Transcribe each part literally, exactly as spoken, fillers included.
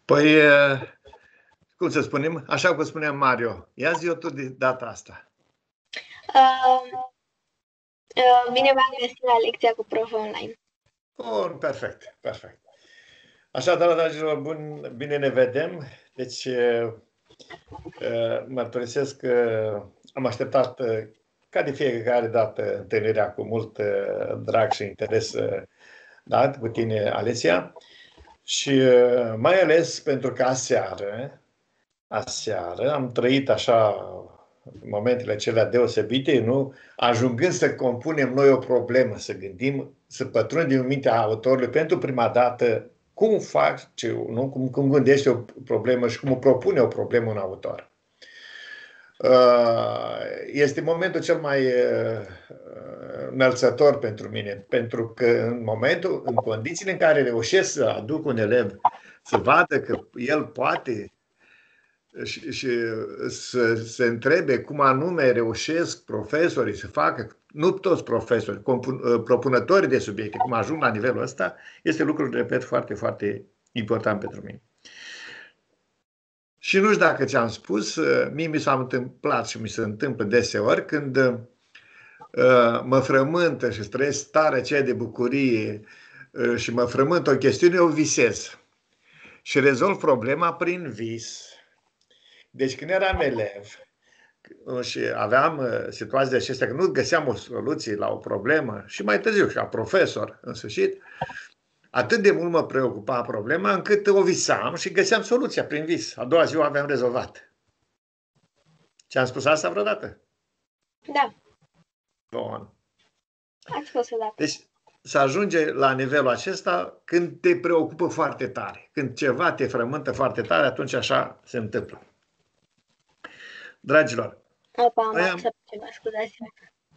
Păi, cum să spunem, așa cum spunea Mario, ia zi-o tu de data asta. Uh, uh, bine v-am găsit la lecția cu prof online. Bun, perfect, perfect. Așadar, dragilor, bun, bine ne vedem. Deci, mărturisesc că am așteptat, ca de fiecare dată, întâlnirea cu mult drag și interes, da, cu tine, Alesia. Și mai ales pentru că aseară, aseară am trăit așa momentele acelea deosebite, nu? Ajungând să compunem noi o problemă, să gândim, să pătrundem în mintea autorului pentru prima dată cum face, nu? Cum, cum gândește o problemă și cum o propune o problemă un autor. Este momentul cel mai înălțător pentru mine, pentru că în momentul, în condițiile în care reușesc să aduc un elev să vadă că el poate și, și să se întrebe cum anume reușesc profesorii să facă, nu toți profesori, propunătorii de subiecte, cum ajung la nivelul ăsta, este lucru, repet, foarte, foarte important pentru mine. Și nu știu dacă ți-am spus, mie mi s-a întâmplat și mi se întâmplă deseori când uh, mă frământă și trăiesc starea aceea de bucurie uh, și mă frământă o chestiune, eu visez și rezolv problema prin vis. Deci când eram elev și aveam uh, situații de acestea, că nu găseam o soluție la o problemă și mai târziu și ca profesor în sfârșit, atât de mult mă preocupa problema încât o visam și găseam soluția prin vis. A doua zi o aveam rezolvat. Ți-am spus asta vreodată? Da. Bun. Ați spus odată. Deci să ajunge la nivelul acesta când te preocupă foarte tare. Când ceva te frământă foarte tare, atunci așa se întâmplă. Dragilor, Opa, am noi am, acceptat ceva, scuzați-mă.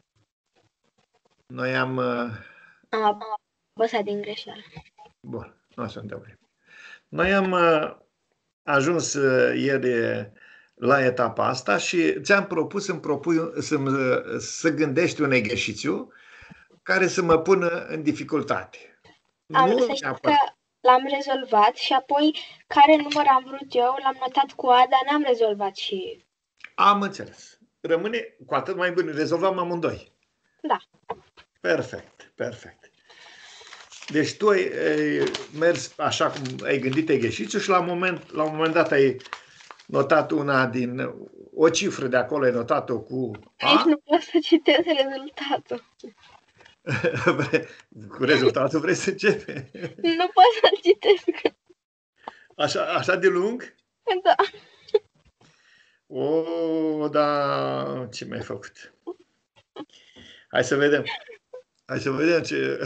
Noi am... Uh, am apăsat din greșeală. Bun, nu o să întâmple. Noi am uh, ajuns uh, ieri la etapa asta și ți-am propus să-mi propui, să, să gândești un exercițiu care să mă pună în dificultate. Am nu să știți că l-am rezolvat și apoi care număr am vrut eu, l-am notat cu A, dar n-am rezolvat și... Am înțeles. Rămâne cu atât mai bine. Rezolvăm amândoi. Da. Perfect, perfect. Deci tu ai, ai mers așa cum ai gândit exercițiul și la un moment, la un moment dat ai notat una din... O cifră de acolo ai notat-o cu A. Nici nu pot să citesc rezultatul. Cu rezultatul vrei să începe? Nu pot să-l citesc. Așa, așa de lung? Da. O, da, ce mi-ai făcut? Hai să vedem. Hai să vedem ce...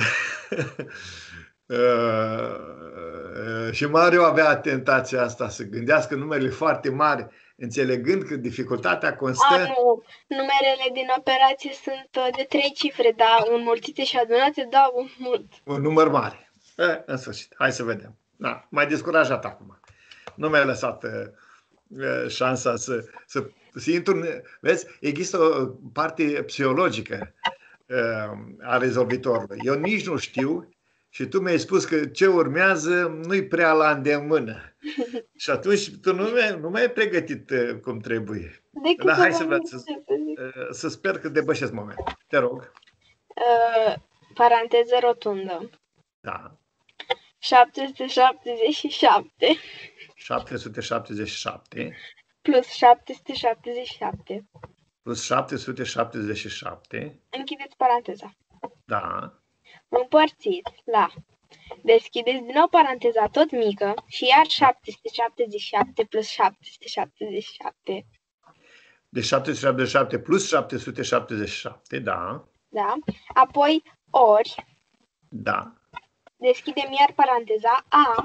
Și Mario avea tentația asta să gândească numerele foarte mari, înțelegând că dificultatea constă... A, nu. Numerele din operație sunt de trei cifre, dar înmulțite și adunate dau un mult. Un număr mare. E, în sfârșit, hai să vedem. Da, mai descurajat acum. Nu mi-a lăsat uh, șansa să, să, să intru... Vezi, există o parte psihologică uh, a rezolvitorului. Eu nici nu știu și tu mi-ai spus că ce urmează nu-i prea la îndemână. Și atunci tu nu mai, nu mai ai pregătit uh, cum trebuie. Dar hai să, vreau, să, uh, să sper că depășesc momentul. Te rog. Uh, paranteză rotundă. Da. șapte sute șaptezeci și șapte. șapte sute șaptezeci și șapte. Plus șapte sute șaptezeci și șapte. Plus șapte sute șaptezeci și șapte. Închideți paranteza. Da. Împărțit la... Deschideți din nou paranteza tot mică și iar șapte sute șaptezeci și șapte plus șapte sute șaptezeci și șapte. Deci șapte sute șaptezeci și șapte plus șapte sute șaptezeci și șapte, da. Da. Apoi ori. Da. Deschidem iar paranteza A.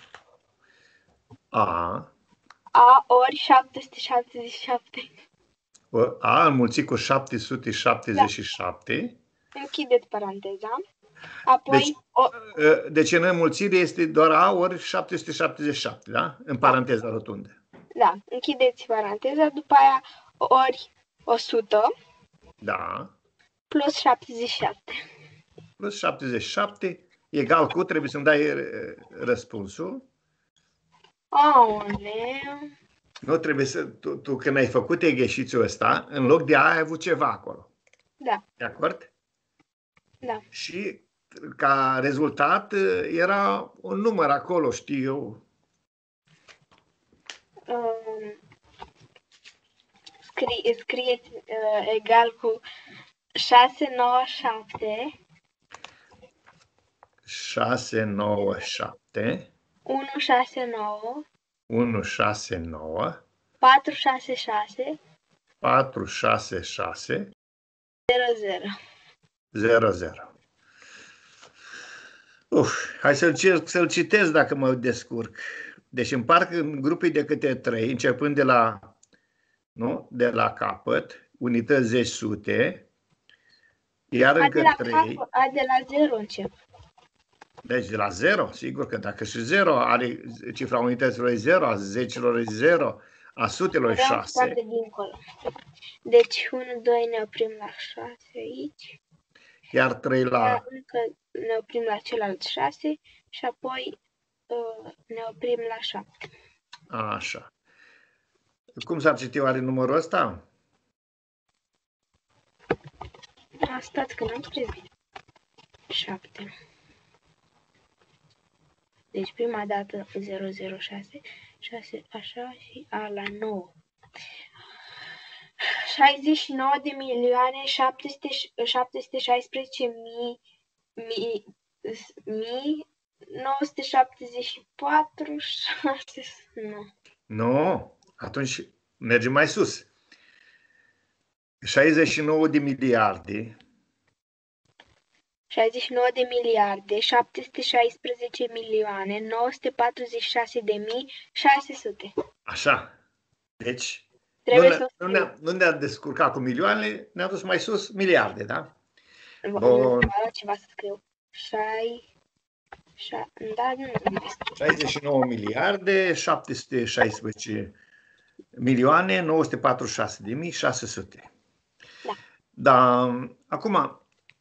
A. A ori șapte sute șaptezeci și șapte. A înmulțit cu șapte sute șaptezeci și șapte. Da. Închideți paranteza. Apoi deci, o... deci în înmulțire este doar A ori șapte sute șaptezeci și șapte, da? În paranteza rotundă. Da. Închideți paranteza, după aia ori o sută. Da. Plus șaptezeci și șapte. Plus șaptezeci și șapte egal cu, trebuie să-mi dai răspunsul. Aoleu. Nu trebuie să, tu, tu când ai făcut exercițiul ăsta, în loc de A ai avut ceva acolo. Da, De acord? da. Și ca rezultat era un număr acolo, știu eu. Um, scrie, scrieți uh, egal cu șase nouă șapte șase nouă șapte unu șase nouă unu șase nouă patru șase șase patru șase șase zero zero. zero zero. Uf, hai să-l, să-l citesc dacă mă descurc. Deci împarc în grupii de câte trei, începând de la, nu? De la capăt, unități zeci sute, iar A de încă la trei. capăt, a de la zero încep. Deci de la zero, sigur că dacă și zero are cifra unităților e zero, a zecilor e zero, a sutelor e șase. Dincolo. Deci unu, doi ne oprim la șase aici. Iar trei la... Iar încă ne oprim la celălalt șase și apoi uh, ne oprim la șapte. Așa. Cum s-ar citi oare numărul ăsta? A, stați că n-am scris bine. șapte. Deci prima dată zero zero șase, șase așa și A la nouă. șaizeci și nouă de milioane șapte sute șaisprezece mii mii nouă sute șaptezeci și patru șase nu. Nu, atunci mergem mai sus. șaizeci și nouă de miliarde. șaizeci și nouă de miliarde șapte sute șaisprezece milioane nouă sute patruzeci și șase de mii șase sute. Așa. Deci Trebuie nu, să nu, ne-am, nu ne-am descurcat cu milioane, ne-am dus mai sus miliarde, da? Bun. Ceva să scriu. Șai... Șa... Da, nu, nu. șaizeci și nouă miliarde șapte sute șaisprezece milioane nouă sute patruzeci și șase de mii șase sute. Da. Dar acum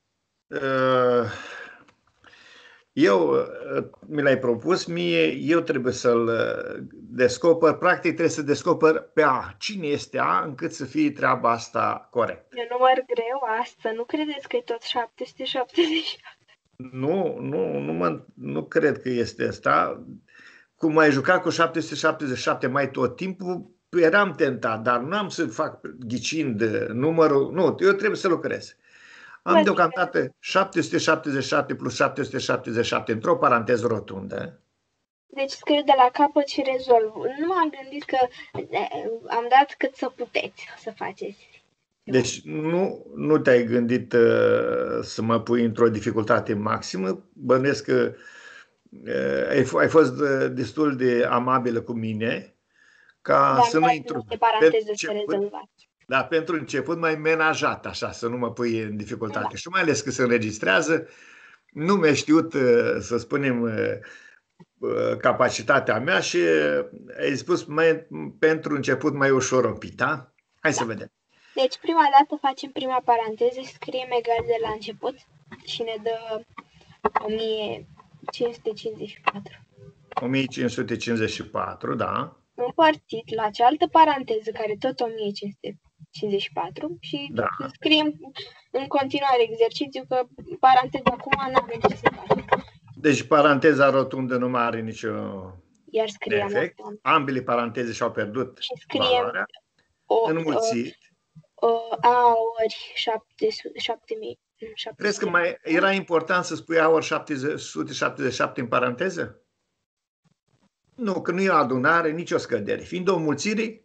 eu mi l-ai propus mie, eu trebuie să-l descoper, practic trebuie să descoper pe A. Cine este A încât să fie treaba asta corect. E număr greu asta, nu credeți că e tot șapte sute șaptezeci și șapte? Nu, nu, nu, mă, nu cred că este asta. Cum ai jucat cu șapte sute șaptezeci și șapte mai tot timpul, eram tentat, dar nu am să fac ghicind numărul, nu, eu trebuie să lucrez. Am deocamdată șapte sute șaptezeci și șapte plus șapte sute șaptezeci și șapte într-o paranteză rotundă. Deci scriu de la capăt și rezolv. Nu m-am gândit că am dat cât să puteți să faceți. Deci nu, nu te-ai gândit uh, să mă pui într-o dificultate maximă. Bănuiesc că uh, ai, ai fost uh, destul de amabilă cu mine ca Dar să nu intru. De paranteză să rezolvați. Da, pentru început mai menajat, așa, să nu mă pui în dificultate. Da. Și mai ales că se înregistrează, nu mi-a știut, să spunem, capacitatea mea și ai spus mai, pentru început mai ușor un pic, da? Hai da. Să vedem. Deci prima dată facem prima paranteză, scriem egal de la început și ne dă o mie cinci sute cincizeci și patru. o mie cinci sute cincizeci și patru, da. Împărțit la cealaltă paranteză, care tot o mie cinci sute cincizeci și patru și da. Scriem în continuare exercițiu că paranteza acum nu avem ce să facem. Deci paranteza rotundă nu mai are nicio Iar scriem efect. Ambele paranteze și-au pierdut și scriem valoarea. O, înmulțit. O, o, A ori șapte mii. Crezi că mai era important să spui A ori șapte sute șaptezeci și șapte în paranteză? Nu, că nu e o adunare, nici o scădere. Fiind o înmulțire,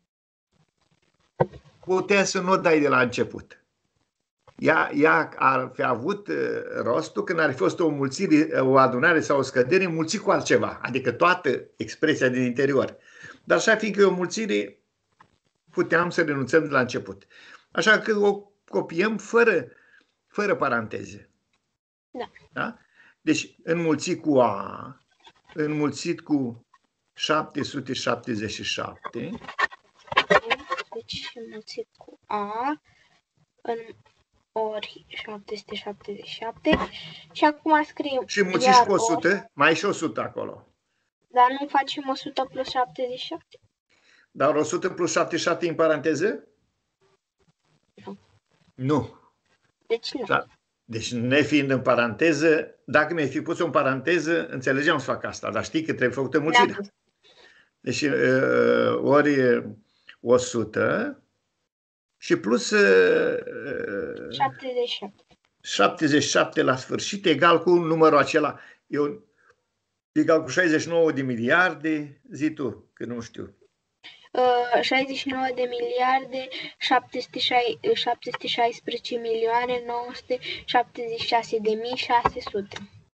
puteai să nu o dai de la început. Ea, ea ar fi avut rostul când ar fi fost o înmulțire, o adunare sau o scădere înmulțit cu altceva, adică toată expresia din interior. Dar așa fiindcă e o înmulțire, puteam să renunțăm de la început. Așa că o copiem fără, fără paranteze. Da. Da? Deci înmulțit cu A, înmulțit cu șapte sute șaptezeci și șapte. Deci înmulțit cu A în ori șapte sute șaptezeci și șapte și acum scriem și înmulțit și cu o sută, o... mai e și o sută acolo. Dar nu facem o sută plus șaptezeci și șapte? Dar o sută plus șaptezeci și șapte în paranteză? Nu. Nu. Deci nu. Da. Deci nefiind în paranteză, dacă mi-ai fi pus-o în paranteză, înțelegeam să fac asta, dar știi că trebuie făcută mulțirea. Deci ori o sută și plus șaptezeci și șapte. șaptezeci și șapte la sfârșit, egal cu numărul acela. Eu, egal cu șaizeci și nouă de miliarde, zi tu, că nu știu. Uh, șaizeci și nouă de miliarde, șapte sute șaisprezece milioane, nouă sute șaptezeci și șase de mii, șase sute.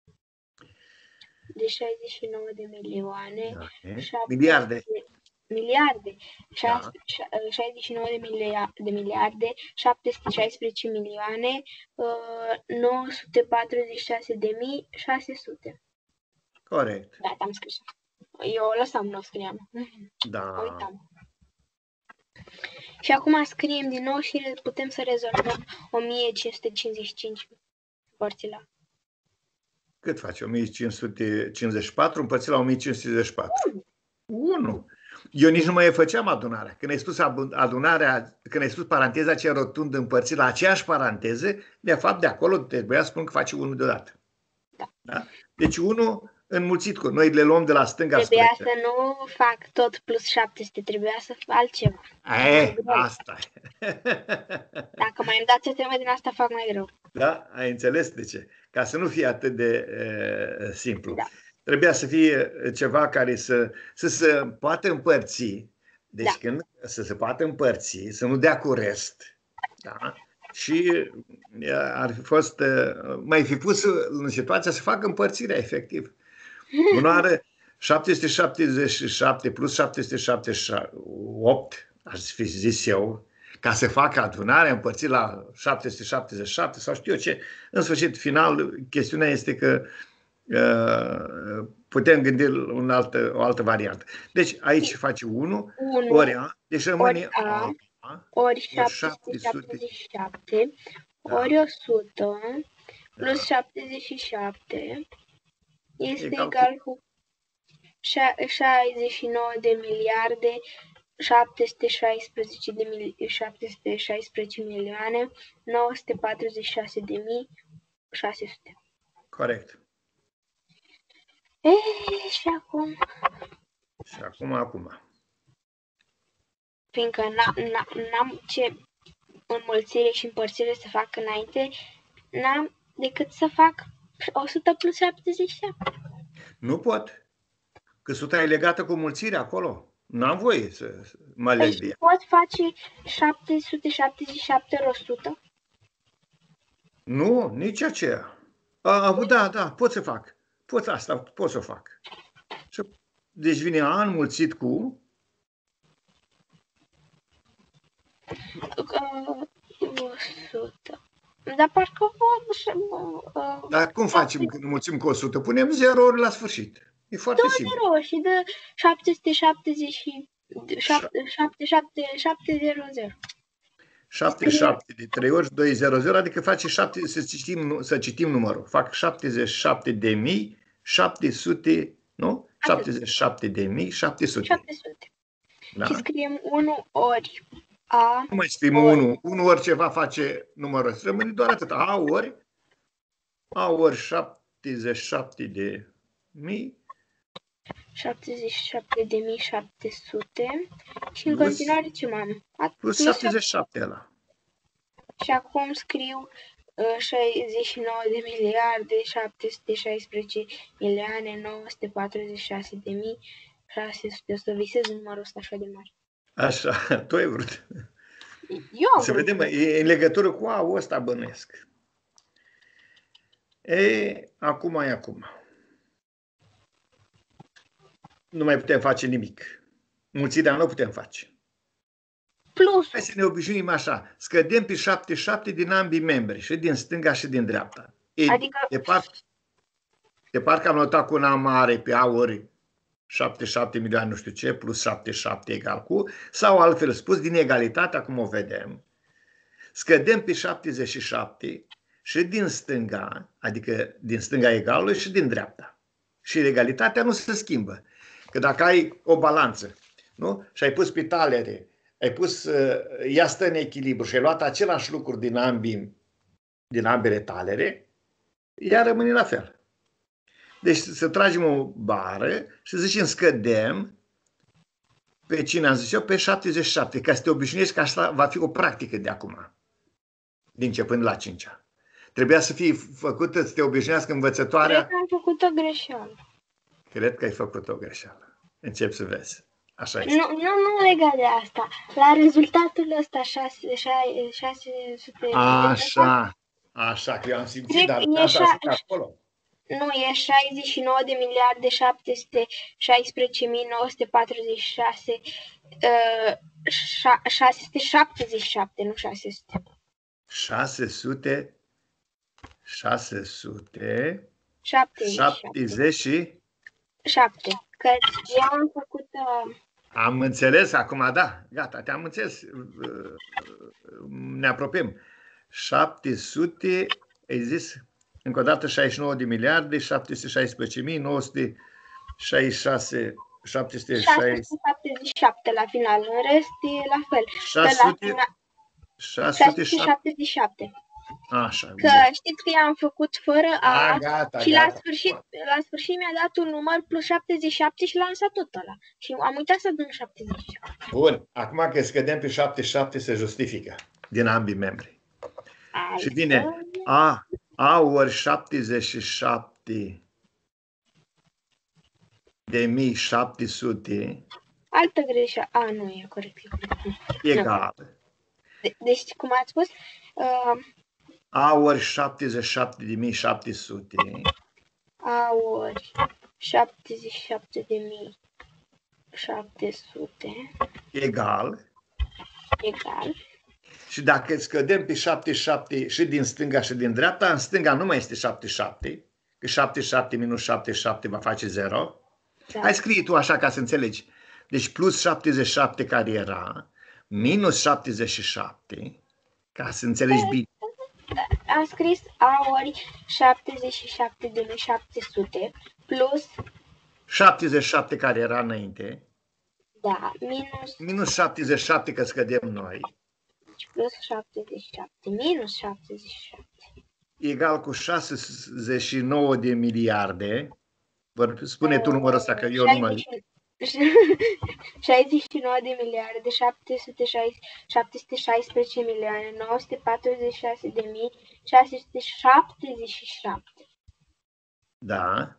De șaizeci și nouă de milioane, miliarde. Miliarde. Da. șaizeci și nouă de miliarde, șapte sute șaisprezece milioane, nouă sute patruzeci și șase de mii, șase sute. Corect. Da, am scris. Eu o lăsam, nu o scriam. Da. Uitam. Și acum scriem din nou și putem să rezolvăm o mie cinci sute cincizeci și cinci împărțit la. Cât face? o mie cinci sute cincizeci și patru împărțit la o mie cinci sute cincizeci și patru. unu. Eu nici nu mai făceam adunarea. Când ai spus adunarea, când ai spus paranteza aceea rotundă împărțit la aceeași paranteză, de fapt de acolo trebuia să spun că face unu deodată. Da. Da? Deci unu înmulțit cu. Noi le luăm de la stânga spre Trebuia să nu fac tot plus șapte sute, trebuia să fac altceva. E, asta e. Dacă mai îmi dați o temă din asta, fac mai greu. Da? Ai înțeles de ce? Ca să nu fie atât de e, simplu. Da. Trebuia să fie ceva care să, să se poată împărți. Deci da. Când să se poată împărți, să nu dea cu rest. Da? Și ar fi fost, mai fi pus în situația să facă împărțirea efectiv. Bunoară șapte sute șaptezeci și șapte plus șapte sute șaptezeci și opt, aș fi zis eu, ca să facă adunarea împărțit la șapte sute șaptezeci și șapte sau știu eu ce. În sfârșit, final, chestiunea este că uh, putem gândi un altă, o altă variantă. Deci aici face unu, ori A, deci rămâne A, A ori șapte sute șaptezeci și șapte, da. Ori o sută, plus da. șaptezeci și șapte, este egal, egal cu șaizeci și nouă de miliarde, șapte sute șaisprezece de mili, șapte sute șaisprezece milioane, nouă sute patruzeci și șase de mii, șase sute. Corect. E, și acum? Și acum, acum. Fiindcă n-am ce înmulțire și împărțire să fac înainte, n-am decât să fac o sută plus șaptezeci și șapte. Nu pot. Că suta e legată cu mulțirea acolo. N-am voie să mă leg de ea. Pot face șapte sute șaptezeci și șapte ori o sută? Nu, nici aceea. A, da, da, pot să fac. Pot asta, pot să fac. Deci vine A înmulțit cu... o sută. Dar parcă... Dar cum facem când înmulțim cu o sută? Punem zero ori la sfârșit. E foarte două simplu. zero și de șapte sute șaptezeci și șapte, șapte, șapte, șapte zero zero. șaptezeci și șapte de trei ori doi zero zero, adică face șapte, să citim, să citim numărul. Fac șaptezeci și șapte de mii șapte sute, nu? șaptezeci și șapte de mii șapte sute. șapte sute. Da. Și scriem unu ori A. Nu mai scriem unu. unu ori ceva face numărul. Rămâne doar atât. A ori A ori șaptezeci și șapte de mii șaptezeci și șapte de mii șapte sute și în continuare ce mai am? Plus șaptezeci și șapte ăla. Și acum scriu uh, șaizeci și nouă de miliarde, șapte sute șaisprezece milioane, nouă sute patruzeci și șase de mii, șase sute. O să visez numărul ăsta așa de mare. Așa, tu ai vrut. Eu am Să vrut. vedem, e în legătură cu A-ul ăsta bănuiesc. E, acum e acum. Nu mai putem face nimic. Mulțirea nu putem face. Plus. Hai să ne obișnuim așa. Scădem pe șaptezeci și șapte din ambii membri, și din stânga și din dreapta. E, adică... De parcă de parcă am notat cu un A mare pe A ori șaptezeci și șapte milioane nu știu ce, plus șaptezeci și șapte egal cu, sau altfel spus, din egalitatea, cum o vedem, scădem pe șaptezeci și șapte și din stânga, adică din stânga egalului și din dreapta. Și legalitatea nu se schimbă. Că dacă ai o balanță, nu? Și ai pus pe talere, ai pus, ea stă în echilibru și ai luat același lucru din, ambii, din ambele talere, ea rămâne la fel. Deci să tragem o bară și zicem scădem pe cine am zis eu, pe șaptezeci și șapte, ca să te obișnuiești că asta va fi o practică de acum, din începând la cincea. Trebuia să fie făcută, să te obișnuiască învățătoarea. Cred că am făcut o greșeală. Cred că ai făcut o greșeală. Încep să vezi. Așa este. Nu, nu, nu legat de asta. La rezultatul ăsta șase sute... Așa, așa, că eu am simțit, dar asta sunt acolo. Nu, e șaizeci și nouă de miliarde șapte sute șaisprezece mii nouă sute patruzeci și șase, șase sute șaptezeci și șapte, nu șase sute. șase sute, șase sute șaptezeci și șapte. Că eu am făcut... Uh... Am înțeles, acum da, gata, te-am înțeles. Ne apropiem. șapte sute, ai zis... Încă o dată șaizeci și nouă de miliarde, șapte sute șaisprezece mii nouă sute șaizeci și șase, șapte sute șaptezeci și șapte la final, în rest e la fel. șase sute șaptezeci și șapte. Așa. Că știți că i-am făcut fără A, a gata, și gata. la sfârșit, la sfârșit mi-a dat un număr plus șaptezeci și șapte și l-am lăsat tot ăla. Și am uitat să dăm șaptezeci și șapte. Bun, acum că scădem pe șaptezeci și șapte se justifică din ambii membri. Ai și vine A. A ori șaptezeci și șapte de mii șapte sute. Altă greșeală. A, nu e corect. E corect. Egal. De, deci, cum ați spus? Uh, A ori șaptezeci și șapte de mii șapte sute. A ori șaptezeci și șapte de mii șapte sute. Egal. Egal. Și dacă scădem pe șaptezeci și șapte și din stânga și din dreapta, în stânga nu mai este șaptezeci și șapte, că șaptezeci și șapte minus șaptezeci și șapte va face zero. Da. Hai scrie tu așa ca să înțelegi. Deci plus șaptezeci și șapte care era, minus șaptezeci și șapte, ca să înțelegi bine. Am scris A ori șaptezeci și șapte de mii șapte sute plus șaptezeci și șapte care era înainte. Da, minus... Minus șaptezeci și șapte că scădem noi. Plus șaptezeci și șapte, minus șaptezeci și șapte. Egal cu șaizeci și nouă de miliarde. Spune tu numărul ăsta că eu nu mai... șaizeci și nouă de miliarde, șapte sute șaisprezece milioane, nouă sute patruzeci și șase de mii, șase sute șaptezeci și șapte. Da.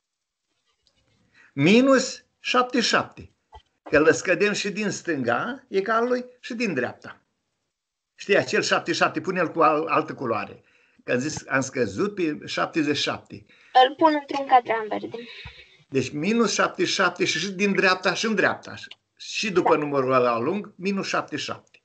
Minus șaptezeci și șapte. Că îl scădem și din stânga, egalului, și din dreapta. Știi, acel șaptezeci și șapte, pune-l cu altă culoare. Că am zis, am scăzut pe șaptezeci și șapte. Îl pun într-un cadran verde. Deci minus șaptezeci și șapte și, și din dreapta și în dreapta. Și după da. Numărul ăla lung, minus șaptezeci și șapte.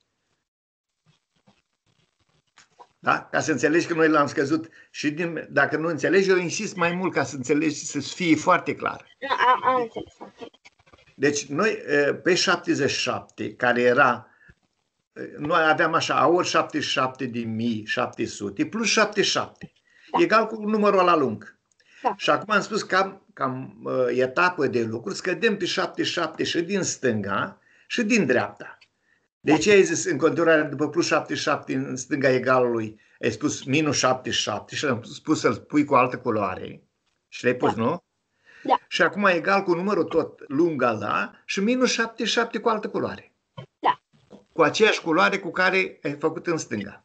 Da? Ca să înțelegi că noi l-am scăzut și din, dacă nu înțelegi, eu insist mai mult ca să înțelegi, să fie foarte clar. Nu, am, am înțeles, am înțeles. Deci noi pe șaptezeci și șapte, care era, noi aveam așa, A ori șaptezeci și șapte de mii șapte sute plus șaptezeci și șapte, da. Egal cu numărul ăla lung. Da. Și acum am spus că am, cam uh, etapă de lucru, scădem pe șaptezeci și șapte și din stânga și din dreapta. De ce ai zis în continuare, după plus șaptezeci și șapte în stânga egalului, ai spus minus șaptezeci și șapte și am spus să-l pui cu altă culoare și le-ai pus, da. Nu? Da. Și acum egal cu numărul tot lung ăla și minus șaptezeci și șapte cu altă culoare. Da. Cu aceeași culoare cu care ai făcut în stânga.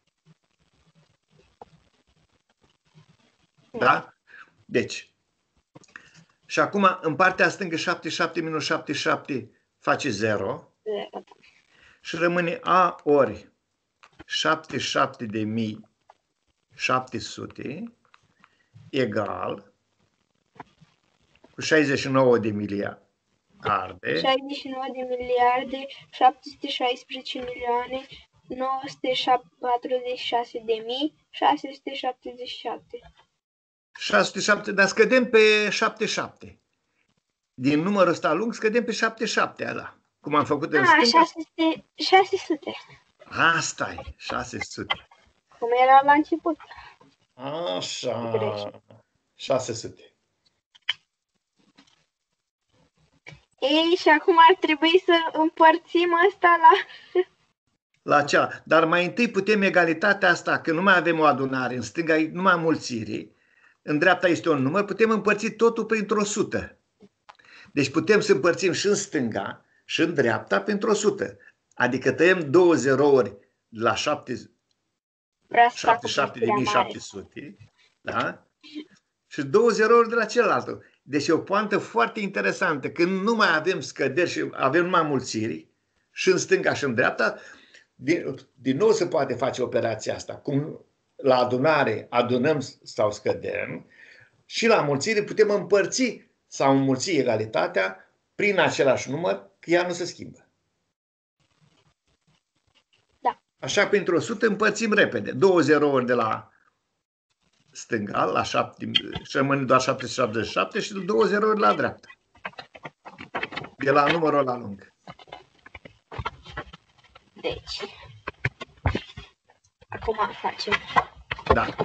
Da? Da? Deci, și acum în partea stângă șaptezeci și șapte minus șaptezeci și șapte face zero. Da. Și rămâne A ori șaptezeci și șapte de mii șapte sute egal cu șaizeci și nouă de miliarde. șaizeci și nouă de miliarde, șapte sute șaisprezece milioane, nouă sute patruzeci și șase de mii, șase sute șaptezeci și șapte. șase sute șapte, dar scădem pe șaptezeci și șapte. Din numărul ăsta lung scădem pe șaptezeci și șapte ăla. Cum am făcut în stânga? șase sute. Asta e, șase sute. Cum era la început. Așa, șase sute. Ei, și acum ar trebui să împărțim asta la... La cea. Dar mai întâi putem egalitatea asta, că nu mai avem o adunare, în stânga e numai mulțire, în dreapta este un număr, putem împărți totul printr-o sută. Deci putem să împărțim și în stânga și în dreapta printr-o sută. Adică tăiem două zerouri la șaptezeci și șapte de mii șapte sute, da? Și două zerouri de la celălalt. Deci e o poantă foarte interesantă. Când nu mai avem scăderi și avem numai mulțiri, și în stânga și în dreapta, din, din nou se poate face operația asta. Cum la adunare adunăm sau scădem, și la mulțire putem împărți sau înmulți egalitatea prin același număr, că ea nu se schimbă. Da. Așa, printr-o sută împărțim repede. Două zerouri de la stânga, la șapte, și rămâne doar șapte sute șaptezeci și șapte și două zerouri la dreapta. De la numărul la lung. Deci, acum facem. Da.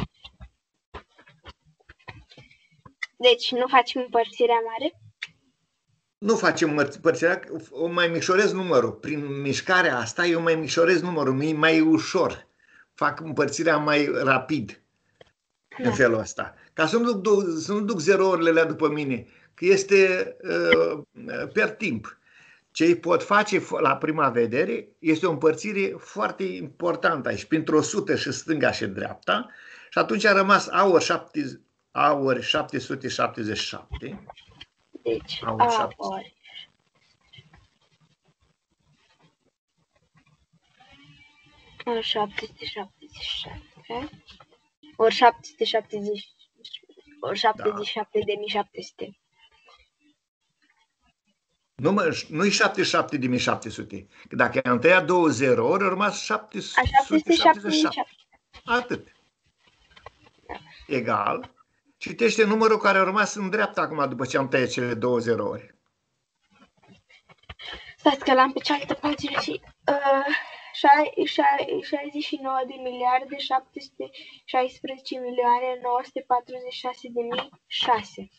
Deci, nu facem împărțirea mare? Nu facem împărțirea, o mai micșorez numărul. Prin mișcarea asta eu mai micșorez numărul, mi mai ușor. Fac împărțirea mai rapid. Da. În felul ăsta. Ca să nu duc, să nu duc zerourile după mine, că este uh, per timp. Ce îi pot face la prima vedere este o împărțire foarte importantă aici, printr-o sută și stânga și dreapta, și atunci a rămas A ori, șapte, A ori șapte sute șaptezeci și șapte. Deci, A ori. A ori. Ori șapte sute șaptezeci și șapte. Ori șapte sute șaptezeci. Ori șaptezeci și șapte de mii șapte sute. Nu, nu-i șaptezeci și șapte de mii șapte sute. Că dacă am tăiat două zerouri, au rămas șapte sute șaptezeci și șapte. Atât. Egal. Citește numărul care a rămas în dreapta acum după ce am tăiat cele două zerouri. Stați că l-am pe cealaltă pagina și... Uh, șaizeci și nouă de miliarde șapte sute șaisprezece milioane nouă sute patruzeci și șase de mii șase.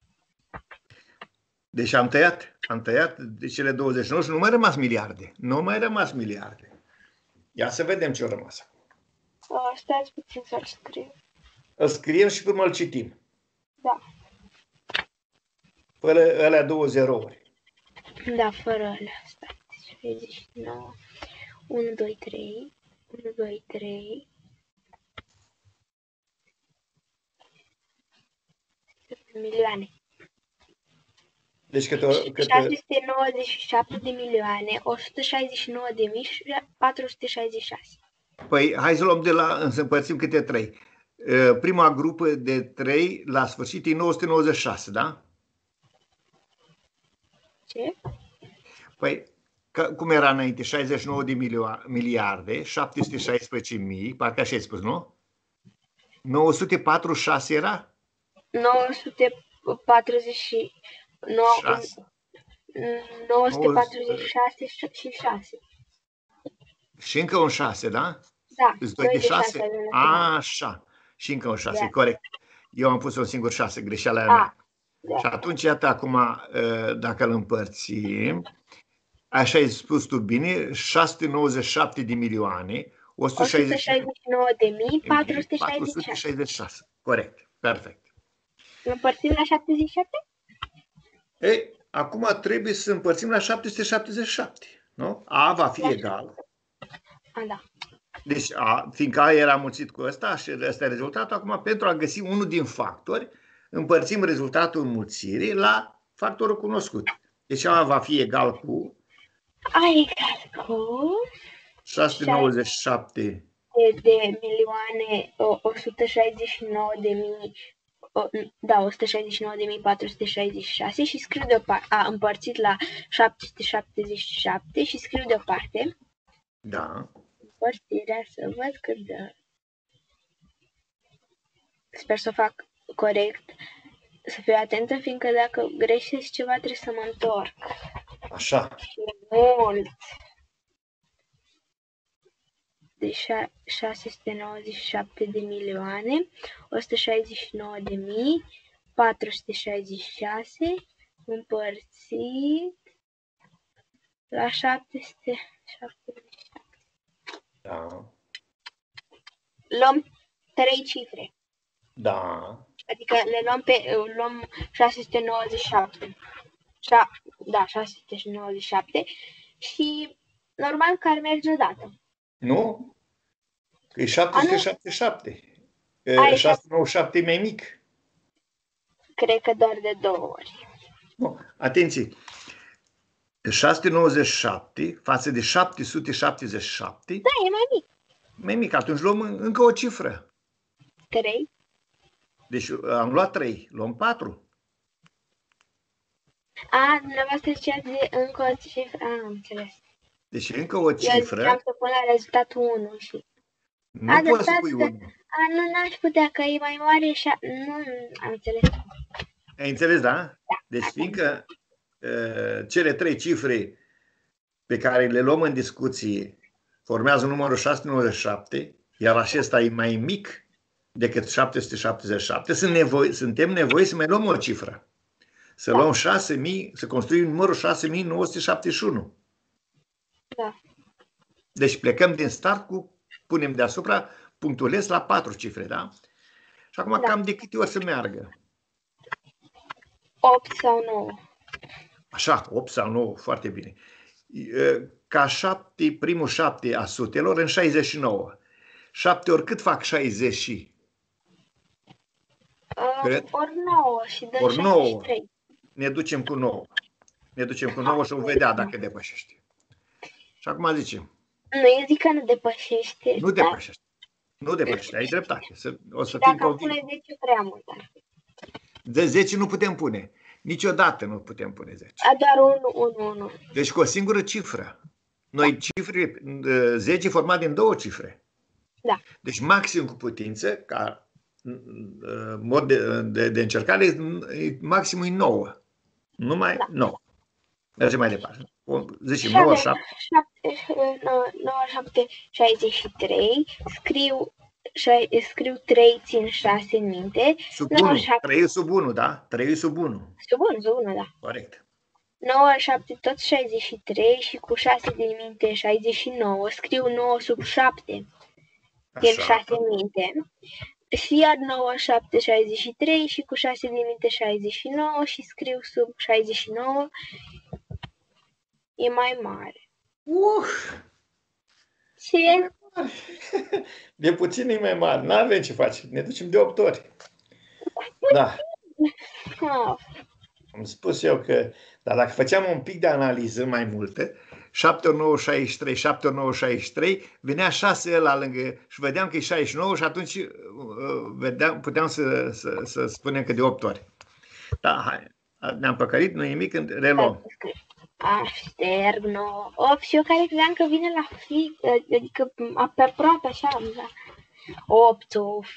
Deci am tăiat, am tăiat de cele douăzeci și nouă și nu mai rămas miliarde. Nu mai rămas miliarde. Ia să vedem ce a rămas. Uh, stați puțin să-l scriu. Îl scriem și până îl citim. Da. Fără alea două zerouri. Da, fără alea. Stați. șaizeci și nouă. unu, doi, trei. unu, doi, trei. Milioane. Deci câte, câte... șase sute nouăzeci și șapte de milioane, o sută șaizeci și nouă de mii patru sute șaizeci și șase. Păi hai să luăm de la, să împărțim câte trei. Prima grupă de trei, la sfârșit, e nouă sute nouăzeci și șase, da? Ce? Păi, cum era înainte? șaizeci și nouă de miliarde, șapte sute șaisprezece mii, parcă așa ai spus, nu? nouă sute patruzeci și șase era? nouă sute patruzeci și nouă, nouă sute patruzeci și șase și șase. Și încă un șase, da? Da, doi de șase? Așa. Și încă un șase, yeah. Corect. Eu am pus un singur șase, greșeala aia mea. Yeah. Și atunci, iată, acum, dacă îl împărțim, așa ai spus tu bine, șase sute nouăzeci și șapte de milioane, o sută șaizeci și nouă de mii patru sute șaizeci și șase. Corect, perfect. Împărțim la șaptezeci și șapte? Ei, acum trebuie să împărțim la șapte sute șaptezeci și șapte, nu? A va fi egal. A, da. Deci, a, fiindcă A era mulțit cu ăsta și ăsta e rezultatul, acum pentru a găsi unul din factori, împărțim rezultatul înmulțirii la factorul cunoscut. Deci A va fi egal cu... A egal cu... șase sute nouăzeci și șapte de milioane, o sută șaizeci și nouă de mii, da, o sută șaizeci și nouă de mii patru sute șaizeci și șase și scriu deoparte, a împărțit la șapte sute șaptezeci și șapte și scriu deoparte. Da. Împărțirea, să văd cât de... Sper să o fac corect, să fiu atentă, fiindcă dacă greșesc ceva trebuie să mă întorc. Așa. Și mult. Deci șase sute nouăzeci și șapte de milioane, o sută șaizeci și nouă de mii patru sute șaizeci și șase împărțit la șapte sute șaptezeci și șapte. Da. Luăm trei cifre. Da. Adică le luăm pe luăm șase sute nouăzeci și șapte. Șa, da, șase sute nouăzeci și șapte și normal că ar merge odată. Nu? Că e șapte sute șaptezeci și șapte. șase sute nouăzeci și șapte e mai mic. Cred că doar de două ori. Nu, atenție. șase sute nouăzeci și șapte față de șapte sute șaptezeci și șapte. Da, e mai mic. Mai mic, atunci luăm încă o cifră. trei. Deci am luat trei, luăm patru. A, dumneavoastră ziceați de încă o cifră. A, am înțeles. Deci încă o cifră. Eu ziceam să pun la rezultatul unu și... Nu a, poți să pui unu. A, nu, n-aș putea, că e mai mare și... A... Nu, am înțeles. Ai înțeles, da? Da. Deci fiindcă uh, cele trei cifre pe care le luăm în discuție formează numărul șase sute nouăzeci și șapte, iar acesta e mai mic decât șapte sute șaptezeci și șapte, sunt nevoi, suntem nevoiți să mai luăm o cifră. Să da. luăm șase mii, să construim numărul șase mii nouă sute șaptezeci și unu. Da. Deci plecăm din start cu, punem deasupra punctuleț la patru cifre, da? Și acum da. cam de câte ori să meargă? opt sau nouă. Așa, opt sau nouă, foarte bine. Ca șapte, primul șapte a sutelor în șaizeci și nouă. șapte ori cât fac șaizeci și? Uh, ori nouă și dă ori nouă. șaizeci și trei. Ne ducem cu nouă. Ne ducem cu nouă și o vedea dacă depășește. Și acum zicem. Nu, eu zic că nu depășește. Nu depășește. Nu depășește, ai dreptate. O să dacă fim pune zece prea mult. De zece nu putem pune. Niciodată nu putem pune zece. A, doar unu, unu, unu. Deci cu o singură cifră. Noi da. cifre, zece format din două cifre. Da. Deci maxim cu putință, ca mod de, de, de încercare, maximul e nouă. Numai da. nouă. Mergem mai departe. Zicem nouă, șapte. nouă, șapte, șaizeci și trei. Scriu, scriu trei, țin șase în minte. Sub unu. trei sub unu, da? trei sub unu. Sub unu, sub unu, da. Corect. nouă, șapte, tot șaizeci și trei și cu șase din minte șaizeci și nouă. Scriu nouă sub șapte. Din șase în minte. Și iar nouă, șapte, șaizeci și trei și cu șase din minte șaizeci și nouă și scriu sub șaizeci și nouă. E mai mare. Uh! Ce? De puțin e mai mare. N-avem ce face. Ne ducem de opt ori. Da. Oh. Am spus eu că, dar dacă făceam un pic de analiză mai multă, șapte ori nouă, șaizeci și trei, șapte ori nouă, șaizeci și trei, venea șase la lângă și vedeam că e șaizeci și nouă și atunci vedeam, puteam să, să, să spunem că de opt ori. Da, hai, ne-am păcălit, nu e nimic, reluăm. Așterg nouă, opt și eu care credeam că vine la fi, adică pe aproape așa, da. opt, of.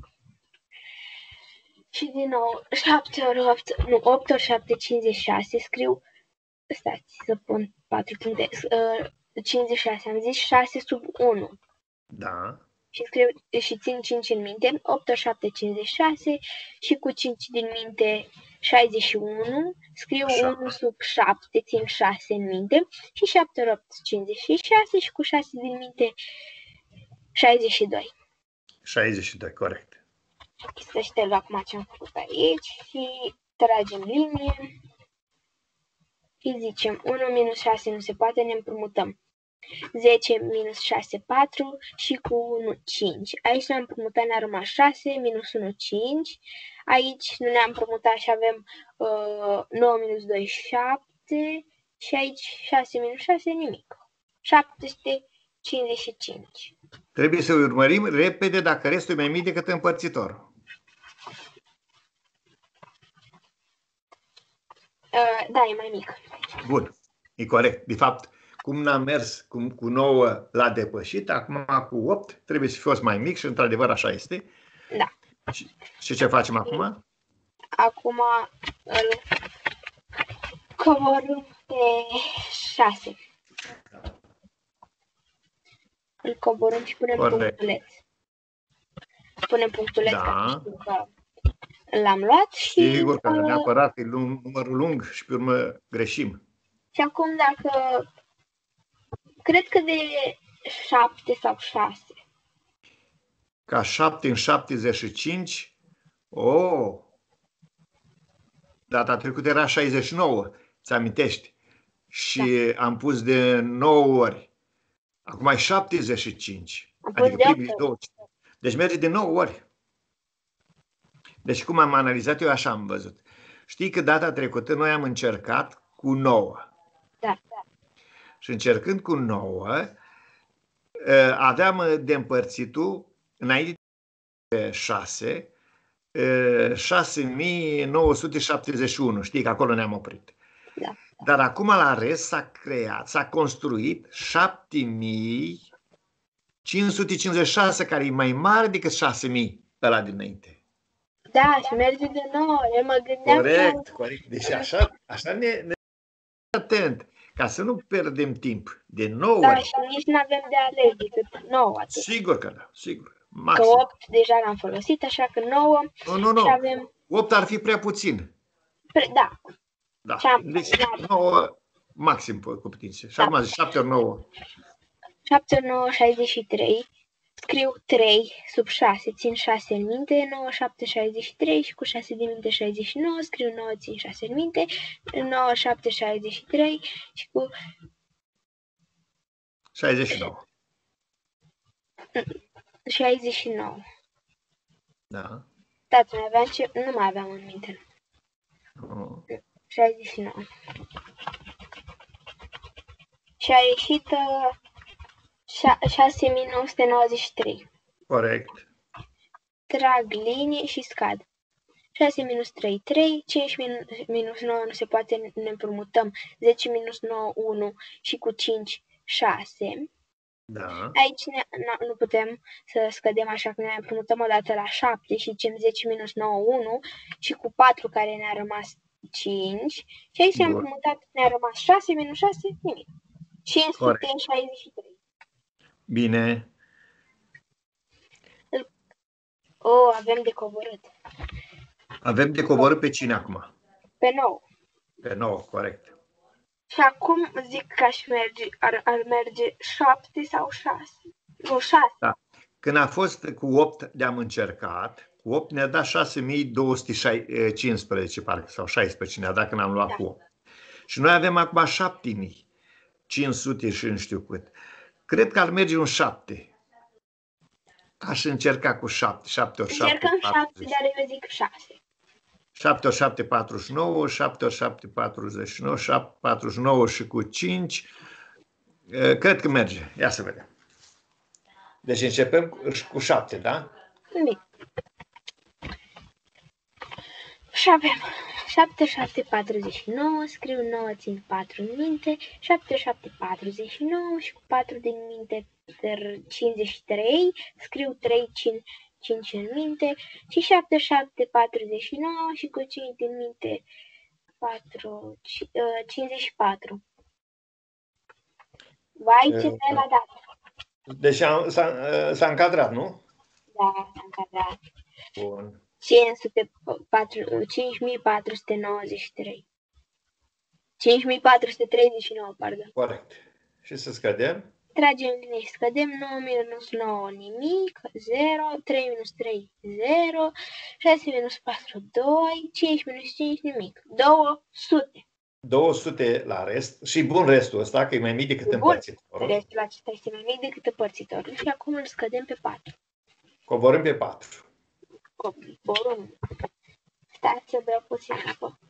Și din nou, șapte ori opt, nu, opt ori șapte, cincizeci și șase, scriu, stați să pun patru puncte, cincizeci și șase, am zis șase sub unu. Da. Și scriu și țin cinci în minte, opt ori șapte, cincizeci și șase și cu cinci din minte șaizeci și unu, scriu așa. unu sub șapte, țin șase în minte și șapte ori opt, cincizeci și șase și cu șase din minte șaizeci și doi. șaizeci și doi, corect. Să șterg acum ce am făcut aici și tragem linie și zicem unu minus șase nu se poate, ne împrumutăm. zece minus șase, patru și cu unu, cinci. Aici ne-am împrumutat, ne-a rămas șase, minus unu, cinci. Aici nu ne-am împrumutat și avem uh, nouă minus doi, șapte. Și aici șase minus șase, nimic. șapte sute cincizeci și cinci. Trebuie să urmărim repede dacă restul e mai mic decât împărțitorul. Uh, da, e mai mic. Bun, e corect. De fapt, cum n-am mers cu, cu nouă la depășit, acum cu opt trebuie să fi fost mai mic și într-adevăr așa este. Da. Și, și ce facem acum? Acum îl coborâm pe șase. Îl coborâm și punem corect. Punctuleț. Punem punctuleț, da. Că l-am luat și... Sigur că neapărat e lung, numărul lung și pe urmă greșim. Și acum dacă Cred că de șapte sau șase. Ca șapte în șaptezeci și cinci. Oh! Data trecută era șaizeci și nouă, ți amintești? Și da. Am pus de nouă ori. Acum e șaptezeci și cinci. Am Adică pus de primii două. Deci merge de nouă ori. Deci cum am analizat eu, așa am văzut. Știi că data trecută noi am încercat cu nouă. Da, da. Și încercând cu nouă, aveam de împărțitul, înainte de șase, șase mii nouă sute șaptezeci și unu. Știi că acolo ne-am oprit. Da. Dar acum la rest s-a creat, s-a construit șapte mii cinci sute cincizeci și șase, care e mai mare decât șase mii ăla dinainte. Da, și merge de nouă. Eu mă gândeam corect, că... corect. Deci așa, așa ne, ne atent, ca să nu pierdem timp. De nouă. Da, și nici nu avem de ales decât nouă atât. Sigur că da, sigur. Maxim. Că opt deja l-am folosit, așa că nouă. Nu, nu, nu. Și avem... opt ar fi prea puțin. Pre... Da. Da. Am... Deci nouă maxim cu putință. Și acum zic șapte ori nouă. șapte ori nouă, șaizeci și trei. Scriu trei sub șase, țin șase în minte, nouă, șapte, șaizeci și trei și cu șase din minte șaizeci și nouă, scriu nouă, țin șase în minte, nouă, șapte, șaizeci și trei și cu... șaizeci și nouă. șaizeci și nouă. Da. Da, mai aveam ce... Nu mai aveam în minte. Oh. șaizeci și nouă. Și a ieșit uh, șase mii nouă sute nouăzeci și trei. Corect. Trag linie și scad. șase minus trei, trei, cinci minus nouă nu se poate, ne împrumutăm, zece minus nouă, unu și cu cinci, șase. Da. Aici ne, nu putem să scădem, așa că ne împrumutăm o dată la șapte și zicem zece minus nouă, unu și cu patru care ne-a rămas cinci. Și aici ne-am împrumutat, ne-a rămas șase minus șase, nimic. cinci sute șaizeci și trei. Bine. O, oh, avem de coborât. Avem de coborât pe cine acum? Pe nouă. Pe nouă, corect. Și acum zic că aș merge, ar, ar merge șapte sau șase. Nu, șase. Da. Când a fost cu opt de-am încercat, cu opt ne-a dat șase mii două sute cincisprezece, parcă, sau șaisprezece ne-a dat când am luat da. Cu opt. Și noi avem acum șapte mii cinci sute și nu știu cât. Cred că ar merge un șapte. Aș încerca cu șapte. șapte ori șapte, încercăm șapte, dar eu zic șase. șapte ori șapte, patruzeci și nouă, șapte ori șapte, patruzeci și nouă, șapte, patruzeci și nouă și cu cinci. Cred că merge. Ia să vedem. Deci începem cu șapte, da? Bine. Și avem șapte, șapte, patruzeci și nouă, scriu nouă, țin patru în minte, șapte, șapte, patruzeci și nouă și cu patru din minte cincizeci și trei, scriu trei, cinci în minte și șapte, șapte, patruzeci și nouă și cu cinci din minte patru, cincizeci și patru. Vai, ce te l-a dat. Deci s-a încadrat, nu? Da, s-a încadrat. Bun. cinci mii patru sute nouăzeci și trei. cinci mii patru sute treizeci și nouă, pardon. Corect. Și să scădem? Tragem linie și scădem. nouă minus nouă, nimic, zero, trei minus trei, zero, șase minus patru, doi, cinci minus cinci, nimic, două sute. două sute la rest și bun restul ăsta, că e mai mic decât împărțitorul. Restul acesta este mai mic decât împărțitorul și acum îl scădem pe patru. Coborâm pe patru. Coborâm. Stați să beau puțin apă.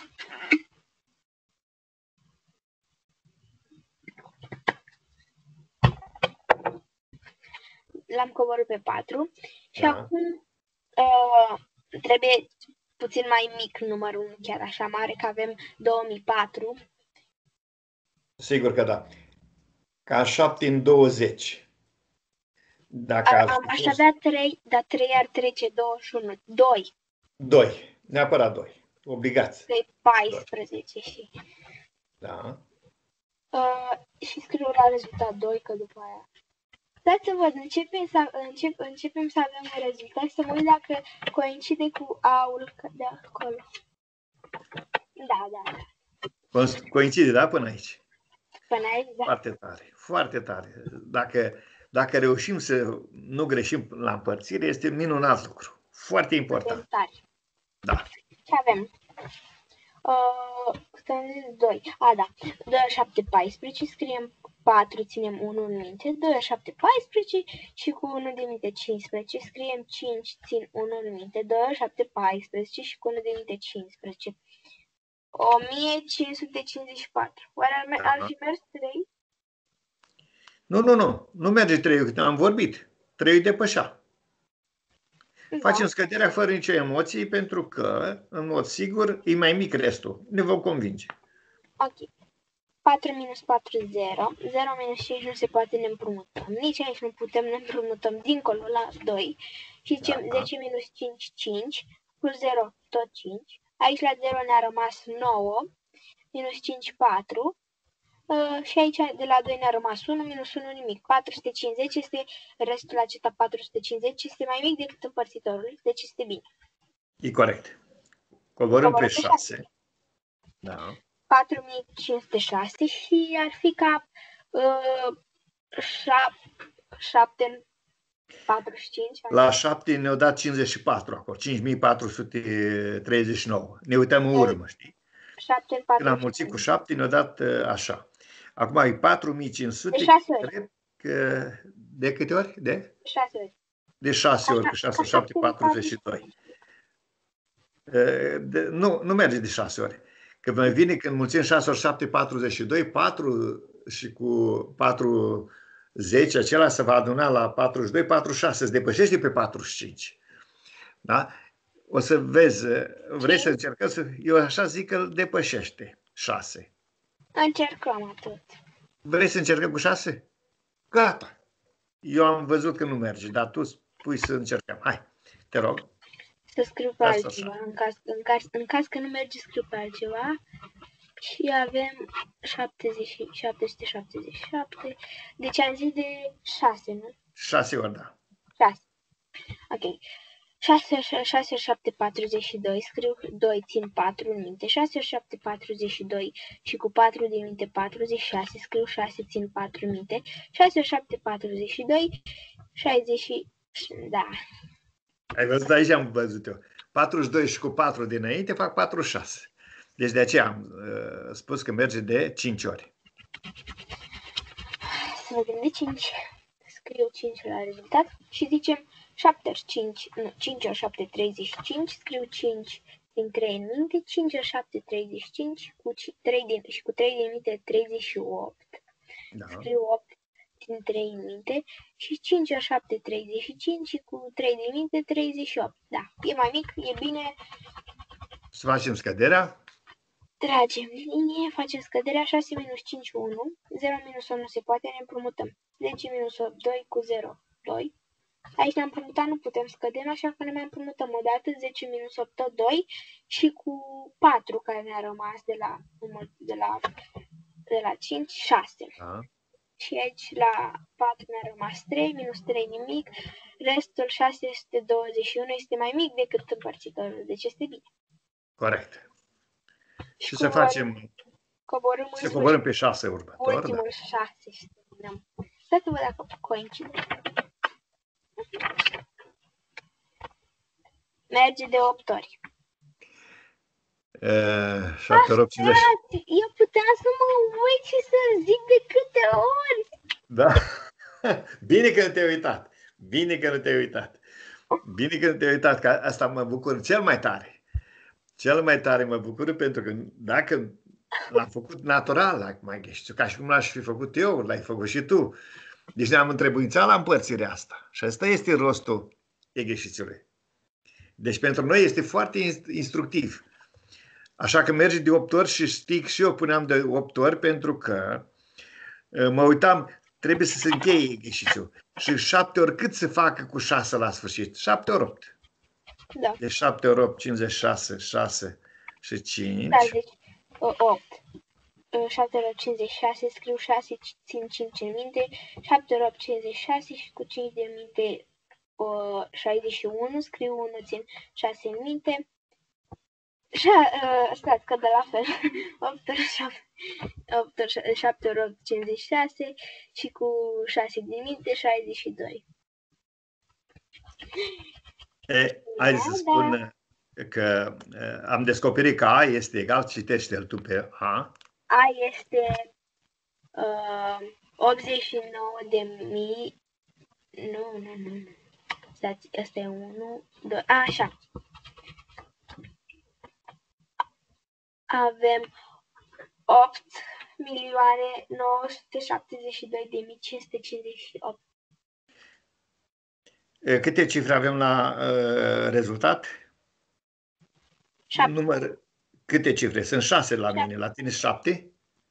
L-am coborât pe patru și da. Acum uh, trebuie puțin mai mic numărul, nu chiar așa mare, că avem două mii patru. Sigur că da. Ca șapte în douăzeci. Dacă ar, am, aș avea trei, dar trei ar trece douăzeci și unu. doi. doi. Neapărat doi. Obligați. trei, paisprezece și... Da. Uh, și scriu la rezultat doi, că după aia... Dați să văd, începem să, încep, începem să avem un rezultat, să mă uit dacă coincide cu aul de acolo. Da, da, da. Coincide, da, până aici? Până aici, da. Foarte tare, foarte tare. Dacă, dacă reușim să nu greșim la împărțire, este minunat lucru. Foarte important. Da. Ce avem? Uh, doi. A, da. doi ori șapte, paisprezece. Scriem patru, ținem unu în minte. doi ori șapte, paisprezece. Și cu unu de minte, cincisprezece. Scriem cinci, țin unu în minte. doi ori șapte, paisprezece. Și cu unu de minte, cincisprezece. o mie cinci sute cincizeci și patru. Oare ar, ar fi mers trei? Nu, nu, nu. Nu merge trei, am vorbit. trei depășea. Da. Facem scăderea fără nicio emoție pentru că, în mod sigur, e mai mic restul. Ne vom convinge. Ok. patru minus patru, zero. zero minus cinci nu se poate, ne împrumutăm. Nici aici nu putem, ne împrumutăm dincolo la doi. Și zicem da. zece minus cinci, cinci. Plus zero, tot cinci. Aici la zero ne-a rămas nouă. Minus cinci, patru. Uh, și aici de la doi ne-a rămas unu, minus unu nimic. patru sute cincizeci este, restul acesta patru sute cincizeci este mai mic decât împărțitorul, deci este bine. E corect. Coborâm pe șase. Da. patru mii cinci sute șase și ar fi ca uh, șapte patruzeci și cinci. La șapte ne-au dat cincizeci și patru acolo, cinci mii patru sute treizeci și nouă. Ne uităm în urmă, știi? șapte, Când am mulțit cu șapte, ne-au dat uh, așa. Acum e patru mii cinci sute. De șase ori. Cred că de câte ori? De? șase ori. De șase ori, cu șase, șapte, patruzeci și doi. De, nu, nu merge de șase ori. Că mai vine când mulțim șase ori șapte, patruzeci și doi, patru și cu patru, zece, acela se va aduna la patruzeci și doi, patruzeci și șase, se depășește pe patruzeci și cinci. Da? O să vezi, vrei să încercăm să... Eu așa zic că îl depășește. șase. Încercăm atât. Vrei să încercăm cu șase? Gata. Eu am văzut că nu merge, dar tu spui să încercăm. Hai, te rog. Să scriu pe altceva. În caz, în, caz, în caz că nu merge, scriu pe altceva. Și avem șaptezeci, șapte sute șaptezeci și șapte. Deci am zis de șase, nu? șase ori, da. șase. Ok. șase ori șapte, patruzeci și doi. Scriu doi, țin patru în minte. șase ori șapte, patruzeci și doi. Și cu patru de minte, patruzeci și șase. Scriu șase, țin patru în minte. șase ori șapte, patruzeci și doi. șaizeci. Da. Ai văzut, aici am văzut eu. patruzeci și doi și cu patru dinainte fac patruzeci și șase. Deci de aceea am uh, spus că merge de cinci ori. Să vedem de cinci. Scriu cinci la rezultat și zicem șapte ori cinci, nu, cinci ori șapte, treizeci și cinci. Scriu cinci din trei în minte. cinci ori șapte, treizeci și cinci. Cu trei din, și cu trei din minte, treizeci și opt. Da. Scriu opt din trei în minte. Și cinci ori șapte, treizeci și cinci. Și cu trei din minte, treizeci și opt. Da, e mai mic, e bine. Să facem scăderea. Tragem linie, facem scăderea. Șase minus cinci, unu. zero minus unu nu se poate, ne împrumutăm. zece minus opt, doi cu zero, doi. Aici ne-am împrumutat, nu putem scădem, așa că ne mai împrumutăm o dată. Zece minus opt, tot doi. Și cu patru care ne-a rămas de la, de la, de la cinci, șase. Da. Și aici la patru ne-a rămas trei, minus trei nimic. Restul șase sute douăzeci și unu este mai mic decât împărțitorul, deci este bine. Corect. Și, și să facem, coborâm să coborâm pe șase următor. Ultimul da. șase și terminăm. Stai să văd dacă coincide. Merge de opt ori. șapte ori cincizeci. Eu puteam să mă uit și să zic de câte ori. Da. Bine că nu te-ai uitat. Bine că nu te-ai uitat. Bine că nu te-ai uitat, că asta mă bucur cel mai tare. Cel mai tare mă bucur pentru că dacă l-am făcut natural, acum, ca și cum l-aș fi făcut eu, l-ai făcut și tu. Deci ne-am întrebuințat la împărțirea asta. Și asta este rostul exercițiului. Deci pentru noi este foarte instructiv. Așa că merge de opt ori și știi și eu puneam de opt ori pentru că mă uitam, trebuie să se încheie exercițiul. Și șapte ori cât se facă cu șase la sfârșit? șapte ori opt. Da. Deci șapte ori opt, cincizeci și șase, șase și cinci. Da, deci opt. șapte ori opt, cincizeci și șase, scriu șase, țin cinci în minte. șapte ori opt, cincizeci și șase și cu cinci de minte șaizeci și unu, scriu unu, țin șase în minte. Uh, stați că de la fel. opt ori șapte ori opt, cincizeci și șase și cu șase din minte, șaizeci și doi. E, hai să spun că am descoperit că A este egal, citește-l tu pe A. A este uh, optzeci și nouă de mii. Nu, nu, nu. Stați, ăsta e unu, doi, a, așa. Avem opt milioane nouă sute șaptezeci și doi de mii cinci sute cincizeci și opt. Câte cifre avem la uh, rezultat? șapte. Număr, câte cifre? Sunt șase la mine, la tine șapte?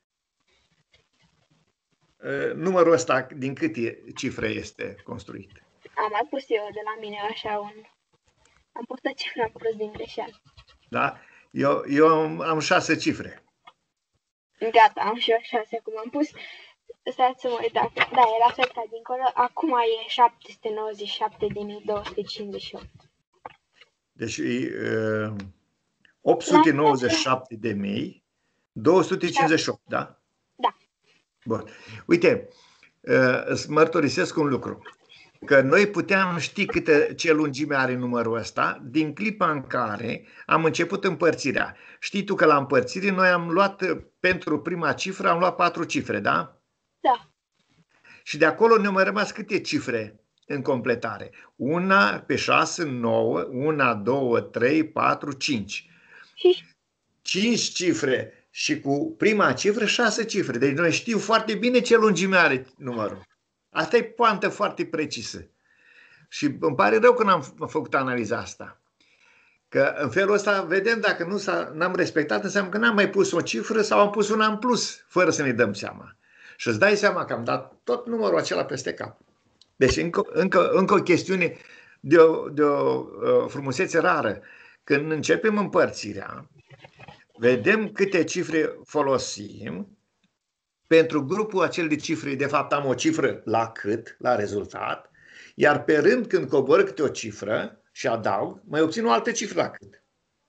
Uh, numărul ăsta din câte cifre este construit? Am mai pus eu de la mine așa un... Am pus o cifră, am pus din greșeală. Da? Eu, eu am, am șase cifre. Gata, am și eu șase acum. Am pus... Stați să mă uit dacă... Da, era feta dincolo. Acum e șapte sute nouăzeci și șapte de mii două sute cincizeci și opt. Deci uh, opt sute nouăzeci și șapte de mii două sute cincizeci și opt, da? Da. Bun. Uite, uh, îți mărturisesc un lucru. Că noi puteam ști câte, ce lungime are numărul ăsta din clipa în care am început împărțirea. Știi tu că la împărțire noi am luat, pentru prima cifră, am luat patru cifre, da? Da. Și de acolo ne-au mai rămas câte cifre în completare? Una pe șase, nouă, una, două, trei, patru, cinci. Cinci cifre și cu prima cifră șase cifre. Deci noi știm foarte bine ce lungime are numărul. Asta e poantă foarte precisă. Și îmi pare rău că n-am făcut analiza asta. Că în felul ăsta vedem dacă nu n-am respectat, înseamnă că n-am mai pus o cifră sau am pus una în plus, fără să ne dăm seama. Și îți dai seama că am dat tot numărul acela peste cap. Deci încă, încă, încă o chestiune de o, de o uh, frumusețe rară. Când începem împărțirea, vedem câte cifre folosim. Pentru grupul acel de cifre, de fapt, am o cifră la cât, la rezultat, iar pe rând, când cobor câte o cifră și adaug, mai obțin o altă cifră la cât.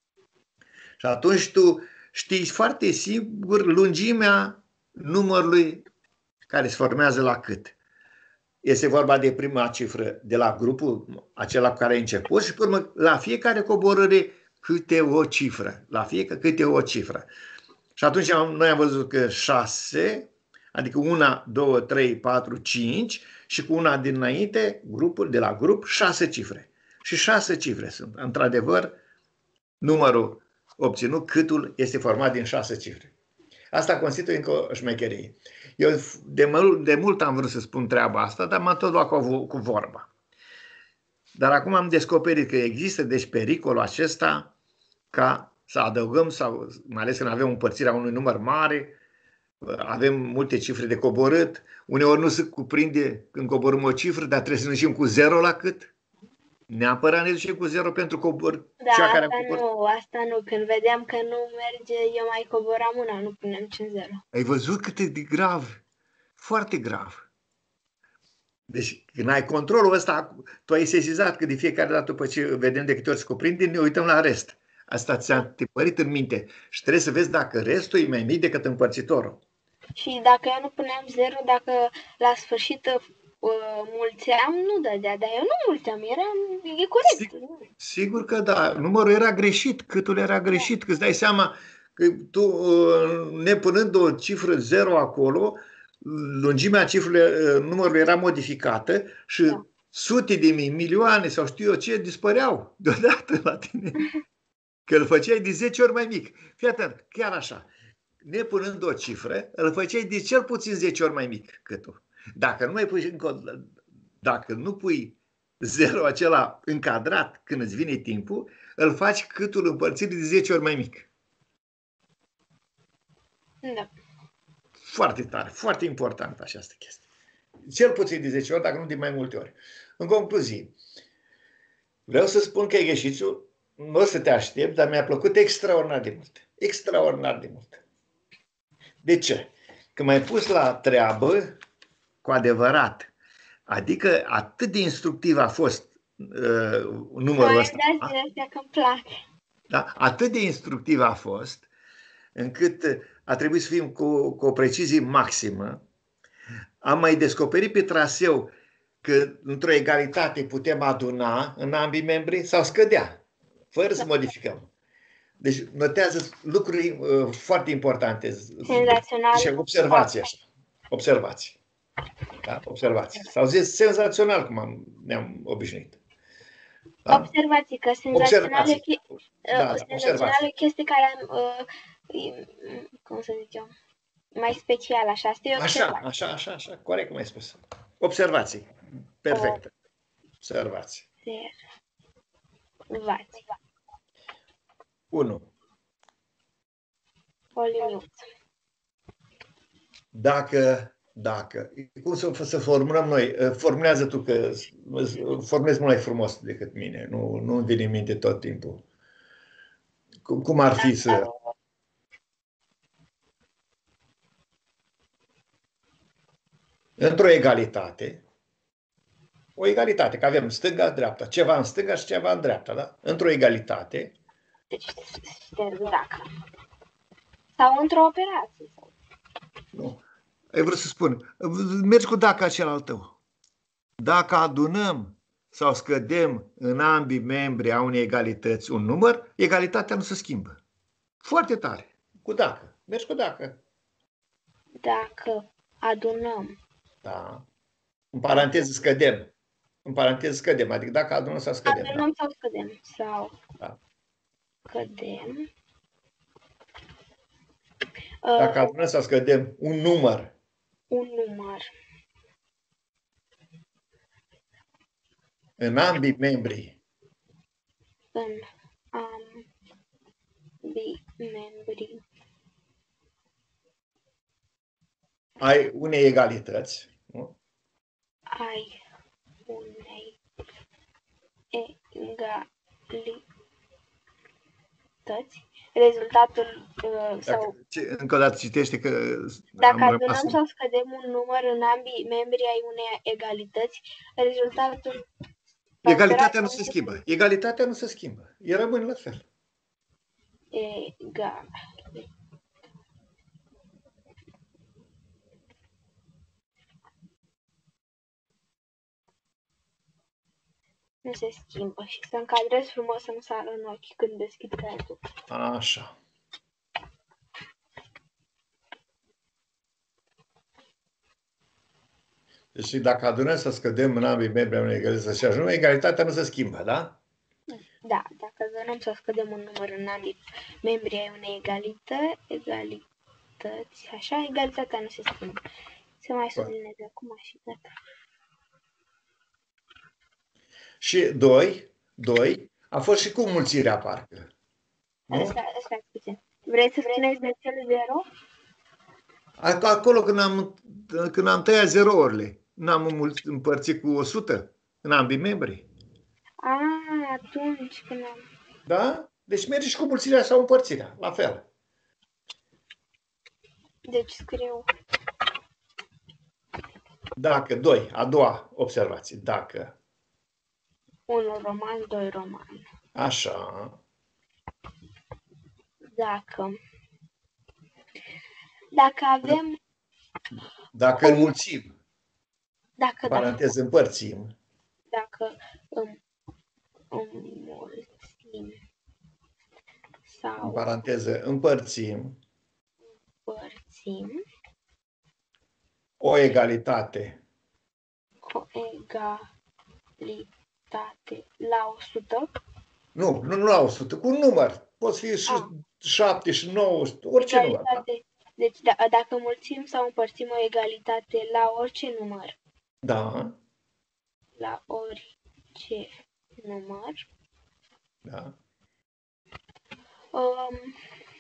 Și atunci tu știi foarte sigur lungimea numărului care se formează la cât. Este vorba de prima cifră de la grupul acela cu care ai început și, pe urmă, la fiecare coborâre câte o cifră. La fiecare câte o cifră. Și atunci am, noi am văzut că șase, adică unu, doi, trei, patru, cinci și cu una dinainte, grupul, de la grup, șase cifre. Și șase cifre sunt. Într-adevăr, numărul obținut, câtul, este format din șase cifre. Asta constituie încă o șmecherie. Eu de mult, de mult am vrut să spun treaba asta, dar m-am tot luat cu, cu vorba. Dar acum am descoperit că există deci pericolul acesta ca să adăugăm, sau mai ales când avem împărțirea unui număr mare, avem multe cifre de coborât, uneori nu se cuprinde când coborâm o cifră, dar trebuie să ne ducem cu zero la cât? Neapărat ne ducem cu zero pentru cobor. Da, cea care asta nu, asta nu. Când vedeam că nu merge, eu mai coboram una, nu punem niciun zero. Ai văzut cât e de grav? Foarte grav. Deci, când ai controlul ăsta, tu ai sesizat că de fiecare dată după ce vedem de câte ori se cuprinde, ne uităm la rest. Asta ți-a tipărit în minte. Și trebuie să vezi dacă restul e mai mic decât împărțitorul. Și dacă eu nu puneam zero, dacă la sfârșit uh, mulțeam, nu dădea, dar eu nu mulțeam, era, e corect. Sigur, sigur că da, numărul era greșit, câtul era greșit, că îți dai seama că tu, uh, nepunând o cifră zero acolo, lungimea cifrului, numărului era modificată și da. Sute de mii, milioane sau știu eu ce, dispăreau deodată la tine. Că îl făceai de zece ori mai mic. Fii atent, chiar așa. Nepunând o cifră, îl făceai de cel puțin zece ori mai mic câtul. Dacă nu mai pui încă, dacă nu pui zero acela încadrat când îți vine timpul, îl faci câtul împărțit de zece ori mai mic. Da. Foarte tare, foarte important această chestie. Cel puțin de zece ori, dacă nu de mai multe ori. În concluzie, vreau să spun că exercițiul nu o să te aștept, dar mi-a plăcut extraordinar de mult. Extraordinar de mult. De ce? Că m-ai pus la treabă cu adevărat. Adică atât de instructiv a fost uh, numărul ăsta. Mă că îmi place. Da? Atât de instructiv a fost, încât a trebuit să fim cu, cu o precizie maximă. Am mai descoperit pe traseu că într-o egalitate putem aduna în ambii membri sau scădea, fără să modificăm. Deci notează lucruri uh, foarte importante. Senzațional. Și observații așa. Observații. Da? Observații. S-au zis senzațional, cum am, ne-am obișnuit. Da? Observații, că senzațional e, da, da, senzațional e chestie care am, uh, cum să zic eu, mai special, așa. Așa, așa, așa, așa, corect cum ai spus. Observații. Perfect. Observații. Observații. unu. O liniuță. Dacă, dacă, cum să, să formulăm noi? Formulează tu, că formulezi mult mai frumos decât mine. Nu, nu-mi vine în minte tot timpul. Cum, cum ar fi să... Într-o egalitate, o egalitate, că avem stânga, dreapta, ceva în stânga și ceva în dreapta, da? Într-o egalitate. Deci, dacă. Sau într-o operație. Nu. Ai vrut să spun, mergi cu dacă acela al tău. Dacă adunăm sau scădem în ambii membri a unei egalități un număr, egalitatea nu se schimbă. Foarte tare. Cu dacă. Mergi cu dacă. Dacă adunăm. Da. În paranteză scădem. În paranteză scădem. Adică dacă adunăm sau scădem. Adunăm da? sau scădem. Sau da. scădem. Dacă adunăm sau scădem un număr. Un număr. În ambii membri. În ambii membri. Ai unei egalități. Nu? Ai unei egalități. Rezultatul uh, sau... Dacă, încă o dată citește că... Dacă adunăm sau scădem un număr în ambii membri ai unei egalități, rezultatul... Egalitatea nu se schimbă. Egalitatea nu se schimbă. E rămâne la fel. Egal. Nu se schimbă și să încadrez frumos să nu sară în ochi când deschid caietul. Așa. Deci dacă adunăm să scădem în ambii membri a unei egalități și ajungem, egalitatea nu se schimbă, da? Da, dacă adunăm să scădem un număr în ambii membri ai unei egalită, egalități, așa, egalitatea nu se schimbă. Se mai sublineze acum și gata. Și doi, doi, a fost și cu mulțirea, parcă. Nu? Asta, asta puțin. Vrei să spuneți de cel zero? Acolo când am, când am tăiat zerourile, n-am împărțit cu o sută în ambii membri. A, atunci când am... Da? Deci merge și cu mulțirea sau împărțirea, la fel. Deci scriu... Dacă, doi, a doua observație, dacă... unu roman, doi roman. Așa. Dacă... Dacă avem... Dacă înmulțim. Dacă, paranteză, împărțim. Dacă îm, înmulțim sau... În paranteză, împărțim. Împărțim. O egalitate. O egalitate la o sută. Nu, nu la o sută, cu un număr. Poți fi și șapte și nouă, orice număr. Da? Deci da, dacă înmulțim sau împărțim o egalitate la orice număr. Da. La orice număr. Da. Um,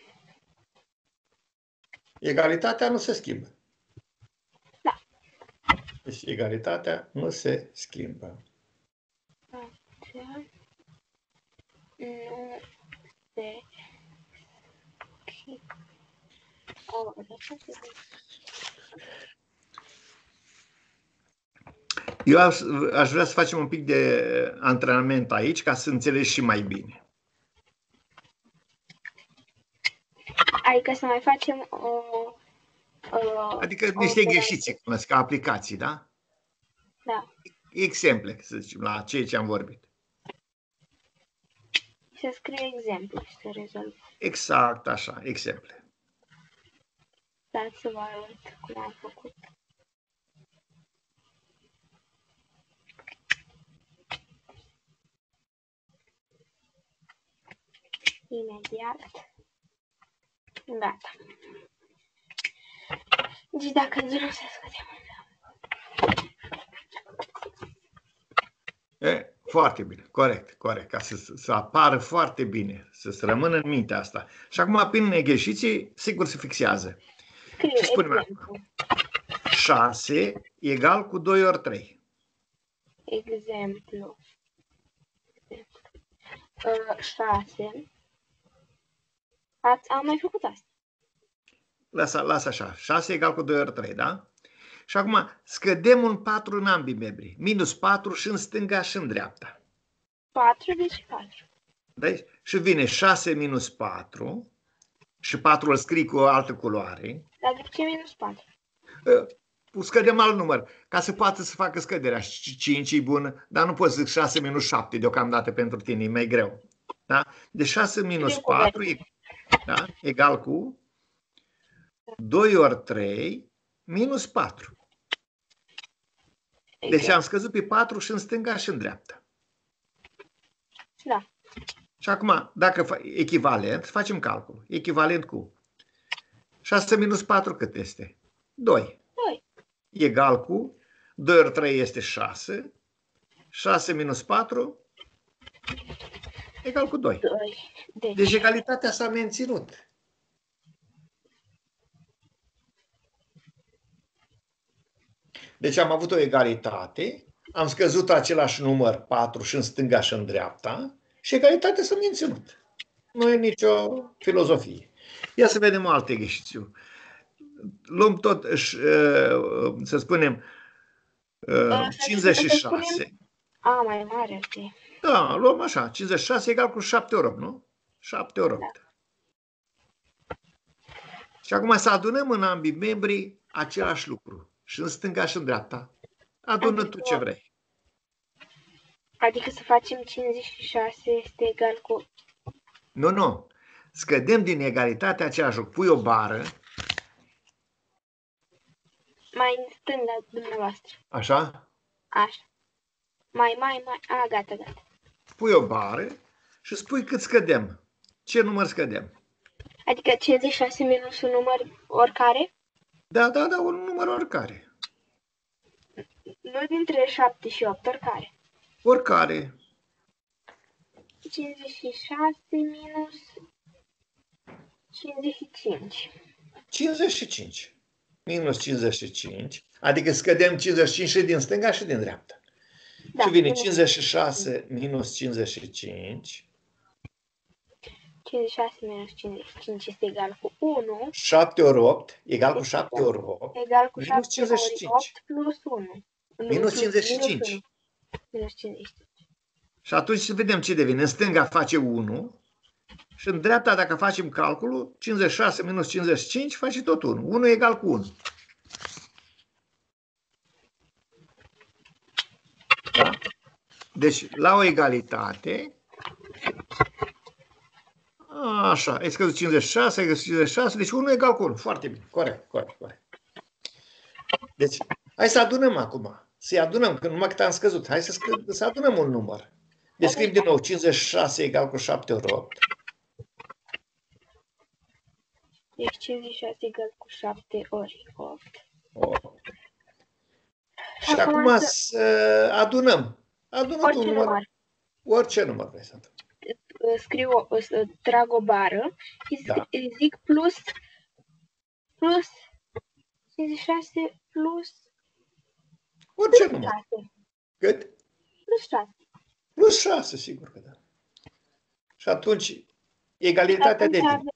Egalitatea nu se schimbă. Da. Deci egalitatea nu se schimbă. Nu se schimbă. Eu aș, aș vrea să facem un pic de antrenament aici ca să înțelegi și mai bine. Adică să mai facem o... o Adică o niște operație. exerciții, ca aplicații, da? Da. Exemple, să zicem, la ceea ce am vorbit. Să scriu exemplu și să rezolv. Exact așa, exemple. Dați să vă arăt cum am făcut. Imediat. Gata. Deci dacă nu se scădem. E, foarte bine, corect, corect, ca să, să apară foarte bine, să se rămână în minte asta. Și acum, prin exerciții, sigur se fixează. Scriu Și spunem exemplu. șase egal cu doi ori trei. Exemplu. Uh, șase. Ați, am mai făcut asta. Lasă, lasă așa, șase egal cu doi ori trei, da? Și acum scădem un patru în ambii membri. Minus patru și în stânga și în dreapta. patru, deci patru. Deci, și vine șase minus patru și patru îl scrii cu o altă culoare. Dar de ce minus patru? Scădem alt număr, ca să poată să facă scăderea. cinci e bun, dar nu poți zic șase minus șapte deocamdată pentru tine, e mai greu. Da? Deci șase minus patru e, da? Egal cu doi ori trei minus patru. Deci am scăzut pe patru și în stânga și în dreapta. Da. Și acum, dacă echivalent, facem calcul. Echivalent cu șase minus patru cât este? doi. doi. Egal cu doi ori trei este șase. șase minus patru egal cu doi. doi. Deci, deci egalitatea s-a menținut. Deci am avut o egalitate, am scăzut același număr patru și în stânga și în dreapta și egalitatea s-a menținut. Nu e nicio filozofie. Ia să vedem o altă exercițiu. Luăm tot, să spunem, cincizeci și șase. A, mai mare. Okay. Da, luăm așa, cincizeci și șase egal cu șapte ori opt, nu? șapte ori opt. Da. Și acum să adunăm în ambii membri același lucru. Și în stânga și în dreapta. Adună adică, tu ce vrei. Adică să facem cincizeci și șase este egal cu... Nu, nu. Scădem din egalitate același lucru. Pui o bară. Mai în stânga dumneavoastră. Așa? Așa. Mai, mai, mai... A, gata, gata. Pui o bară și spui cât scădem. Ce număr scădem? Adică cincizeci și șase minus un număr oricare? Da, da, da, un număr oricare. Nu dintre șapte și opt, oricare. Oricare. cincizeci și șase minus cincizeci și cinci. cincizeci și cinci. Minus cincizeci și cinci. Adică scădem cincizeci și cinci și din stânga și din dreapta. Da, și vine cincizeci și șase minus cincizeci și cinci. cincizeci și șase minus cincizeci și cinci este egal cu unu. șapte ori opt egal cu șapte ori opt. Egal cu șapte ori opt plus unu. Minus cincizeci și cinci. Minus cincizeci și cinci. Și atunci să vedem ce devine. În stânga face unu și în dreapta, dacă facem calculul, cincizeci și șase minus cincizeci și cinci face tot unu. unu egal cu unu. Da? Deci, la o egalitate, așa, ai scăzut cincizeci și șase, ai scăzut cincizeci și șase, deci unu egal cu unu. Foarte bine, corect, corect, corect. Deci, hai să adunăm acum. Să-i adunăm, că numai cât am scăzut. Hai să, scă, să adunăm un număr. Descriem din nou cincizeci și șase egal cu șapte ori opt. Deci cincizeci și șase egal cu șapte ori opt. opt. Și acum, acum să adunăm. Adunăm orice un număr. număr. Orice număr vrei să adunăm. Scriu, trag o bară și da. zic plus, plus cincizeci și șase plus orice plus număr. șase. Cât? Plus șase. Plus șase, sigur că da. Și atunci, egalitatea de timp.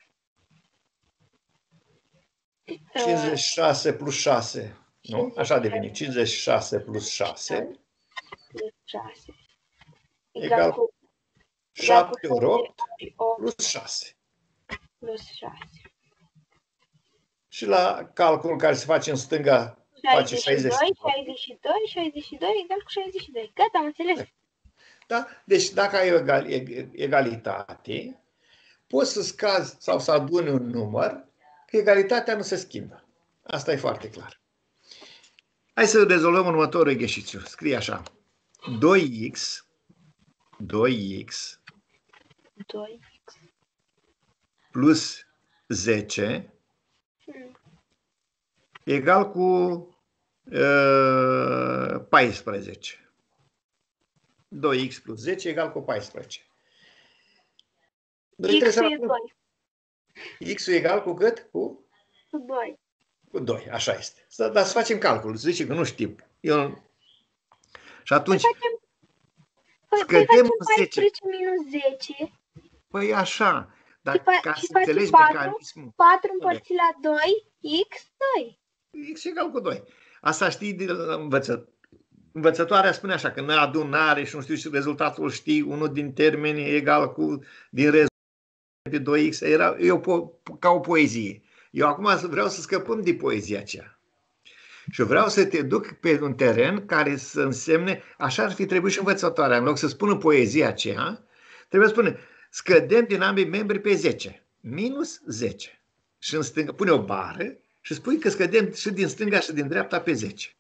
cincizeci și șase plus șase, nu? Așa devine. cincizeci și șase plus șase. Plus șase. Egal cu șapte ori opt plus șase. Plus șase. Și la calculul care se face în stânga face șaizeci. șaizeci și doi, șaizeci și doi egal cu șaizeci și doi. Gata, am înțeles. Da? Deci dacă ai egal, egalitate, poți să scazi sau să aduni un număr, că egalitatea nu se schimbă. Asta e foarte clar. Hai să rezolvăm următorul exercițiu. Scrie așa. doi x doi x doi x plus zece hmm. egal cu uh, paisprezece. doi x plus zece egal cu paisprezece. Noi X e doi. X-ul egal cu cât? Cu? Cu doi. Cu doi, așa este. Dar să facem calcul. Zice că nu știu. Eu... Și atunci... Păi facem, păi facem paisprezece minus zece. Păi așa. Dar și ca și să înțelegi patru, mecanismul... patru împărțit la doi, x, doi. X egal cu doi. Asta știi de învățăt. Învățătoarea spune așa, că în adunare și nu știu și rezultatul știi, unul din termeni e egal cu, din rezultat de doi x, era eu, ca o poezie. Eu acum vreau să scăpăm de poezia aceea. Și vreau să te duc pe un teren care să însemne, așa ar fi trebuit și învățătoarea, în loc să spună poezia aceea, trebuie să spună, scădem din ambii membri pe zece, minus zece. Și în stânga, pune o bară și spui că scădem și din stânga și din dreapta pe zece.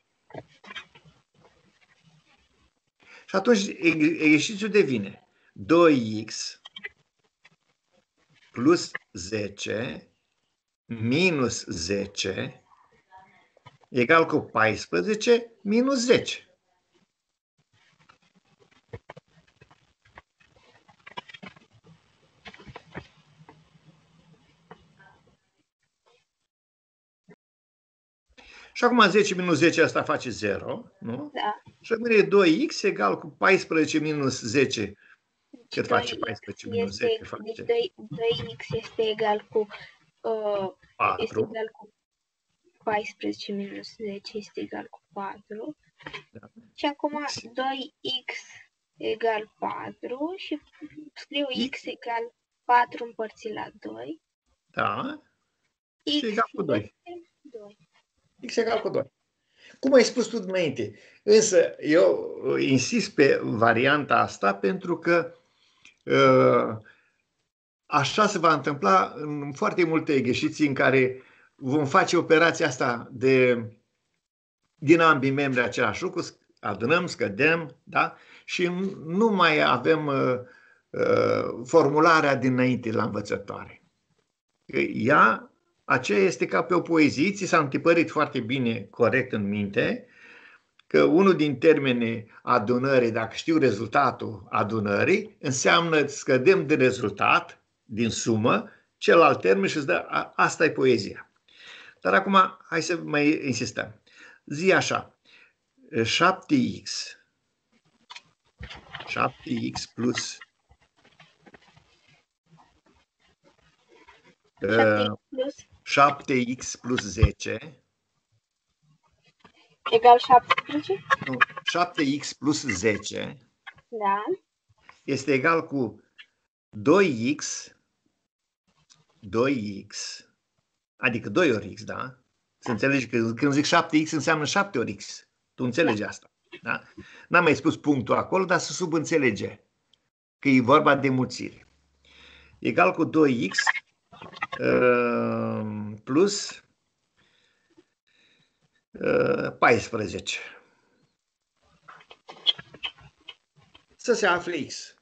Și atunci exercițiul devine doi x plus zece minus zece egal cu paisprezece minus zece. Și acum zece minus zece asta face zero, nu? Da. Și rămâne doi x egal cu paisprezece minus zece. Cât face paisprezece minus zece? Face... Deci doi x este egal cu, uh, este egal cu paisprezece minus zece este egal cu patru. Da. Și acum doi x egal patru și scriu x egal patru împărțit la doi. Da. X și egal cu doi. doi. X egal cu doi. Cum ai spus tu dinainte. Însă eu insist pe varianta asta pentru că uh, așa se va întâmpla în foarte multe exerciții în care vom face operația asta de din ambii membri același lucru, adunăm, scădem, da? Și nu mai avem uh, uh, formularea dinainte la învățătoare. Ea, aceea este ca pe o poezie, ți s-a întipărit foarte bine, corect în minte, că unul din termenii adunării, dacă știu rezultatul adunării, înseamnă scădem de rezultat, din sumă, celălalt termen și îți dă, a, asta e poezia. Dar acum, hai să mai insistăm. Zi așa, șapte x, șapte x plus, șapte x plus zece, egal șaptesprezece? Nu, șapte x plus zece, da, este egal cu doi x, doi x, adică doi ori x, da? Să înțelegi că când zic șapte x înseamnă șapte ori x. Tu înțelegi asta. Da? N-am mai spus punctul acolo, dar să subînțelege că e vorba de mulțire. Egal cu doi x uh, plus uh, paisprezece. Să se afle x.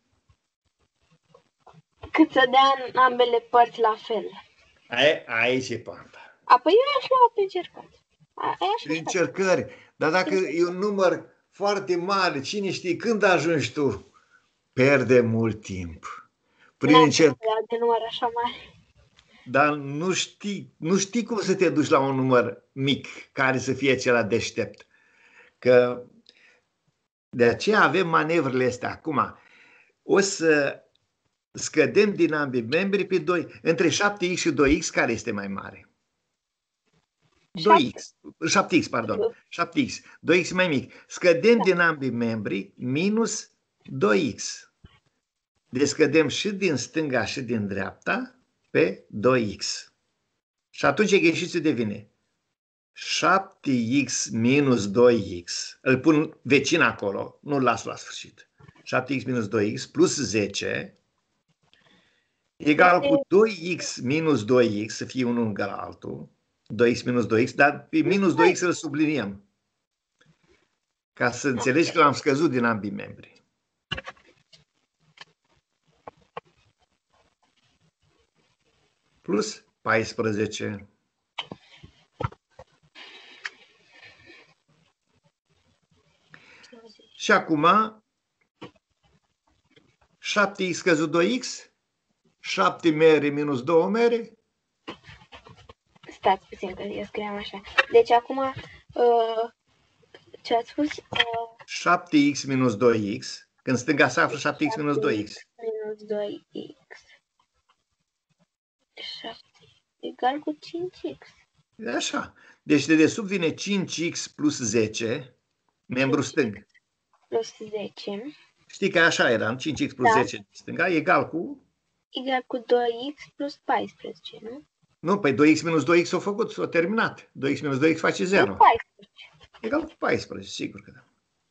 Cât să dea în ambele părți la fel. Aia, aici e panta. Apoi eu aș lua pe încercat. Prin încercări. Dar dacă e un număr foarte mare, cine știe când ajungi tu, pierde mult timp. Prin încercări. De număr așa mare. Dar nu știi, nu știi cum să te duci la un număr mic care să fie acela deștept. Că de aceea avem manevrele astea. Acum, o să scădem din ambii membri pe doi. Între șapte x și doi x, care este mai mare? doi x, șapte x, pardon, șapte x, doi x mai mic. Scădem da. din ambii membri minus doi x. Deci scădem și din stânga și din dreapta pe doi x. Și atunci exercițiul devine șapte x minus doi x, îl pun vecin acolo, nu-l las la sfârșit. șapte x minus doi x plus zece egal cu doi x minus doi x, să fie unul egal altul, doi x minus doi x, dar pe minus doi x îl subliniem. Ca să înțelegi că l-am scăzut din ambii membri. Plus paisprezece. Și acum șapte x scăzut doi x, șapte mere minus doi mere. Stați puțin că eu scriam așa. Deci acum, uh, ce ați spus? Uh, șapte x minus doi x. Când stânga se află șapte x minus doi x. Minus doi x. șapte egal cu cinci x. Așa. Deci de desubt vine cinci x plus zece, membru stâng. Plus zece. Știi că așa era, cinci x plus da. zece stânga, egal cu? Egal cu doi x plus paisprezece, nu? Nu, păi doi x minus doi x s-a făcut, s-a terminat. doi x minus doi x face zero. paisprezece. Egal cu paisprezece, sigur că da.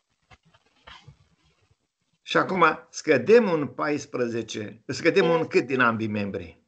Și acum scădem un paisprezece, scădem un cât din ambii membri?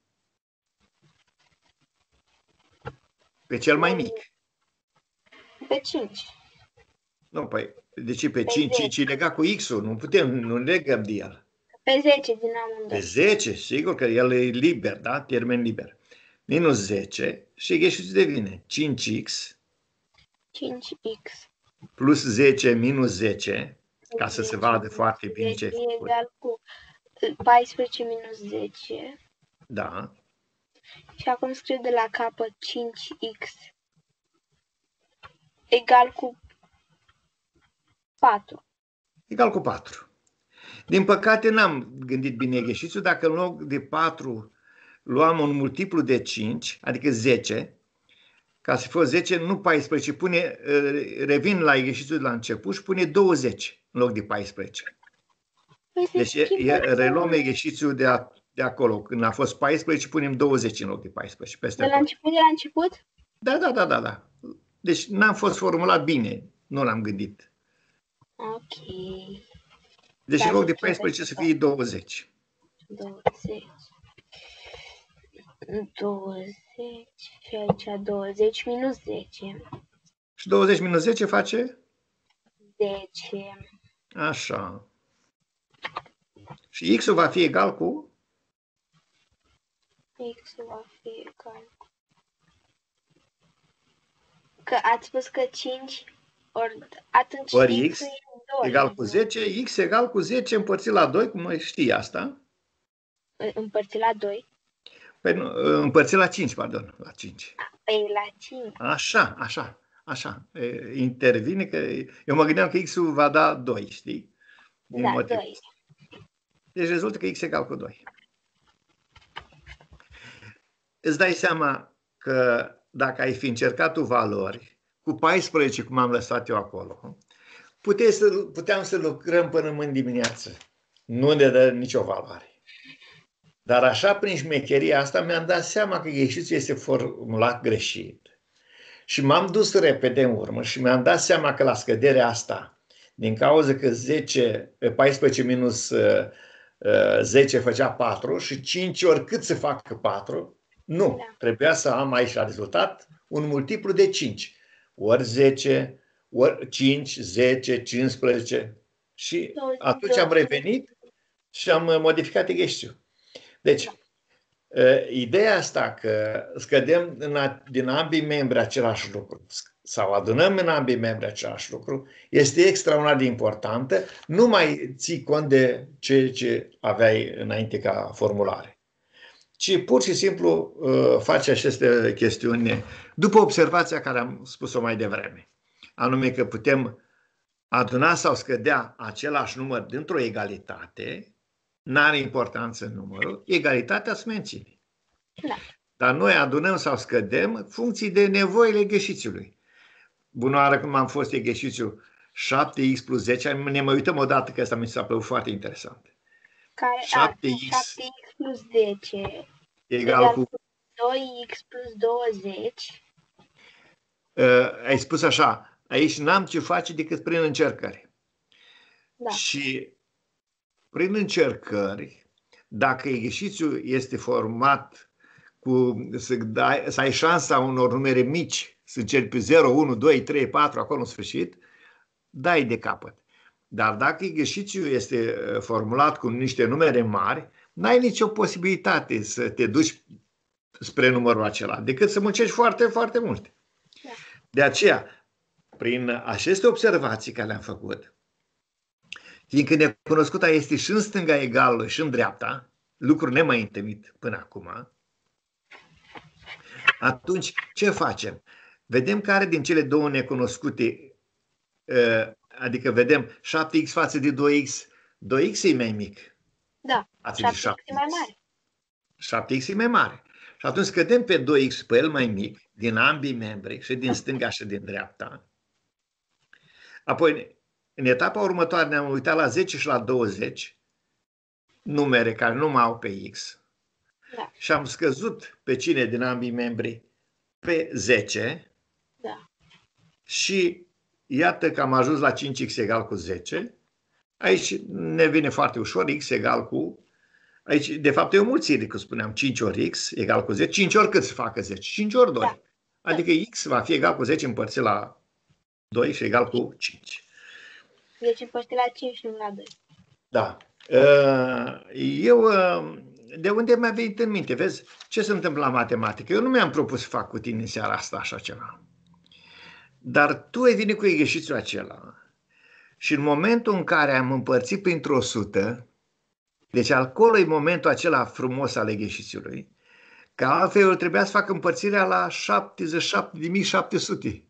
Pe cel mai mic. Pe cinci. Nu, păi, de ce pe, pe cinci? cinci e legat cu x-ul, nu putem, nu legăm de el. Pe zece din amândoi. Pe zece, sigur că el e liber, da? Termen liber. Minus zece și exercițiul devine cinci x cinci x plus zece minus zece, ca să se vadă foarte bine ce ai făcut. Egal cu paisprezece minus zece. Da. Și acum scriu de la capăt cinci x egal cu patru. Egal cu patru. Din păcate n-am gândit bine exercițiul. Dacă în loc de patru luam un multiplu de cinci, adică zece, ca să fie zece, nu paisprezece, pune, revin la exercițiul de la început și pune douăzeci în loc de paisprezece. Deci e, reluăm exercițiul de, a, de acolo. Când a fost paisprezece, punem douăzeci în loc de paisprezece. Peste de la început, de la început? Da, da, da, da, da. Deci n-am fost formulat bine. Nu l-am gândit. Ok. Deci în loc de paisprezece să fie douăzeci. douăzeci. douăzeci. Și aici douăzeci minus zece. Și douăzeci minus zece face? zece. Așa. Și x-ul va fi egal cu? X-ul va fi egal cu... Că ați spus că cinci ori... Atunci ori x, x egal cu zece, x egal cu zece împărțit la doi, cum știi asta? Împărțit la doi? Păi nu, împărțit la cinci, pardon, la cinci. Păi la cinci. Așa, așa, așa. Intervine că eu mă gândeam că x-ul va da doi, știi? Din da, motiv. doi. Deci rezultă că x egal cu doi. Îți dai seama că dacă ai fi încercat tu valori cu paisprezece, cum am lăsat eu acolo, să, puteam să lucrăm până în dimineață. Nu ne dă nicio valoare. Dar așa, prin șmecheria asta, mi-am dat seama că exercițiul este formulat greșit. Și m-am dus repede în urmă și mi-am dat seama că la scăderea asta, din cauza că zece, paisprezece minus zece făcea patru și cinci ori cât să facă patru, nu, da. Trebuia să am aici la rezultat un multiplu de cinci. Ori zece, ori cinci, zece, cincisprezece. Și atunci am revenit și am modificat exercițiul. Deci, ideea asta că scădem din ambii membri același lucru sau adunăm în ambii membri același lucru este extraordinar de importantă. Nu mai ții cont de ceea ce aveai înainte ca formulare, ci pur și simplu uh, faci aceste chestiuni după observația care am spus-o mai devreme. Anume că putem aduna sau scădea același număr dintr-o egalitate, n-are importanță numărul, egalitatea se menține. Da. Dar noi adunăm sau scădem funcții de nevoile exercițiului. Bună oară, cum am fost exercițiul șapte x plus zece, ne mai uităm o dată că asta mi s-a părut foarte interesant. Care, șapte x, șapte x plus zece egal cu doi x plus douăzeci. Uh, ai spus așa, aici n-am ce face decât prin încercări. Da. Și prin încercări, dacă exercițiul este format cu, să, dai, să ai șansa unor numere mici, să încerci pe zero, unu, doi, trei, patru, acolo în sfârșit, dai de capăt. Dar dacă exercițiul este formulat cu niște numere mari, n-ai nicio posibilitate să te duci spre numărul acela, decât să muncești foarte, foarte mult. Da. De aceea, prin aceste observații care le-am făcut, fiindcă necunoscuta este și în stânga egală și în dreapta, lucru nemai întâlnit până acum, atunci ce facem? Vedem care din cele două necunoscute, adică vedem șapte x față de doi x, doi x e mai mic. Da, șapte x e mai mare. șapte x e mai mare. Și atunci scădem pe doi x pe el mai mic, din ambii membri, și din stânga și din dreapta. Apoi, în etapa următoare ne-am uitat la zece și la douăzeci, numere care nu mai au pe x. Da. Și am scăzut pe cine din ambii membri pe zece. Da. Și iată că am ajuns la cinci x egal cu zece. Aici ne vine foarte ușor, x egal cu... Aici, de fapt, e o mulțire, că spuneam, cinci ori x egal cu zece. cinci ori cât să facă zece? cinci ori doi. Da. Adică x va fi egal cu zece împărțit la doi și egal cu cinci. Deci împărțit la cinci, nu la doi. Da. Eu, de unde mi-a venit în minte? Vezi, ce se întâmplă la matematică? Eu nu mi-am propus să fac cu tine în seara asta așa ceva. Dar tu ai venit cu exercițiul acela și în momentul în care am împărțit printr-o sută, deci acolo e momentul acela frumos al exercițiului, că altfel eu trebuia să fac împărțirea la șaptezeci și șapte de mii șapte sute.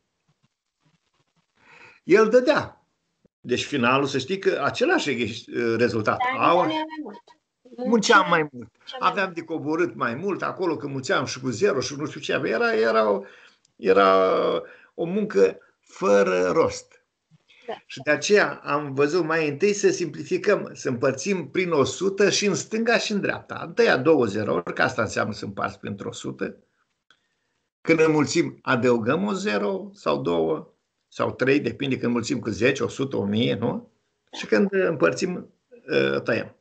El dădea. Deci finalul, să știi că același rezultat. Dar nu mai mult. Munceam mai mult. Aveam de coborât mai mult acolo, că munceam și cu zero și nu știu ce. Era, era, o, era o muncă fără rost. Da. Și de aceea am văzut mai întâi să simplificăm, să împărțim prin o sută și în stânga și în dreapta. Am tăiat două zerouri, că asta înseamnă să împarți printr-o sută. Când înmulțim, adăugăm o zero sau două sau trei, depinde când înmulțim cu zece, o sută, o mie, nu? Și când împărțim, tăiem.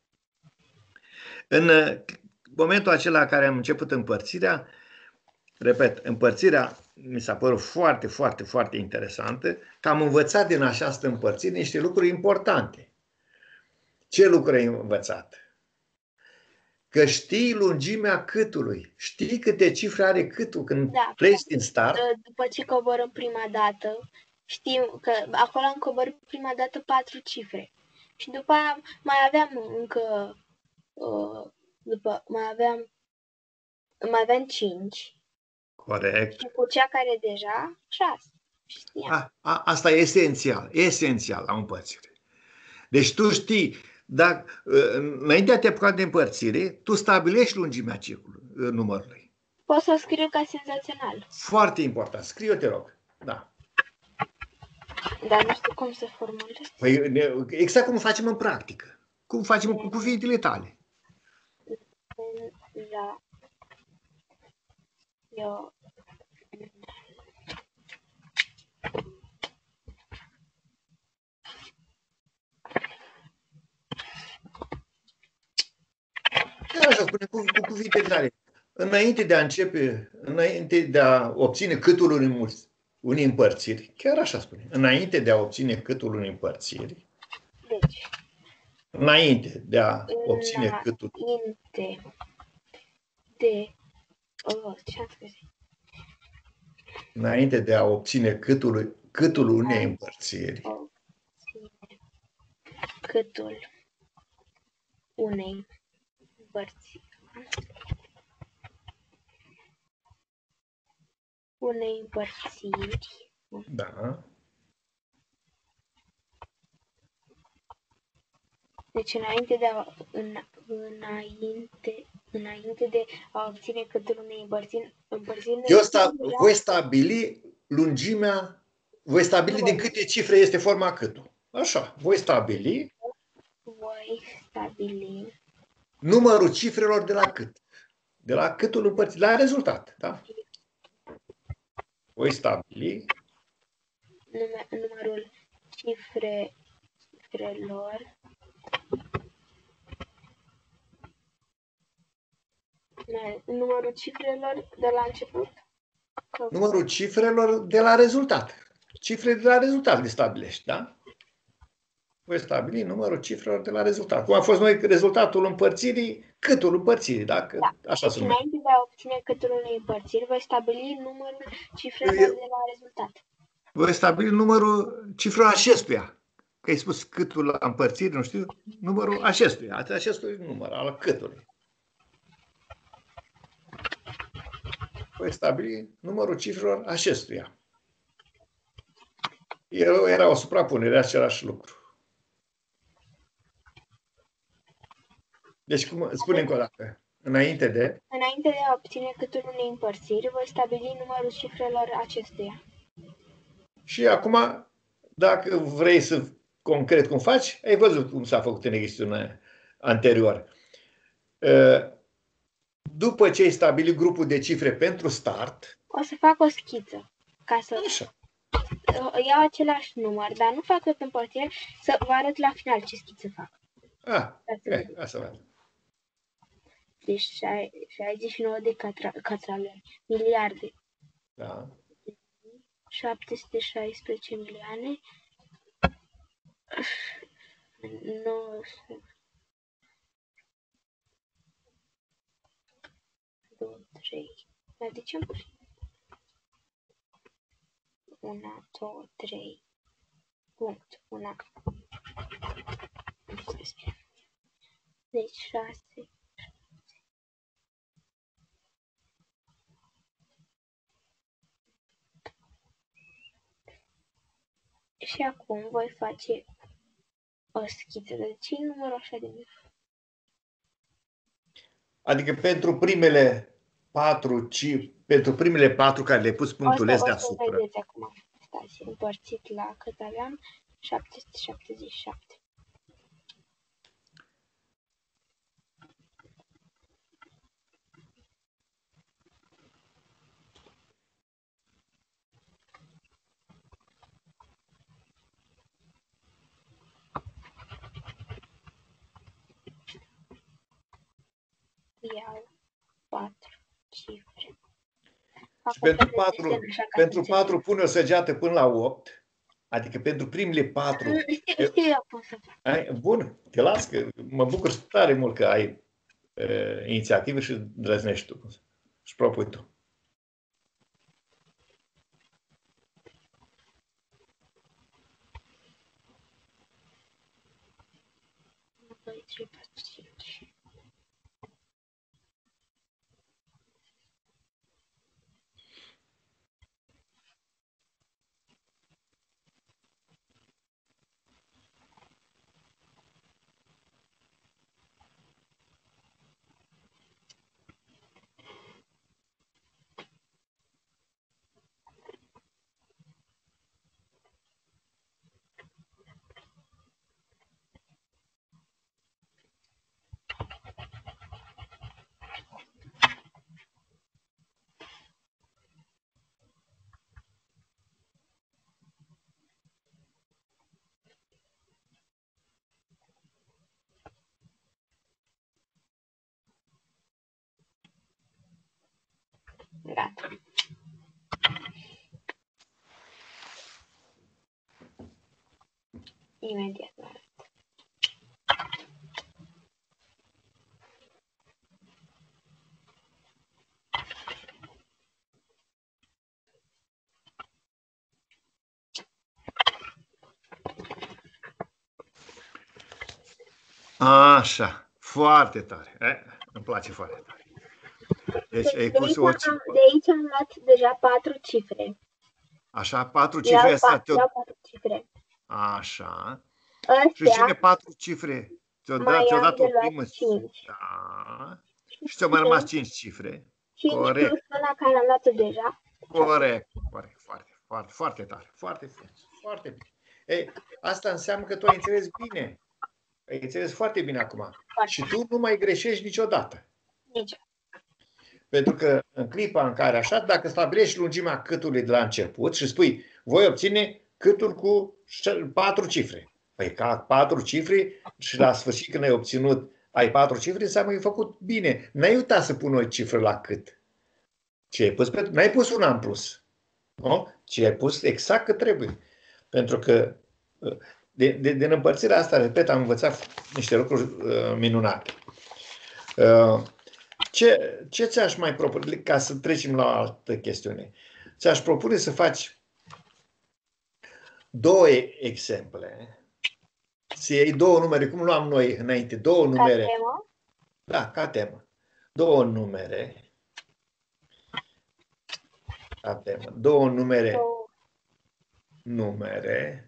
În momentul acela în care am început împărțirea, repet, împărțirea mi s-a părut foarte, foarte, foarte interesantă, că am învățat din această împărțire niște lucruri importante. Ce lucruri ai învățat? Că știi lungimea câtului, știi câte cifre are câtul când da, pleci din start. După ce coborâm prima dată, știm că acolo am coborât prima dată patru cifre. Și după aia mai aveam încă, după, mai aveam, mai aveam cinci. Corect. Și cu cea care deja, șase. A, a, asta e esențial, esențial la împărțire. Deci tu știi, dacă, înainte de a te apuca de împărțire, tu stabilești lungimea ciclului, numărului. Poți să o scriu ca senzațional. Foarte important. Scrie-o, te rog. Da. Dar nu știu cum să formulez. Păi, exact cum facem în practică. Cum facem cu cuvintele tale. Da. Eu... Așa spune cu, cu cuvintele tale. Înainte de a începe, înainte de a obține câtul unei, mulți, unei împărțiri, chiar așa spune, înainte de a obține câtul unei împărțiri, deci, înainte de a obține câtul... Înainte de... Oh, ce-am scris? Înainte de a obține câtul, câtul unei împărțiri, obține câtul unei împărțiri. Unei împărțiri. Da. Deci înainte de a, în, înainte, înainte de a obține câtul unei împărțiri, împărțiri Eu sta, voi stabili lungimea, voi stabili nu din câte cifre este forma câtul. Așa, voi stabili voi stabili numărul cifrelor de la cât. De la câtul împărțit, la rezultat, da? Voi stabili Nume, numărul cifre, cifrelor numărul cifrelor de la început? Numărul cifrelor de la rezultat. Cifrele de la rezultat le stabilești, da? Voi stabili numărul cifrelor de la rezultat. Cum a fost noi rezultatul împărțirii, câtul împărțirii, da? Că da. Așa deci se numește. înainte de a obține câtul unei împărțiri, voi stabili numărul cifrelor Eu... de la rezultat. Voi stabili numărul cifrelor acestuia. Că ai spus câtul la împărțire, nu știu, numărul acestuia. Acestui număr, al câtului. Voi stabili numărul cifrelor acestuia. Era o suprapunere, același lucru. Deci, cum, spune încă o dată, înainte de... Înainte de a obține câtul unei împărțiri, voi stabili numărul cifrelor acestuia. Și acum, dacă vrei să concret cum faci, ai văzut cum s-a făcut în chestiunea anterior. După ce ai stabilit grupul de cifre pentru start... O să fac o schiță. Ca să Așa. iau același număr, dar nu fac tot împărțire, să vă arăt la final ce schiță fac. Ah, eh, asta văd. Deci șaizeci și nouă de catraleni, miliarde. Da. șapte sute șaisprezece milioane. nouă sute. doi, trei. Dar de ce am pus? unu, doi, trei. Punct. Una. Deci șase. Și acum voi face o schiță. De ce numărul așa de mic? Adică pentru primele patru, ci, pentru primele patru care le-ai pus punctul S deasupra. O să vedeți acum. Stați, împărțit la cât aveam? șapte sute șaptezeci și șapte. Iau patru cifre. Și pentru patru, pentru patru pune o săgeată până la opt, adică pentru primele patru. Știu, știu eu cum să fac. Ai, bun, te las, că mă bucur tare mult că ai uh, inițiativă și drăznești tu și propui tu. unu, doi, trei, patru, cinci. Gata. Imediat mă arăt. Așa, foarte tare. Eh, îmi place foarte tare. Deci, deci ai de, pus aici o am, de aici am luat deja patru cifre. Așa, patru cifre Iau, astea. patru, iau patru cifre. Așa. Astea, și cine patru cifre? Ți-o dat, ți-o dat o primă. cinci. Da. Și ți-au mai rămas cinci cifre. cinci Corect. plus una care am luat-o deja. Corect. Corect. Foarte, foarte, foarte tare. Foarte frumos. Foarte bine. Ei, asta înseamnă că tu ai înțeles bine. Ai înțeles foarte bine acum. Foarte. Și tu nu mai greșești niciodată. Nici. Pentru că în clipa în care așa, dacă stabilești lungimea câtului de la început și spui, voi obține câtul cu patru cifre. Păi ca patru cifre și la sfârșit când ai obținut, ai patru cifre, înseamnă că ai făcut bine. N-ai uitat să pun o cifră la cât. Ce ai pus? N-ai pus una în plus. Nu? Ci ai pus exact cât trebuie. Pentru că de, de, din împărțirea asta, repet, am învățat niște lucruri uh, minunate. Uh, ce ce ți-aș mai propune, ca să trecem la o altă chestiune? Ți-aș propune să faci două exemple, să iei două numere, cum luam noi înainte, două numere. Ca temă? Da, ca temă. Două numere. Ca temă. Două numere. Două. Numere.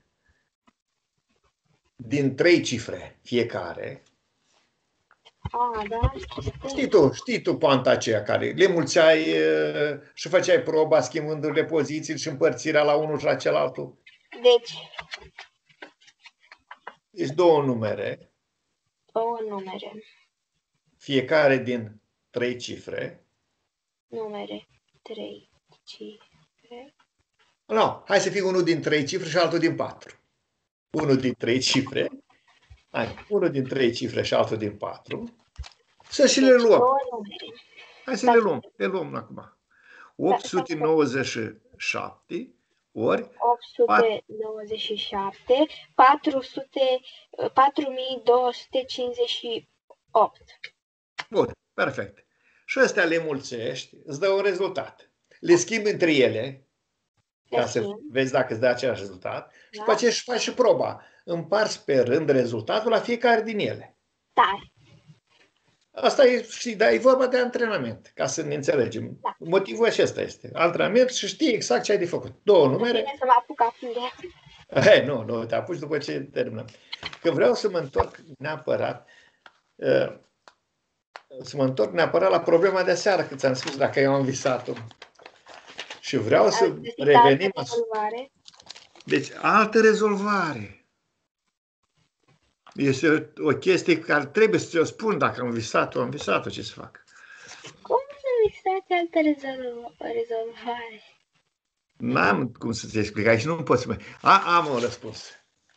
Din trei cifre fiecare. Ah, da? Știi tu, știi tu poanta aceea care le mulțeai uh, și făceai proba schimbându-le poziții și împărțirea la unul și la cealaltă. Deci, Deci două numere, două numere. fiecare din trei cifre. Numere trei cifre. Nu, hai să fie unul din trei cifre și altul din patru. Unul din trei cifre. Hai, unul din trei cifre și altul din patru. Să și le Deci, luăm. două numere. Hai să le luăm. Le luăm acum. opt sute nouăzeci și șapte ori opt sute nouăzeci și șapte, patru sute, patru mii două sute cincizeci și opt. Bun, perfect. Și astea le mulțești, îți dă un rezultat. Le schimbi între ele, Le ca să schimb. vezi dacă îți dă același rezultat. Și Da. după aceea și faci și proba. Împarți pe rând rezultatul la fiecare din ele. Tare. Asta e, știi, dar e vorba de antrenament, ca să ne înțelegem. Da. Motivul acesta este. Antrenament și știi exact ce ai de făcut. Două numere. Bine să mă apuc acum de... Hai, nu, nu, te apuci după ce terminăm. Că vreau să mă întorc neapărat, uh, să mă întorc neapărat la problema de seară, când ți-am spus dacă eu am visat-o. Și vreau să Ați găsit revenim. altă rezolvare? Deci, altă rezolvare. Este o chestie care trebuie să ți-o spun dacă am visat-o, am visat-o, ce să fac. Cum să visați altă rezolv- rezolvare? N-am cum să-ți explic aici, nu pot să mă... A, am un răspuns.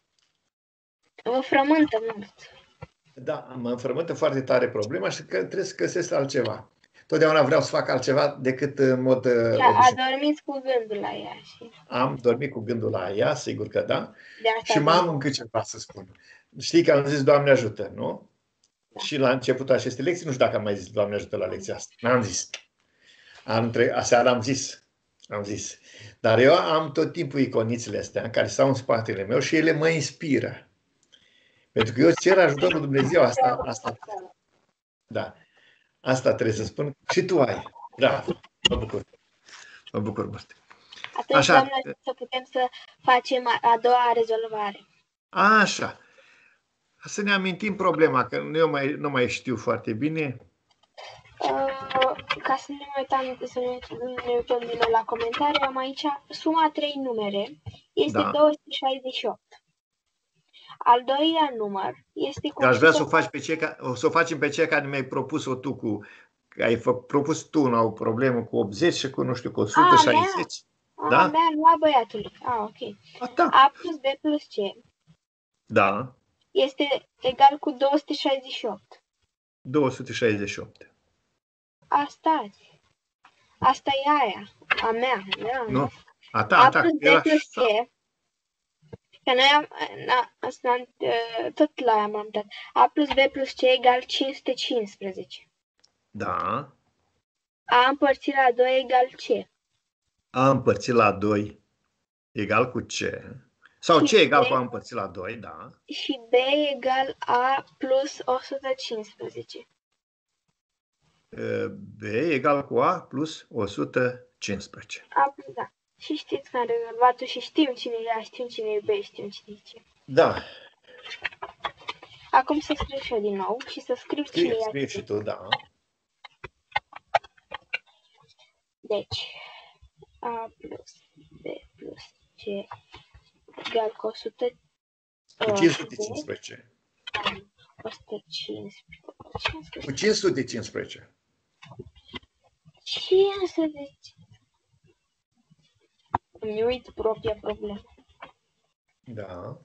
Vă frământă mult. Da, mă înfrământă foarte tare problema și că trebuie să găsesc altceva. Totdeauna vreau să fac altceva decât în mod uh, A, obișnuit. adormiți cu gândul la ea și... Am dormit cu gândul la ea, sigur că da. De asta Și m-am vă- încă ceva să spun. Știi că am zis Doamne ajută, nu? Da. Și la începutul acestei lecții, nu știu dacă am mai zis Doamne ajută la lecția asta. N-am zis. Am tre- aseară am zis. Am zis. Dar eu am tot timpul iconițele astea care stau în spatele meu și ele mă inspiră. Pentru că eu cer ajutorul lui Dumnezeu. Asta, asta, da. Asta trebuie să spun. Și tu ai. Bravo. Mă bucur. Mă bucur mult. Atunci, Așa. doamnă, să putem să facem a, a doua rezolvare. Așa. Să ne amintim problema, că eu mai, nu mai știu foarte bine. Uh, ca să ne mai uităm, să ne, ne uităm din nou la comentarii, am aici suma trei numere este Da. două sute șaizeci și opt. Al doilea număr este cu... Dar aș vrea să o, faci pe cei ca, o să o facem pe cei care mi-ai propus-o tu cu... Că ai fă, propus tu una o problemă cu optzeci și cu, nu știu, cu o sută șaizeci. A, Da? mea, nu a băiatului. Ah, ok. A, da. A plus B plus C Da. este egal cu două sute șaizeci și opt. două sute șaizeci și opt. Asta Asta e aia. A mea. mea Nu? A ta, A a ta. plus B Era plus C. așa. Că noi am, na, asta, uh, tot la aia am dat. A plus B plus C egal cinci sute cincisprezece. Da. A împărțit la doi egal C. A împărțit la doi egal cu C. Sau C Și egal B- cu A împărțit la doi, da. Și B egal A plus o sută cincisprezece. B egal cu A plus o sută cincisprezece. A, da. Și știți că am rezolvat-o și știm cine e A, știm cine e B, știm cine e C. Da. Acum să scriu și eu din nou și să scriu cine Scrie, e A. scrie și tu, da. Deci, A plus B plus C egal cu o sută Cu cinci sute cincisprezece. o sută cincisprezece. Cu cinci sute cincisprezece. cincisprezece. Îmi uit propria problemă. Da.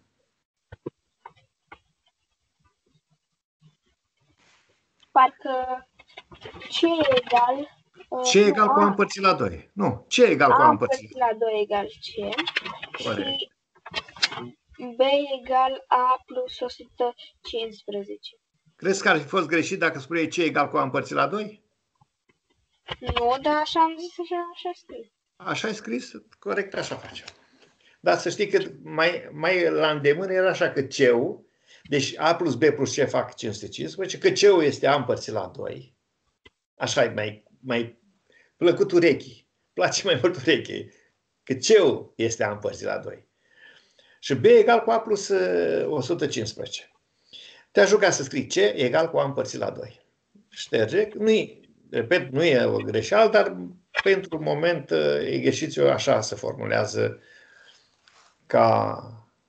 Parcă C egal... C egal cu A împărțit la doi. Nu, C egal cu A împărțit la doi egal C. Corect. Și B egal A plus o sută cincisprezece. Crezi că ar fi fost greșit dacă spuneai C egal cu A împărțit la doi? Nu, dar așa am zis, așa, așa scris. Așa ai scris? Corect, așa facem. Dar să știi că mai, mai la îndemână era așa că C-ul, deci A plus B plus C fac cinci sute cincisprezece, că C-ul este A împărțit la doi. Așa e mai, mai plăcut urechii. Place mai mult urechii. Că C-ul este A împărțit la doi. Și B egal cu A plus o sută cincisprezece. Te-aș ruga să scrii C egal cu A împărțit la doi. Șterge. Nu-i, repet, nu e o greșeală, dar pentru moment exercițiul așa se formulează ca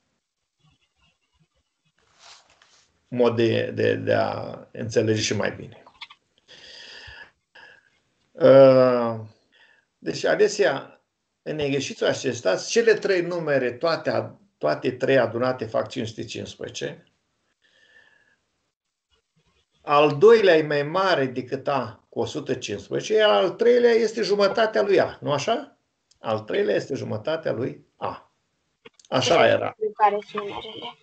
mod de, de, de a înțelege și mai bine. Deci, adesea, în exercițiul acesta, cele trei numere, toate, toate trei adunate, fac cinci sute cincisprezece. Al doilea e mai mare decât A cu o sută cincisprezece, iar al treilea este jumătatea lui A, nu așa? Al treilea este jumătatea lui A. Așa era. Care sunt numerele?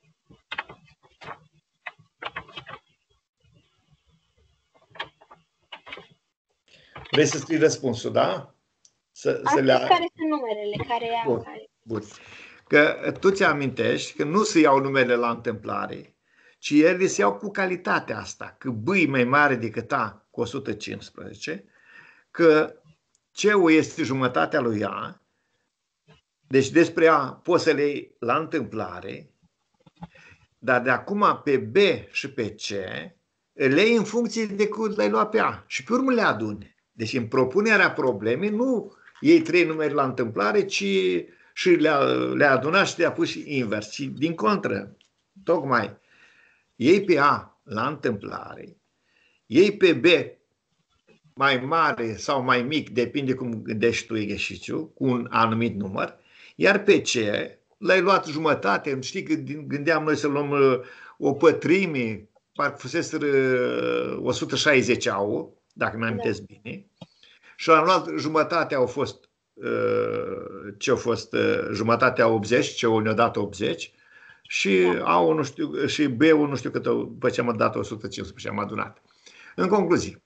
Vrei să scrii răspunsul, da? Să, să le... Care sunt numerele? Care ia? Bun. Care... Bun. Că tu ți amintești că nu se iau numele la întâmplare, ci ele se iau cu calitatea asta, că B e mai mare decât A cu o sută cincisprezece, că C-ul este jumătatea lui A, deci despre A poți să le iei la întâmplare, dar de acum pe B și pe C le iei în funcție de cât le-ai luat pe A și pe urmă le aduni. Deci în propunerea problemei nu iei trei numere la întâmplare, ci și le-a le adunat și le-a pus și invers. Și din contră, tocmai iei pe A la întâmplare, iei pe B mai mare sau mai mic, depinde cum gândești tu exercițiul, cu un anumit număr, iar pe C l-ai luat jumătate, știi că gândeam noi să luăm o pătrime, parcă fusese o sută șaizeci au, dacă mi-am amintesc bine, și am luat jumătatea, au fost, ce a fost jumătatea optzeci, ce-ul ne-a dat optzeci, și A-ul nu știu, și B-ul nu știu cât, după ce am dat o sută cincisprezece, am adunat. În concluzie,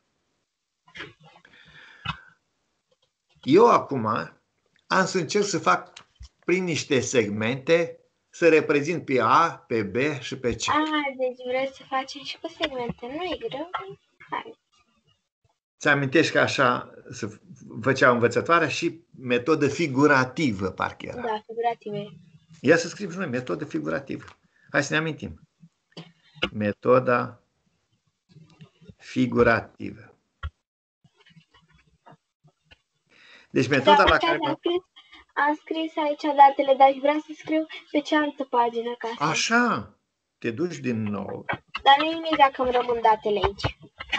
eu acum am să încerc să fac prin niște segmente să reprezint pe A, pe B și pe C. A, deci vreți să facem și cu segmente, nu e greu? Hai. Ți amintești că așa se făcea învățătoarea și metodă figurativă, parcă era. Da, figurativă. Ia să scriem și noi, metodă figurativă. Hai să ne amintim. Metoda figurativă. Deci metoda da, la care... Am scris, am scris aici datele, dar vreau să scriu pe cealaltă pagină. Ca să... Așa, te duci din nou. Dar nu e nimic dacă îmi rămân datele aici.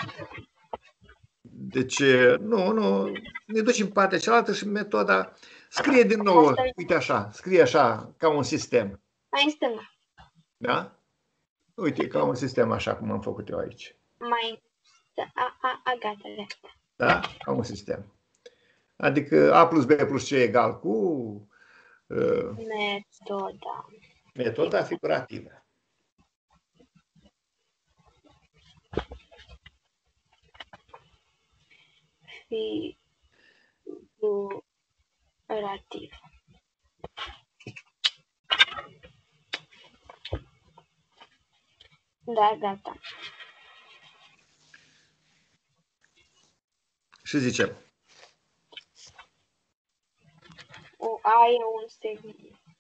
Deci, nu, nu, ne duci în partea cealaltă și metoda... Scrie din nou, uite așa, scrie așa, ca un sistem. Mai în stânga. Da? Uite, ca un sistem așa cum am făcut eu aici. Mai a, a, a, gata, gata. Da? Ca un sistem. Adică A plus B plus C egal cu... Uh, metoda. Metoda figurativă. Figurativ. Da, gata. Și zicem. O, A e un segment.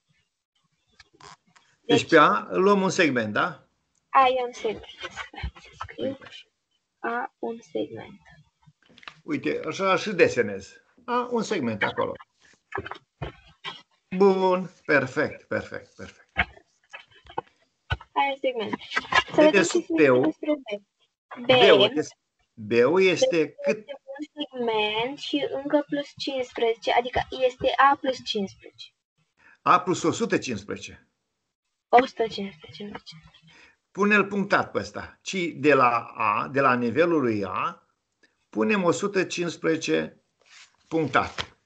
Deci, deci pe A luăm un segment, da? A e un segment. Să scriu. A un segment. Uite, așa și desenez. A, un segment acolo. Bun, perfect, perfect, perfect. A un segment. De desubt B-ul. B-ul este, B-ul este cât... Un segment și încă plus cincisprezece, adică este A plus cincisprezece. A plus o sută cincisprezece. o sută cincisprezece. Pune-l punctat pe ăsta. Ci de la A, de la nivelul lui A, punem o sută cincisprezece punctat.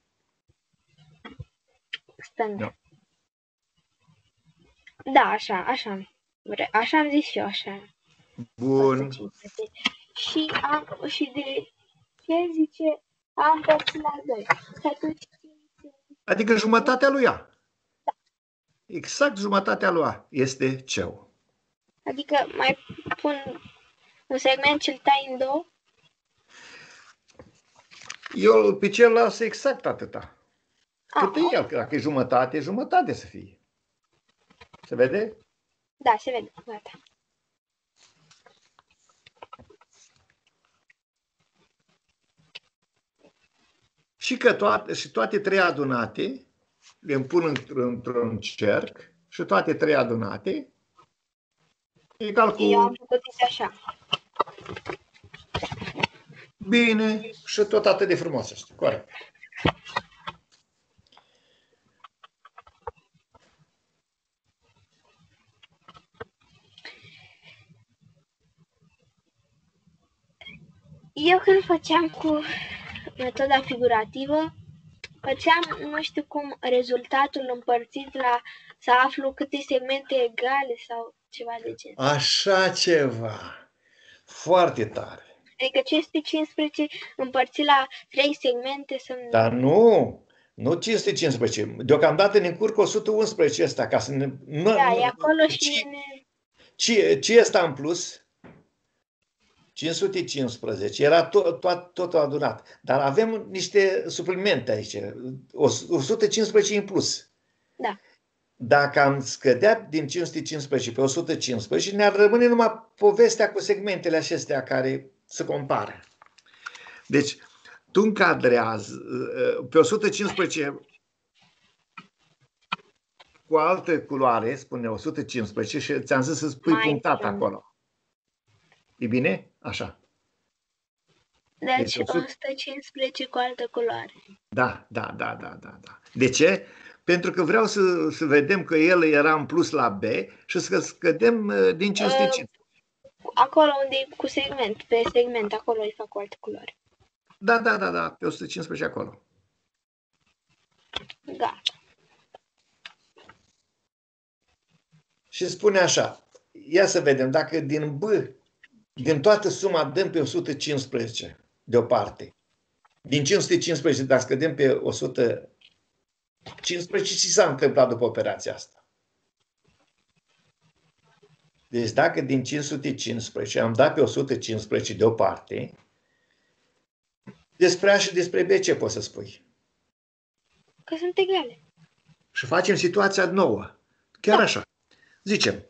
Stânga. No. Da, așa, așa. Așa am zis și eu, așa. Bun. Și, am, și de ce zice A împărțit la doi? Adică jumătatea lui A. Da. Exact jumătatea lui A este C-ul. Adică mai pun un segment și îl tai în două? Eu pe cel las exact atâta. Cât e el, dacă e jumătate, jumătate să fie. Se vede? Da, se vede. Gata. Și că toate, și toate trei adunate le pun într-un cerc și toate trei adunate egal cu... Eu am făcut așa. Bine, și tot atât de frumos asta. Corect. Eu când făceam cu metoda figurativă, făceam, nu știu cum, rezultatul împărțit la să aflu câte segmente egale sau ceva de genul. Așa ceva. Foarte tare. Adică cinci sute cincisprezece împărțit la trei segmente să... Dar nu, nu cinci sute cincisprezece. Deocamdată ne încurcă o sută unsprezece ăsta ca să ne... Da, e acolo și ce, ne... Ce, ce ăsta în plus? cinci sute cincisprezece. Era tot, tot, totul adunat. Dar avem niște suplimente aici. o sută cincisprezece în plus. Da. Dacă am scădea din cinci sute cincisprezece pe o sută cincisprezece, ne-ar rămâne numai povestea cu segmentele acestea care se compară. Deci, tu încadrează pe o sută cincisprezece cu altă culoare, spune o sută cincisprezece, și ți-am zis să pui punctat acolo. E bine? Așa. Deci, deci o sută cincisprezece cu altă culoare. Da, da, da, da, da, da. De ce? Pentru că vreau să, să vedem că el era în plus la B și să scădem din cinci sute cincisprezece. Acolo unde e cu segment, pe segment, acolo îi fac cu altă culoare. Da, da, da, da, pe o sută cincisprezece acolo. Gata. Și spune așa, ia să vedem, dacă din B, din toată suma dăm pe o sută cincisprezece deoparte, din cinci sute cincisprezece, dar scădem pe o sută cincisprezece, ce s-a întâmplat după operația asta? Deci dacă din cinci sute cincisprezece am dat pe o sută cincisprezece deoparte, despre A și despre B ce poți să spui? Că sunt egale. Și facem situația nouă. Chiar da. Așa. Zicem,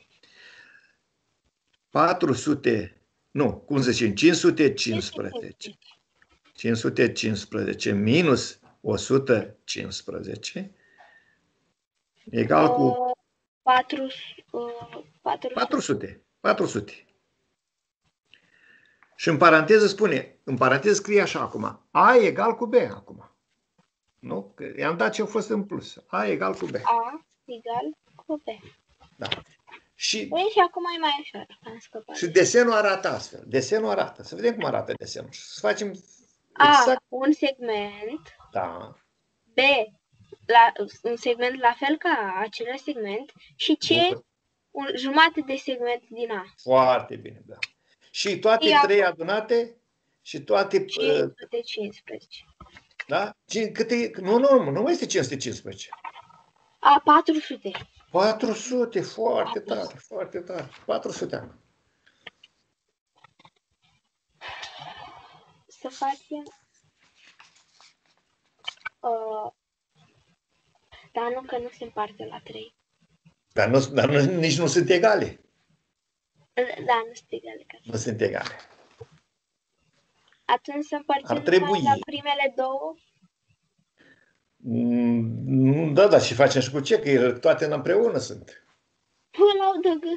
patru sute, nu, cum zicem, cinci sute cincisprezece. cinci sute cincisprezece minus o sută cincisprezece egal cu patru sute. patru sute. Și în paranteză spune, în paranteză scrie așa acum, A egal cu B acum. Nu? Că i-am dat ce a fost în plus. A egal cu B. A egal cu B. Da. Și, Ui, și acum e mai ușor. Am scăpat. Și desenul arată astfel. Desenul arată. Să vedem cum arată desenul. Să facem exact. A, un segment. Da. B, la, un segment la fel ca același segment. Și C, Bun. Un jumate de segment din A. Foarte bine, da. Și toate și trei adunate și toate... cinci sute cincisprezece. Da? Câte, nu, nu, nu mai este cinci sute cincisprezece. A, patru sute. patru sute, foarte tare, foarte tare. patru sute. Să facem... Uh, dar nu, că nu se împarte la trei. Dar, nu, dar nu, nici nu sunt egale. Da, nu sunt egale. Nu sunt egale. Atunci să împărțim numai la primele două? Mm, da, da, și facem și cu ce, că toate împreună sunt. Până la udăgă.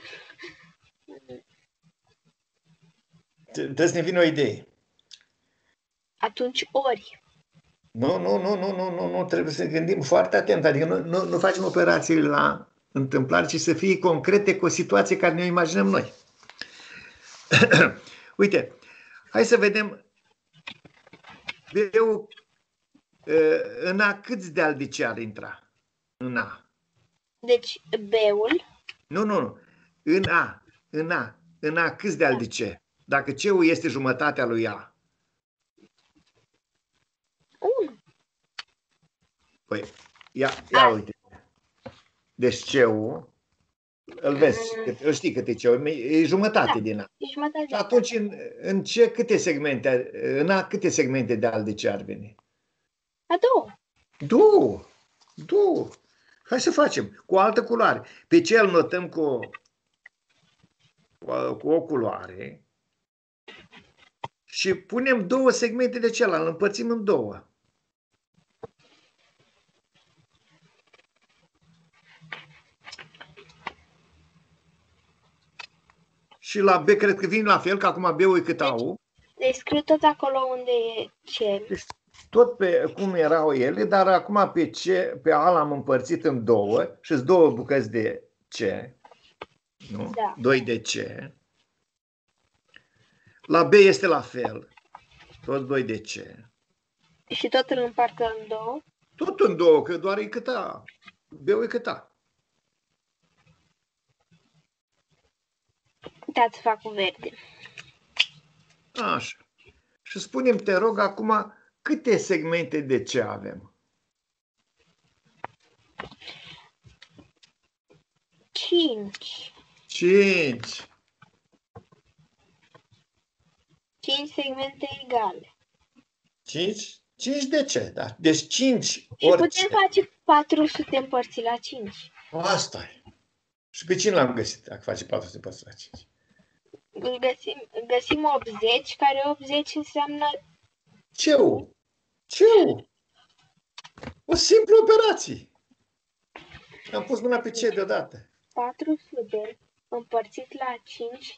Trebuie să ne vină o idee. Atunci ori. Nu, nu, nu, nu, nu, nu, nu, trebuie să gândim foarte atent. Adică nu, nu, nu facem operațiile la întâmplare, ci să fie concrete cu o situație care ne imaginăm noi. Uite, hai să vedem eu, în A câți de al de ce ar intra? În A. Deci B-ul. Nu, nu, nu. În A. În A. În A câți de al de ce? Dacă C-ul este jumătatea lui A. unu. Păi, ia, ia uite. Deci C-ul, îl vezi, îl știi cât e C-ul, e jumătate Da, din A. E jumătate Și atunci în, în C câte segmente, în A câte segmente de al de ce ar veni? A două. Două. Două. Hai să facem cu o altă culoare. Pe ce îl notăm cu o, cu o culoare și punem două segmente de celălalt, îl împărțim în două. Și la B cred că vin la fel, că acum B-ul e cât Deci, A-ul. Deci scriu tot acolo unde e C. Deci, tot pe cum erau ele, dar acum pe C, pe A l-am împărțit în două și sunt două bucăți de C. Nu? Da. doi de C. La B este la fel. Tot doi de C. Și tot îl împart în două. Tot în două, că doar e cât A. B-ul e cât A. Uitați să fac cu verde. Așa. Și spune-mi, te rog, acum, câte segmente de C avem? Cinci. Cinci. Cinci segmente egale. Cinci? Cinci de ce? Da. Deci cinci Și orice. putem face patru sute împărțit la cinci. Asta e. Și pe cine l-am găsit dacă face patru sute împărțit la cinci? Găsim, găsim optzeci, care optzeci înseamnă Ce-ul? Ce-ul? O simplă operație. Am pus mâna pe C deodată. patru sute împărțit la cinci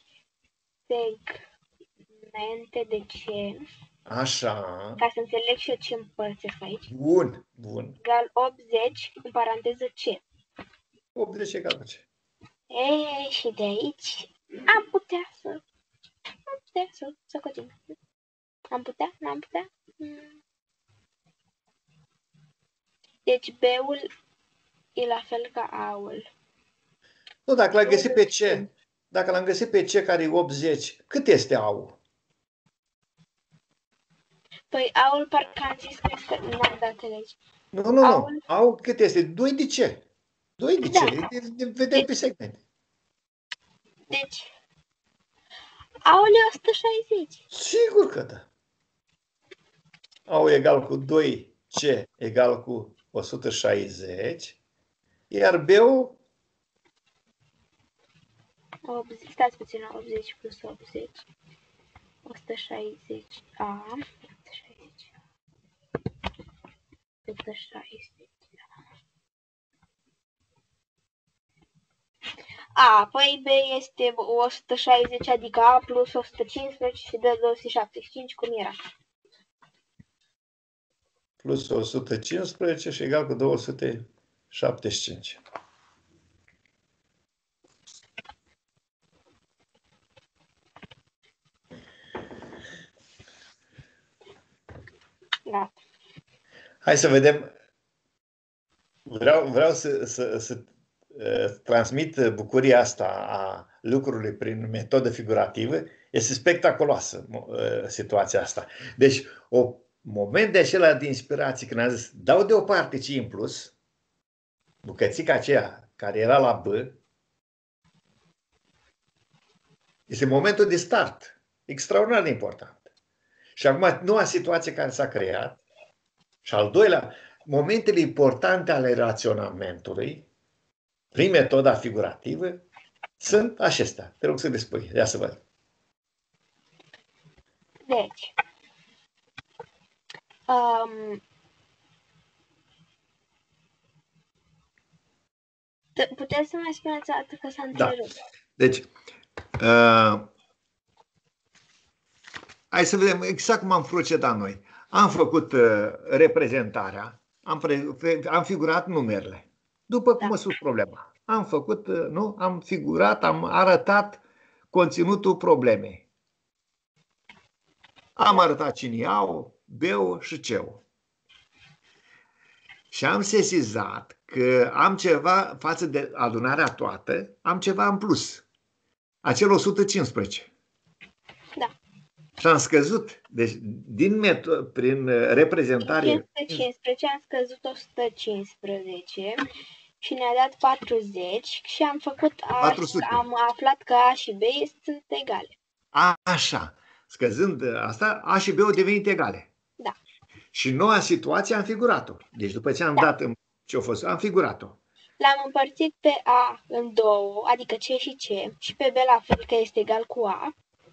segmente de C. Așa. Ca să înțeleg și eu ce împărțesc aici. Bun, bun. Egal optzeci, în paranteză C. optzeci egal cu C. Ei, și de aici am putea să... Am putea să, să continui. Am putea? N-am putea? Hmm. Deci B-ul e la fel ca A-ul. Nu, dacă l-am găsit pe C, dacă l-am găsit pe C care e optzeci, cât este A-ul? Păi A-ul parcă am zis că n-am datele aici. Nu, nu, nu. A-ul... A-ul cât este? doi de C. doi de C. Da. Vedem pe segmente. Deci, A-ul e o sută șaizeci. Sigur că da. A-ul egal cu doi C egal cu o sută șaizeci, iar B-ul optzeci, stați puțin, optzeci plus optzeci. o sută șaizeci A. o sută șaizeci A. o sută șaizeci A. A, păi B este o sută șaizeci, adică A plus o sută cincisprezece și dă două sute șaptezeci și cinci, cum era? plus o sută cincisprezece și egal cu două sute șaptezeci și cinci. Da. Hai să vedem. Vreau, vreau să, să, să uh, transmit bucuria asta a lucrurilor prin metodă figurativă. Este spectaculoasă uh, situația asta. Deci, o moment de acela de inspirație când am zis, dau deoparte C în plus, bucățica aceea care era la B, este momentul de start, extraordinar de important. Și acum, noua situație care s-a creat, și al doilea, momentele importante ale raționamentului, prin metoda figurativă, sunt acestea. Te rog să le spui. Ia să văd. Deci, um, puteți să mai spuneți atât că s-a întrerupt. Da. Deci, uh, hai să vedem exact cum am procedat noi. am făcut uh, reprezentarea, am, pre, am figurat numerele, după cum Da. a spus problema. Am făcut, uh, nu? Am figurat, am arătat conținutul problemei. Am arătat cine iau, beu și ceu. Și am sesizat că am ceva, față de adunarea toată, am ceva în plus. Acel o sută cincisprezece. Da. Și am scăzut. Deci, din metod, prin reprezentare... Din cinci sute cincisprezece am scăzut o sută cincisprezece și ne-a dat patruzeci și am făcut... patru sute. Am aflat că A și B sunt egale. A, așa. Scăzând asta, A și B au devenit egale. Da. Și noua situație am figurat-o. Deci după ce am Da. dat ce a fost, am figurat-o. L-am împărțit pe A în două, adică C și C, și pe B la fel, că este egal cu A.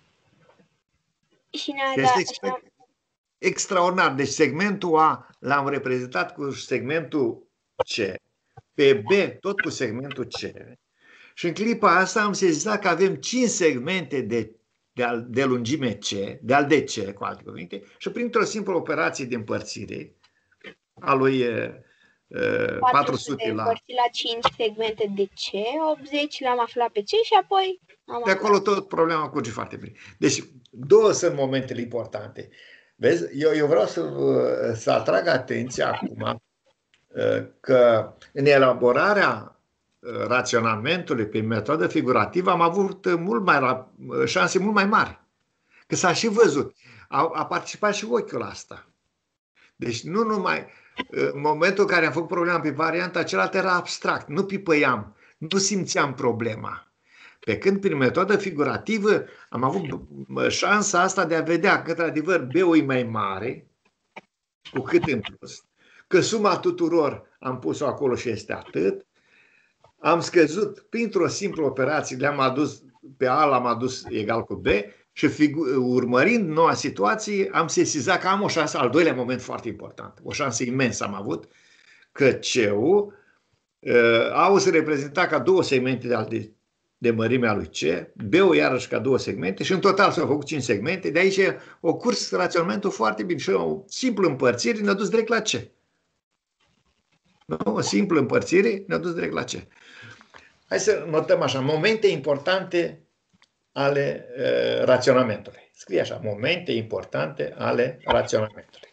Și ne-a dat... Este extraordinar. Deci segmentul A l-am reprezentat cu segmentul C, pe B tot cu segmentul C. Și în clipa asta am sezizat că avem cinci segmente de, de, de lungime C, de al de C, cu alte cuvinte, și printr-o simplă operație de împărțire a lui patru sute la... împărțit la cinci segmente de C, optzeci l-am aflat pe C și apoi am De acolo tot problema curge foarte bine. Deci două sunt momentele importante. Vezi, eu, eu vreau să, să atrag atenția acum că în elaborarea raționamentului prin metodă figurativă am avut mult mai, șanse mult mai mari. Că s-a și văzut. A, a participat și ochiul la asta. Deci nu numai... În momentul în care am făcut problema pe varianta cealaltă era abstract, nu pipăiam, nu simțeam problema. Pe când prin metodă figurativă am avut șansa asta de a vedea că într-adevăr B-ul e mai mare, cu cât în plus, că suma tuturor am pus-o acolo și este atât, am scăzut printr-o simplă operație, le-am adus pe A, l-am adus egal cu B și urmărind noua situație am sesizat că am o șansă, al doilea moment foarte important, o șansă imensă am avut, că C-ul uh, A-ul se reprezenta ca două segmente de, de, de mărimea lui C, B-ul iarăși ca două segmente și în total s-au făcut cinci segmente, de aici o curs raționamentul foarte bine și o simplă împărțire ne-a dus direct la C. Nu? O simplă împărțire ne-a dus direct la C. Hai să notăm așa, momente importante ale uh, raționamentului. Scrie așa, momente importante ale raționamentului.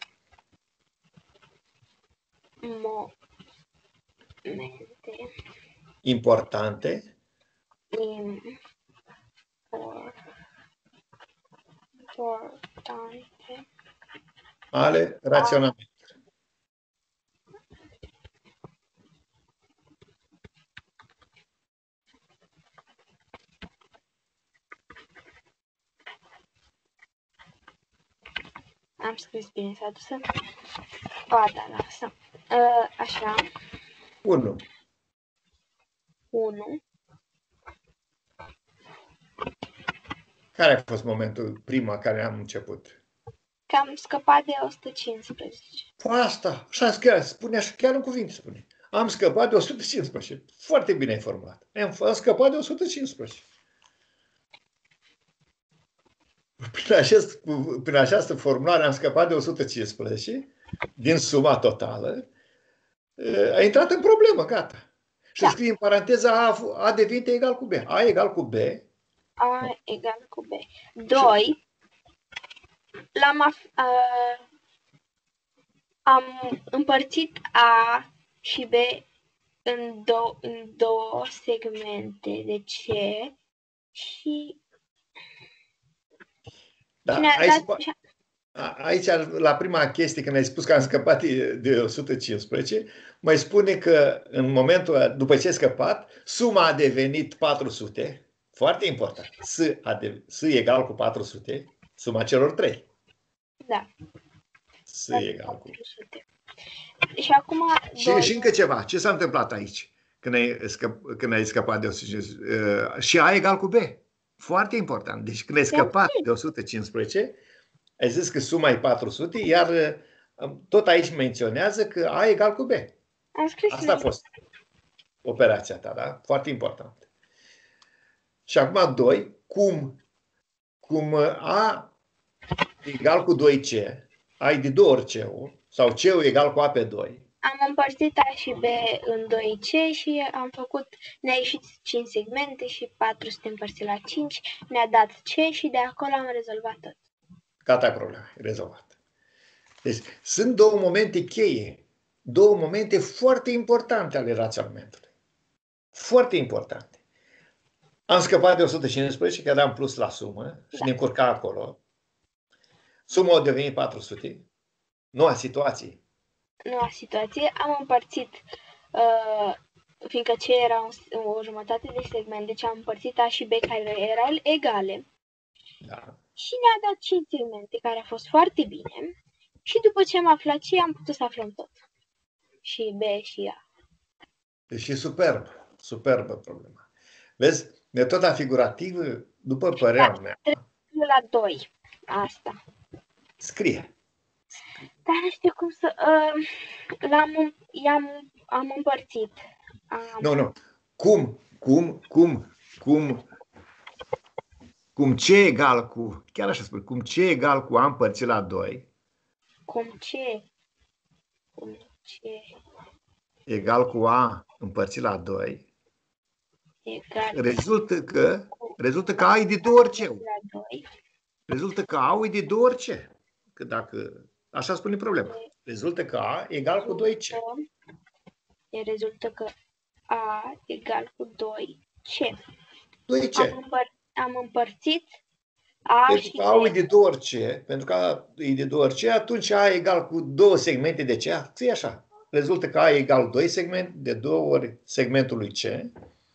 Momente importante importante ale raționamentului. Am scris bine, s-a dus. O, da, lasă. Uh, așa. unu. unu. Care a fost momentul prima care am început? Că am scăpat de o sută cincisprezece. Păi asta, așa chiar, spune așa, chiar în cuvinte spune. Am scăpat de o sută cincisprezece. Foarte bine ai formulat. Am scăpat de o sută cincisprezece. Prin, acest, prin această formulare am scăpat de o sută cincisprezece din suma totală. A intrat în problemă, gata. Și da. Scrie în paranteză A, A devine egal cu B. A egal cu B. A egal cu B. doi. L-am uh, am împărțit A și B în, dou în două segmente de C și da, aici, aici, la prima chestie, când ai spus că am scăpat de o sută cincisprezece, mai spune că în momentul, după ce ai scăpat, suma a devenit patru sute, foarte important, S, a de, S egal cu patru sute, suma celor trei. Da. S egal cu... Și acum... Și, doi... și încă ceva, ce s-a întâmplat aici, când ai, scăp, când ai scăpat de o sută cincisprezece? Uh, și A egal cu B. Foarte important. Deci când ai scăpat de o sută cincisprezece, ai zis că suma e patru sute, iar tot aici menționează că A egal cu B. Am scris Asta a fost operația ta, da? Foarte important. Și acum doi, cum, cum A egal cu doi C, ai de două ori C-ul, sau C-ul egal cu A pe doi. Am împărțit A și B în doi C și am făcut, ne-a ieșit cinci segmente și patru sute împărțit la cinci, ne-a dat C și de acolo am rezolvat tot. Gata, e problema, e rezolvat. Deci sunt două momente cheie, două momente foarte importante ale raționamentului. Foarte importante. Am scăpat de o sută cincisprezece, că eram plus la sumă și da. Ne încurca acolo. Suma a devenit patru sute. Noua situație. Noua situație. Am împărțit, uh, fiindcă C era un, o jumătate de segment, deci am împărțit A și B care erau egale. Da. Și ne-a dat cinci segmente, care a fost foarte bine. Și după ce am aflat C, am putut să aflăm tot. Și B și A. Deci e superb. Superbă problema. Vezi, metoda figurativă, după părerea da, mea... la doi. Asta. Scrie. Dar nu știu cum să... Uh, l-am, i-am, am împărțit. Am... Nu, nu. Cum, cum, cum, cum... Cum C egal cu... Chiar așa spune. Cum C egal cu A împărțit la doi... Cum C... Cum C... Egal cu A împărțit la doi... Egal rezultă că, rezultă că A e de două ori C. Rezultă că A e de două ori C. Că dacă, așa spune problema. Rezultă că A egal cu doi C. Rezultă că A egal cu doi C. doi C. Am, împăr am împărțit A pentru și că A e de două ori C, pentru că A e de două ori C, atunci A egal cu două segmente de C. Ți-e așa. Rezultă că A egal doi segmente de două ori segmentul lui C.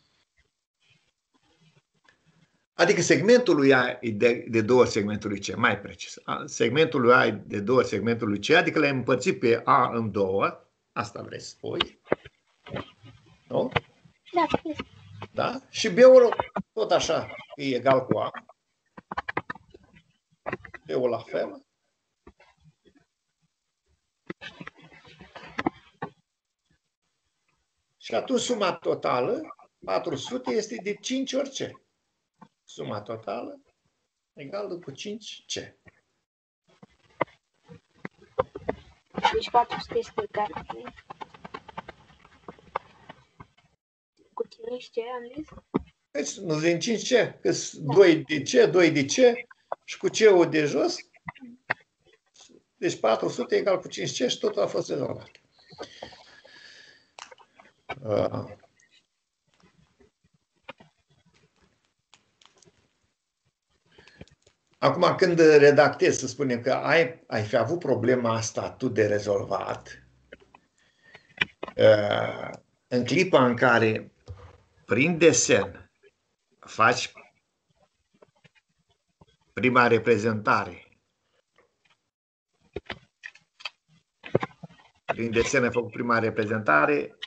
Adică segmentul lui A e de, de două ori segmentul lui C, mai precis. Segmentul lui A e de două ori segmentul lui C, adică le-am împărțit pe A în două. Asta vrei să spui. Nu? Da. Da? Și B-ul tot așa e egal cu A. B-ul la fel. Și atunci suma totală, patru sute, este de cinci ori C. Suma totală egală cu cinci C. Deci patru sute este egal cu cinci C, am zis? Deci nu din cinci C, că sunt doi de C, doi de C și cu C-ul de jos. Deci patru sute egal cu cinci C și totul a fost rezolvat. Uh. Acum, când redactezi, să spunem că ai, ai fi avut problema asta tu de rezolvat, uh, în clipa în care, prin desen, faci prima reprezentare, prin desen ai făcut prima reprezentare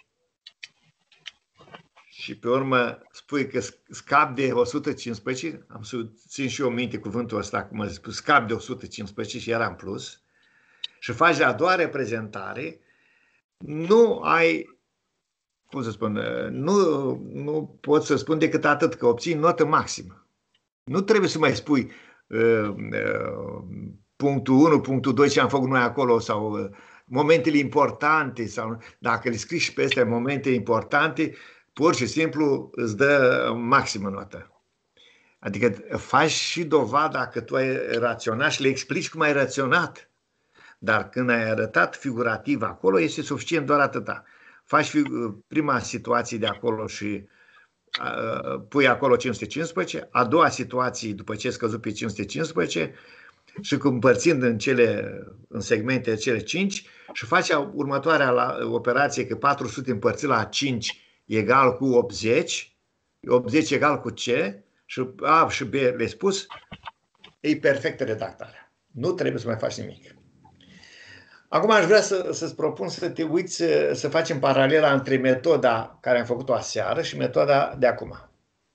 și pe urmă spui că scap de o sută cincisprezece, am să țin și eu minte cuvântul ăsta, cum am spus, scap de o sută cincisprezece și era în plus, și faci a doua reprezentare, nu ai, cum să spun, nu, nu pot să spun decât atât, că obții notă maximă. Nu trebuie să mai spui uh, uh, punctul unu, punctul doi, ce am făcut noi acolo, sau uh, momentele importante, sau dacă le scrii și peste momente importante, pur și simplu îți dă maximă notă. Adică faci și dovada că tu ai raționat și le explici cum ai raționat. Dar când ai arătat figurativ acolo, este suficient doar atâta. Faci prima situație de acolo și uh, pui acolo cinci sute cincisprezece, a doua situație după ce ai scăzut pe cinci sute cincisprezece și împărțind în, cele, în segmente cele cinci și faci următoarea la, operație că patru sute împărțit la cinci egal cu optzeci, optzeci egal cu C și A și B le-ai spus, e perfectă redactarea. Nu trebuie să mai faci nimic. Acum aș vrea să, să-ți propun să te uiți, să facem paralela între metoda care am făcut-o aseară și metoda de acum.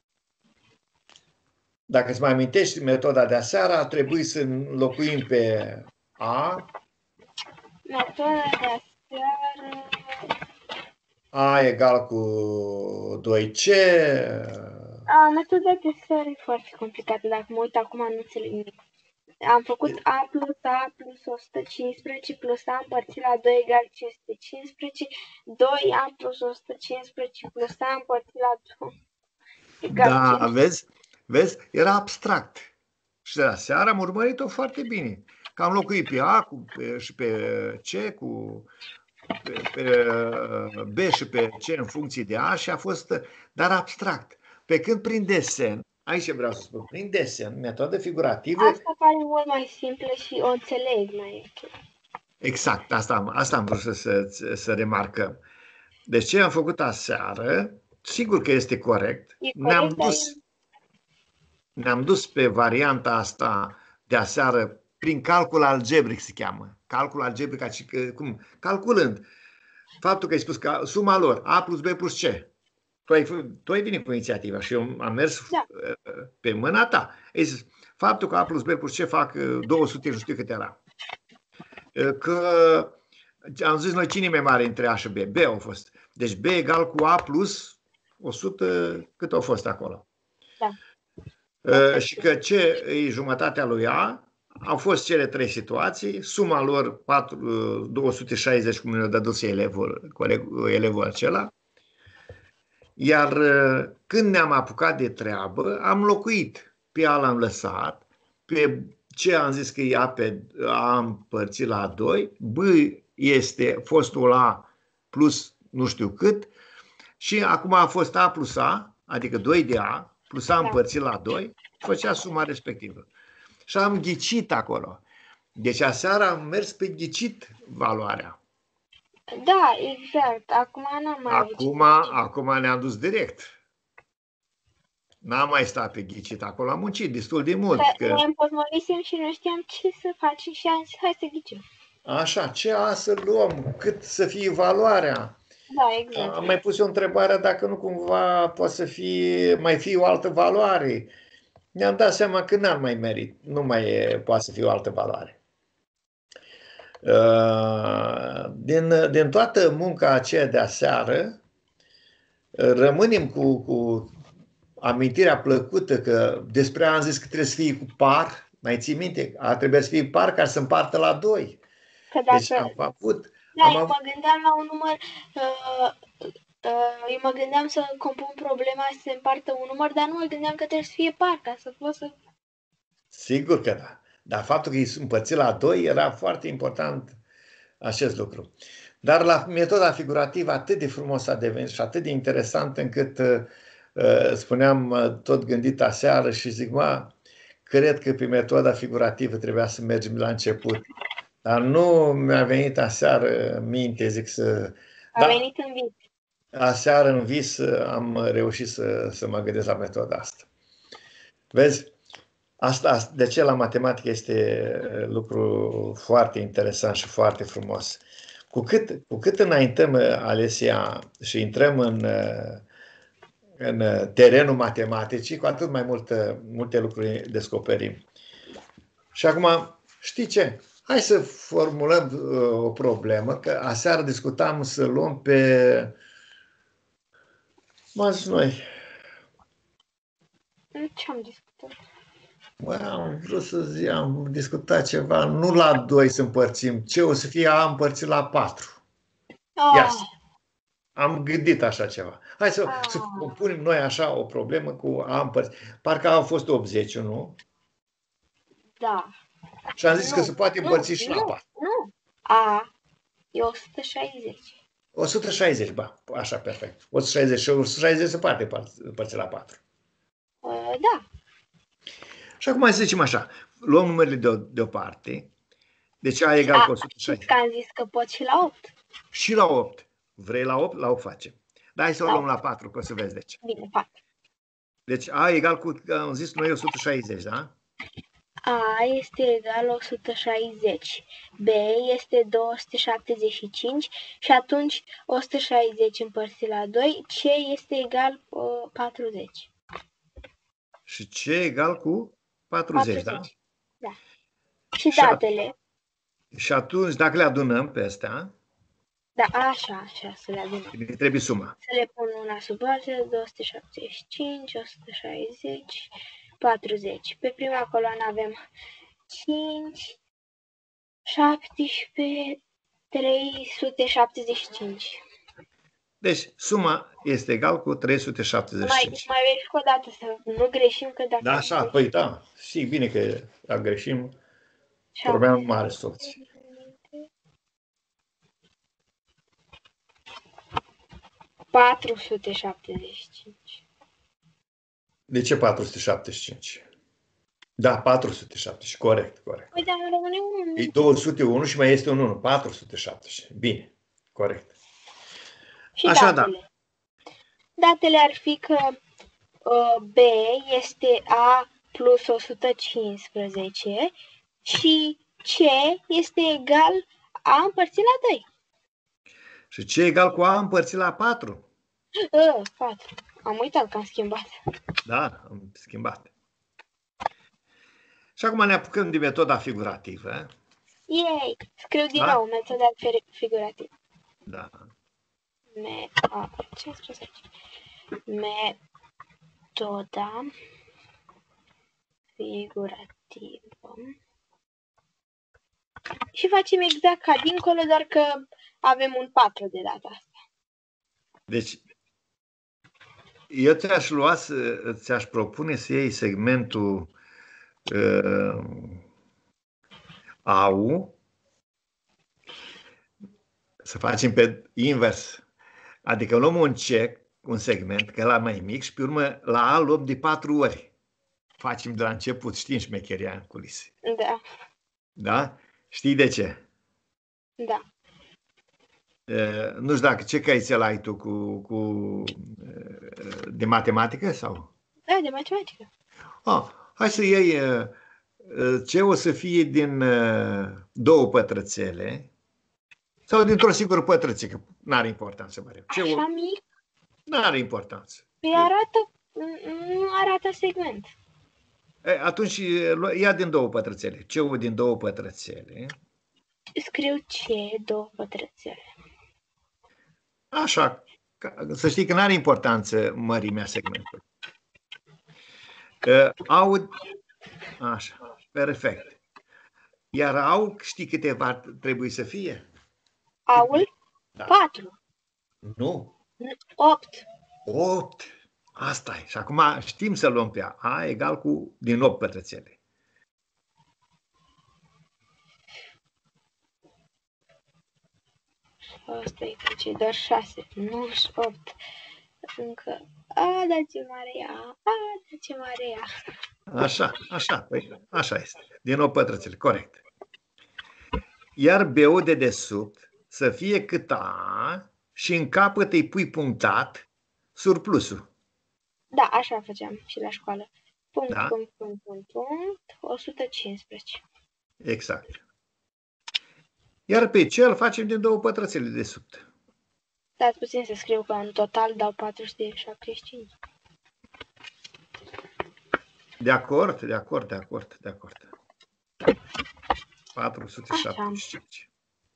Dacă îți mai amintești metoda de aseară, ar trebui să înlocuim pe A. Metoda de aseară... A egal cu doi C. A, metoda de aseară e foarte complicată. Dacă mă uit acum, nu înțeleg nimic. am făcut A plus A plus o sută cincisprezece plus A împărțit la doi egal cinci sute cincisprezece, doi A plus o sută cincisprezece plus A împărțit la doi egal Da, cinci sute. vezi? Vezi? Era abstract. Și de la seară am urmărit-o foarte bine. Că am locuit pe A cu, pe, și pe C, cu, pe, pe B și pe C în funcție de A și a fost, dar abstract. Pe când prin desen, aici vreau să spun, prin desen, metodă figurativă. Asta pare mult mai simplă și o înțeleg mai ok. Exact, asta am, asta am vrut să, să, să remarcăm. Deci ce am făcut aseară, sigur că este corect. Ne-am dus, ne-am dus pe varianta asta de aseară prin calcul algebric se cheamă. Calcul algebric, cum? Calculând faptul că ai spus că suma lor, A plus B plus C. Tu ai, tu ai venit cu inițiativa și eu am mers da. pe mâna ta. Ai zis, faptul că A plus B plus C fac două sute, nu știu cât era. Că am zis noi cine e mai mare între A și B? B au fost. Deci B egal cu A plus o sută, cât au fost acolo. Da. Uh, și că C e jumătatea lui A, au fost cele trei situații, suma lor patru, două sute șaizeci, cum ne-a dat elevul, colegul, elevul acela. Iar uh, când ne-am apucat de treabă, am locuit. Pe A l-am lăsat, pe C am zis că e A, pe A împărțit la doi, B este fostul A plus nu știu cât și acum a fost A plus A, adică doi de A, plus A împărțit la doi, făcea suma respectivă. Și am ghicit acolo. Deci aseară am mers pe ghicit valoarea. Da, exact. Acum n-am mai Acum, acum ne-am dus direct. N-am mai stat pe ghicit, acolo am muncit destul de mult. Că... Noi împotmolisem și nu știam ce să facem și am zis, hai să ghicim. Așa, ce A să luăm, cât să fie valoarea. Da, exact. Am mai pus eu întrebarea dacă nu cumva poate să fie, mai fie o altă valoare. Ne-am dat seama că n-ar mai merit, nu mai e, poate să fie o altă valoare. Din, din toată munca aceea de aseară, rămânem cu, cu amintirea plăcută că despre am zis că trebuie să fie cu par, mai ții minte? A trebuit să fie par ca să împartă la doi. Că dacă... Deci am avut... Da, am eu avut... mă gândeam la un număr, uh, uh, eu mă gândeam să compun problema să se împartă un număr, dar nu mă gândeam că trebuie să fie par, ca să pot să... Sigur că da. Dar faptul că e împărțit la doi era foarte important acest lucru. Dar la metoda figurativă atât de frumos a devenit și atât de interesant încât uh, spuneam uh, tot gândit aseară și zic, mă, cred că pe metoda figurativă trebuia să mergem la început. Dar nu mi-a venit aseară în minte, zic să... A da, venit în vis. Aseară în vis am reușit să, să mă gândesc la metoda asta. Vezi? Asta, de ce la matematică este lucru foarte interesant și foarte frumos. Cu cât, cu cât înaintăm, Alesia, și intrăm în, în terenul matematicii, cu atât mai multe, multe lucruri descoperim. Și acum, știi ce? Hai să formulăm uh, o problemă, că aseară discutam să luăm pe... M-am zis noi. Ce am discutat? Bă, am vrut să zic, am discutat ceva, nu la doi să împărțim, ce o să fie A împărțit la patru. Oh. Yes. Am gândit așa ceva. Hai să, oh. să punem noi așa o problemă cu A împărțit. Parcă a fost optzeci, nu? Da. Și am zis nu, că se poate împărți nu, și nu, la patru. Nu, A e o sută șaizeci. o sută șaizeci, ba, așa, perfect. o sută șaizeci și o sută șaizeci se poate împărți la patru. Uh, da. Și acum să zicem așa, luăm numerele de, de o parte, deci A egal A, cu o sută șaizeci. că am zis că pot și la opt. Și la opt. Vrei la opt? La opt facem. Dar hai să o luăm la patru, că o să vezi de ce. Bine, patru. Deci A egal cu, am zis noi, o sută șaizeci, da? A este egal o sută șaizeci, B este două sute șaptezeci și cinci și atunci o sută șaizeci împărțit la doi, C este egal cu patruzeci. Și C egal cu patruzeci, patruzeci. Da? Da. Și, și datele. Și atunci, dacă le adunăm pe astea... Da, așa, așa, să le adunăm. Trebuie suma. Să le pun una sub altă, două sute șaptezeci și cinci, o sută șaizeci, patruzeci. Pe prima coloană avem cinci, șaptesprezece, trei sute șaptezeci și cinci. Deci suma este egal cu trei sute șaptezeci și cinci. Mai, mai verific o dată să nu greșim, că dacă... Da, așa, păi da, și bine că dacă greșim, problema mare soluție. patru sute șaptezeci și cinci. De ce patru sute șaptezeci și cinci? Da, patru sute șaptezeci, corect, corect. Păi, dar rămâne unu. E două sute unu și mai este un unu, patru sute șaptezeci. Bine, corect. Și Așa, datele. da. Datele ar fi că uh, B este A plus o sută cincisprezece și C este egal A împărțit la doi. Și ce e egal cu A împărțit la patru? Uh, patru. Am uitat că am schimbat. Da, am schimbat. Și acum ne apucăm de metoda figurativă. Yay! Scriu din Da? nou metoda figurativă. Da. Me a, cincisprezece. Metoda figurativă. Și facem exact ca dincolo, doar că avem un patru de data asta. Deci, eu ți-aș lua, ți-aș propune să iei segmentul uh, A U, să facem pe invers. Adică luăm un check, un segment, că ăla mai mic, și pe urmă la A luăm de patru ori. Facem de la început, știm șmecheria în culise. Da. Da? Știi de ce? Da. Uh, nu știu dacă ce căițel ai tu cu, cu uh, de matematică sau? Da, de matematică. Ah, hai să iei uh, ce o să fie din uh, două pătrățele sau dintr-o singură pătrățică. N-are importanță, mare. Ce Așa o... mic? N-are importanță. Păi arată, nu arată segment. E, atunci ia din două pătrățele. Ce o din două pătrățele. Scriu ce două pătrățele. Așa, ca, să știi că n-are importanță mărimea segmentului. Uh, au... Așa, perfect. Iar au, știi câte va trebui să fie? Aul? Da. patru. Nu. opt. opt. Asta e. Și acum știm să luăm pe A. A egal cu din opt pătrățele. Asta e că ce doar șase. Nu, opt. Încă. A, da ce mare e A. A, da ce mare e A. Așa, așa, păi, așa este. Din opt pătrățele, corect. Iar B-ul de desubt să fie cât A și în capăt îi pui punctat surplusul. Da, așa făceam și la școală. Punct, Da? punct, punct, punct, punct, o sută cincisprezece. Exact. Iar pe C îl facem din două pătrățele de desubt. Stați puțin să scriu că în total dau patru sute șaptezeci și cinci. De acord, de acord, de acord, de acord. patru sute șaptezeci și cinci.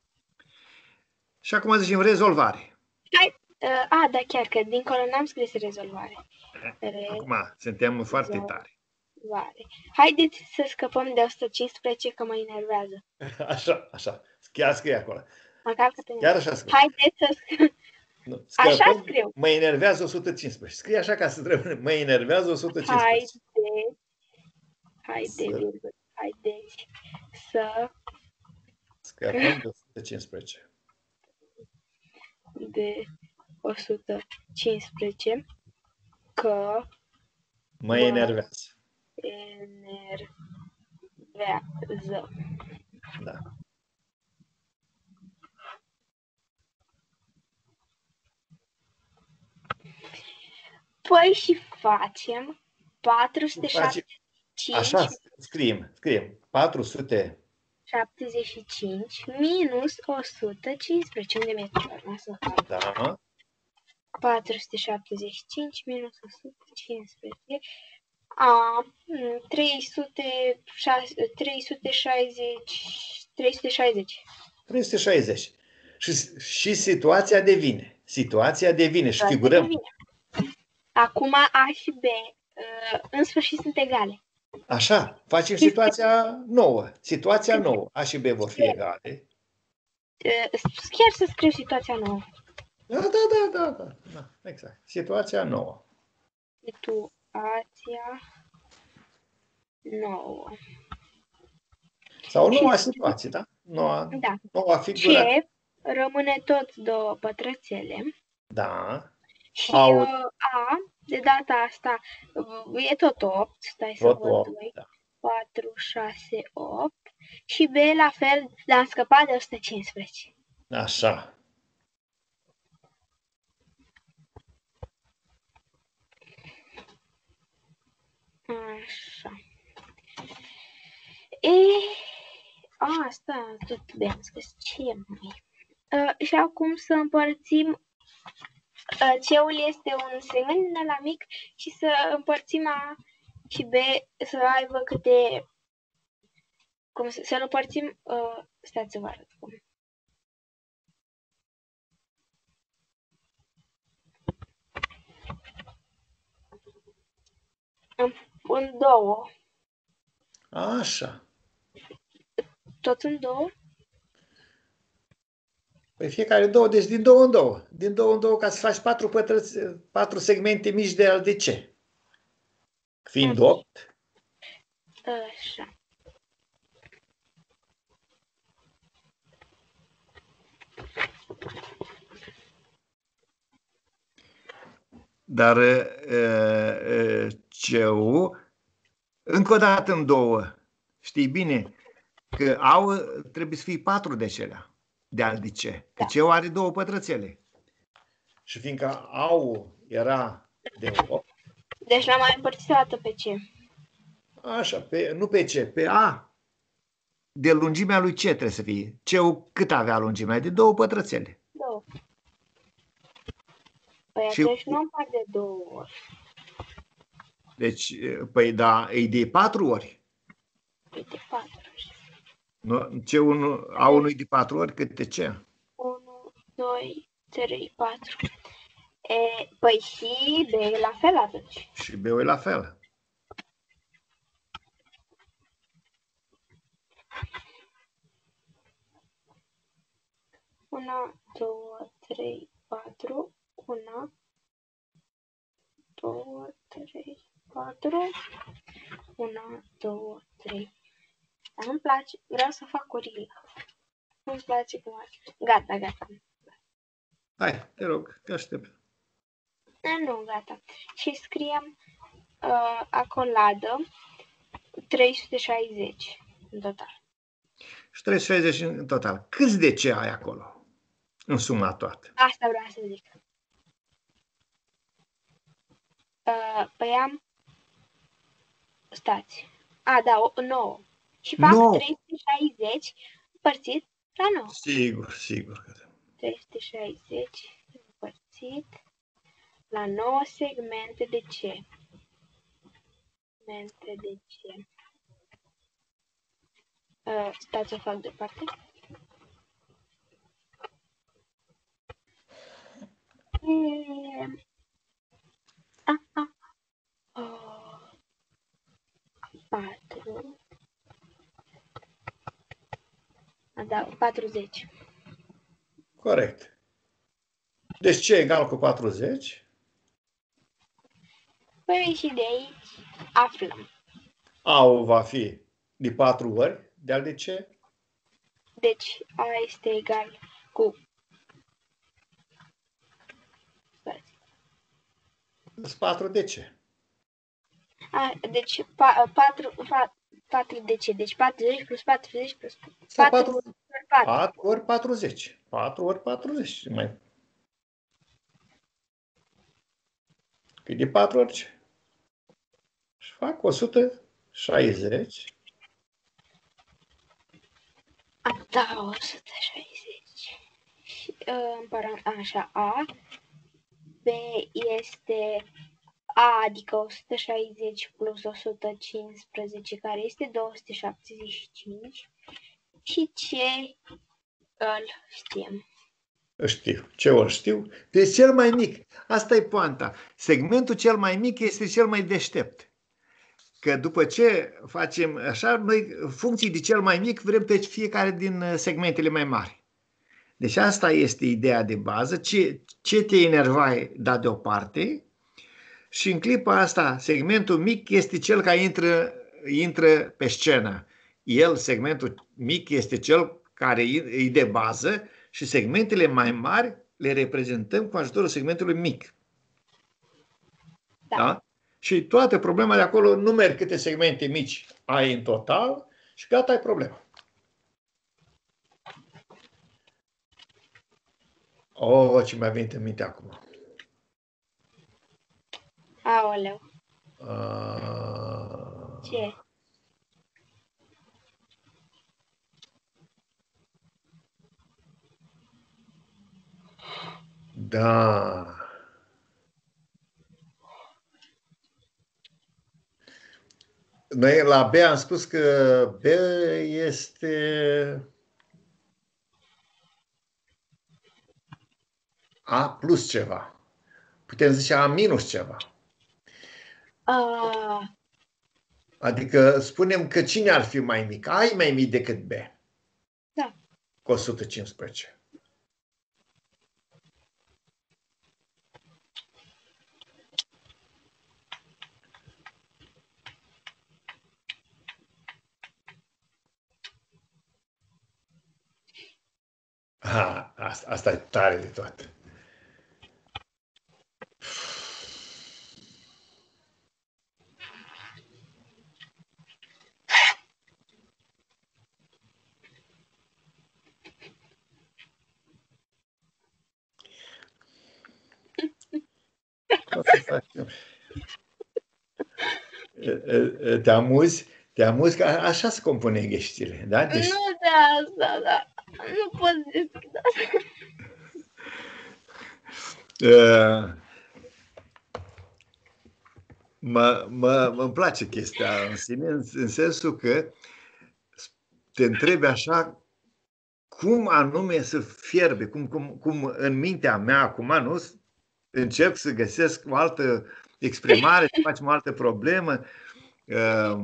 Și acum zicem rezolvare. Hai, uh, a, da, chiar că dincolo n-am scris rezolvare. Acum suntem foarte tari. Rezolvare. Haideți să scăpăm de o sută cincisprezece, că mă enervează. Așa, așa. Chiar scrie acolo. Măcar că Chiar așa scrie. Haideți să sc... Nu, Așa scriu. Mă enervează o sută cincisprezece. Scrie așa ca să trebuie. Mă enervează o sută cincisprezece. Haideți. Haideți. Haideți să scăpăm de o sută cincisprezece. De o sută cincisprezece, că mă enervează. Enervează. Da. Păi și facem patru sute șaptezeci și cinci. Așa, scriem, scriem. patru sute șaptezeci și cinci minus o sută cincisprezece. Unde mi-e forma? Da. patru sute șaptezeci și cinci minus o sută cincisprezece. A, trei sute șaizeci. trei sute șaizeci. trei sute șaizeci. Și, și situația devine. Situația devine și figurăm. Devine. Acum A și B în sfârșit sunt egale. Așa, facem situația nouă. Situația nouă. A și B vor fi egale. Chiar să scriu situația nouă. Da, da, da, da, da, da, exact. Situația nouă. Situația nouă. Sau noua situație, da? Noua, da. noua figură. C rămâne tot două pătrățele. Da. Și Au... A, de data asta, e tot opt. Stai să tot văd. opt, doi, da. patru, șase, opt. Și B la fel, dar am scăpat de o sută cincisprezece. Așa. Așa. E, asta tot bine am scris. Ce mai? Uh, și acum să împărțim. Uh, C-ul este un segment din ăla mic și să împărțim A și B să aibă câte. Cum să, să împărțim. Uh, stați să vă arăt cum. În, în două. Așa. Tot în două? Păi fiecare două, deci din două în două. Din două în două ca să faci patru, pătrăți, patru segmente mici de al de ce. Fiind opt. Așa. Dar C-ul, încă o dată în două, știi bine că au trebuie să fie patru de acelea, de al de ce. Că C-ul are două pătrățele. Și fiindcă au era de opt. Deci l-am mai împărțit o dată pe C. Așa, pe, nu pe C, pe A. De lungimea lui C trebuie să fie. C-ul cât avea lungimea? De două pătrățele. Două. Păi și, atunci nu împart de două ori. Deci, păi da, e de patru ori. E de patru ori. Nu, C unu, A unu e de patru ori, câte ce? unu, doi, trei, patru. E, păi și B e la fel atunci. Și B-ul e la fel. Una, două, trei, patru. Una, două, trei, patru. Una, două, trei. Dar nu-mi place, vreau să fac gorila. Nu-mi place cum arată. Gata, gata. Hai, te rog, te aștept. Nu, gata. Și scriem uh, acoladă trei sute șaizeci în total. Și trei sute șaizeci în total. Câți de ce ai acolo? În suma toată. Asta vreau să zic. Uh, păi am... Stați. A, da, nouă. Și fac no. trei sute șaizeci împărțit la nouă. Sigur, sigur. trei sute șaizeci împărțit la nouă segmente de ce? Segmente de ce? Uh, stați să fac departe. E... A, a. Oh. patru. Da, patruzeci. Corect. Deci ce egal cu patruzeci? Păi și de aici aflăm. A-ul va fi de patru ori de al de ce? Deci A este egal cu... patru de ce? A, deci patru, patru de ce? Deci patruzeci plus patruzeci plus patru ori patruzeci. patru ori patruzeci. Mai... Că de patru ori ce? Și fac o sută șaizeci. A, da, o sută șaizeci. Și împărăm așa, A. B este A, adică o sută șaizeci plus o sută cincisprezece, care este două sute șaptezeci și cinci. Și C îl știm. Știu. Ce ori știu? Deci cel mai mic. Asta e poanta. Segmentul cel mai mic este cel mai deștept. că după ce facem așa, noi funcții de cel mai mic vrem pe fiecare din segmentele mai mari. Deci asta este ideea de bază, ce, ce te enervai da deoparte și în clipa asta segmentul mic este cel care intră, intră pe scenă. El, segmentul mic, este cel care e de bază și segmentele mai mari le reprezentăm cu ajutorul segmentului mic. Da. Da? Și toată problema de acolo, numeri câte segmente mici ai în total și gata, ai problema. Oh, ce mi-a venit în minte acum. Aoleu. Uh... Ce? Da. Noi la B am spus că B este A plus ceva. Putem zice A minus ceva. Uh, Adică spunem că cine ar fi mai mic? A e mai mic decât B. da. Cu o sută cincisprezece. Ha, asta, asta e tare de tot. O să facem. Te amuzi? Te amuzi că așa se compune gheștile, da? Deci... Nu de asta, da. Nu pot deschide asta. Uh, mă, mă, mă-mi place chestia în sine, în, în sensul că te întrebi așa cum anume să fierbe, cum, cum, cum în mintea mea acum, nu? Încerc să găsesc o altă exprimare, să facem o altă problemă. Uh,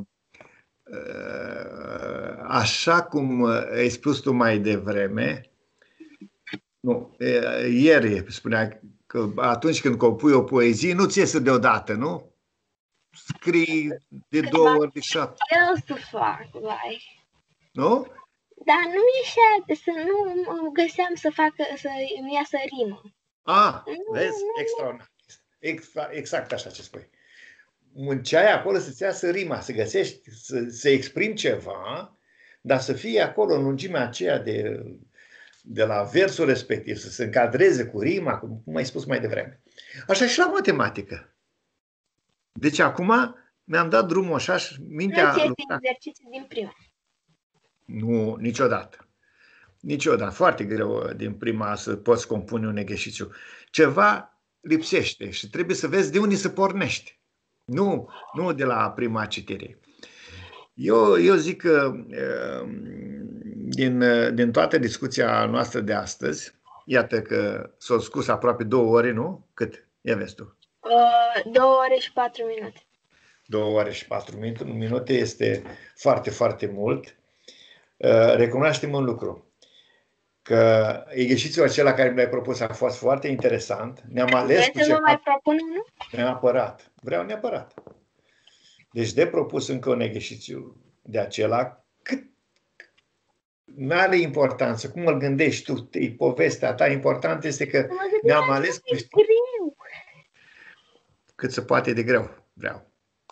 uh, așa cum ai spus tu mai devreme, nu, ieri spunea că atunci când compui o poezie, nu ți iese deodată, nu? Scrii de două ori, de șapte. Eu să fac, vai. Nu? Dar nu ieșea, să nu găseam să facă, să îmi iasă rimă. Ah, Nu, vezi? nu. Extraordinar. Extra, exact așa ce spui. Munceai acolo să-ți iasă rima, să găsești, să, să exprimi ceva, dar să fie acolo în lungimea aceea de, de la versul respectiv, să se încadreze cu rima, cum, cum ai spus mai devreme. Așa și la matematică. Deci acum mi-am dat drumul așa și mintea... Nu ți este lucra. exercițiu din prima. Nu, niciodată. Niciodată. Foarte greu din prima să poți compune un exercițiu. Ceva lipsește și trebuie să vezi de unde să pornești. Nu, nu de la prima citire. Eu, eu zic că din, din toată discuția noastră de astăzi, iată că s-au scurs aproape două ore, nu? Cât? Ia vezi tu. Uh, două ore și patru minute. Două ore și patru minute este foarte, foarte mult. Recunoaștem un lucru, că exercițiul acela care mi l-ai propus a fost foarte interesant. Ne-am ales Vrei cu să ceva... vă mai propun unul? Neapărat. Vreau neapărat. Deci de propus încă un exercițiu de acela, cât nu are importanță, cum îl gândești tu, e povestea ta, important este că ne-am ales cu niște... greu. Cât se poate de greu, vreau.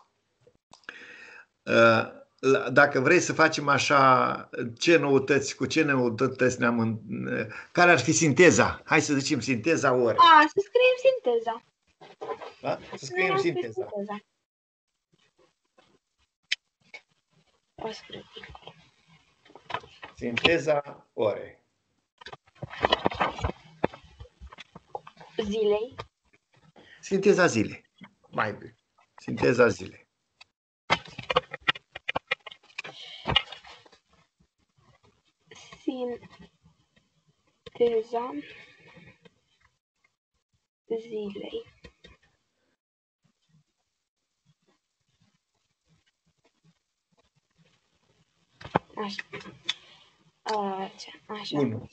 Dacă vrei să facem așa, ce noutăți, cu ce noutăți ne-am... În... Care ar fi sinteza? Hai să zicem sinteza orei. A, să scriem sinteza. Da? Să scriem sinteza. sinteza. O scriu. Sinteza orei. Zilei. Sinteza zilei. Mai bine. Sinteza zilei. Sinteza zilei. Așa. Așa. Așa. unu.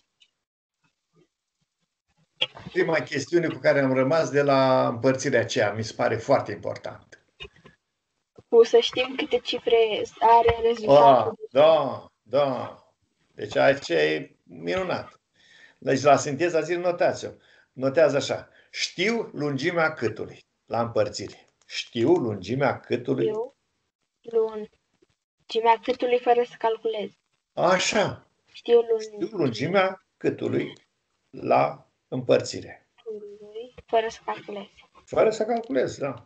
Prima chestiune cu care am rămas de la împărțirea aceea, mi se pare foarte important. Cu să știm câte cifre are rezultatul. Ah, da, da. Deci aici e minunat. Deci la sinteza zilei notați-o. Notează așa. Știu lungimea câtului la împărțire. Știu lungimea câtului. Știu lungimea câtului fără să calculez. Așa. Știu Știu lungimea câtului la împărțire. Fără să calculez. Fără să calculez, da.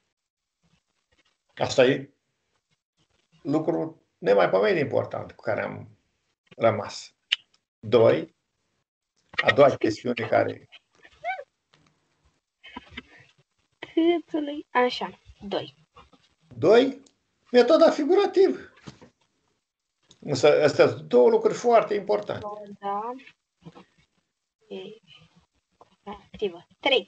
Asta e lucrul nemaipomenit important cu care am rămas. Doi. A doua chestiune care... Câtului. Așa. Doi. Doi. Metoda figurativă. Însă astea sunt două lucruri foarte importante. Da. Activă. Trei.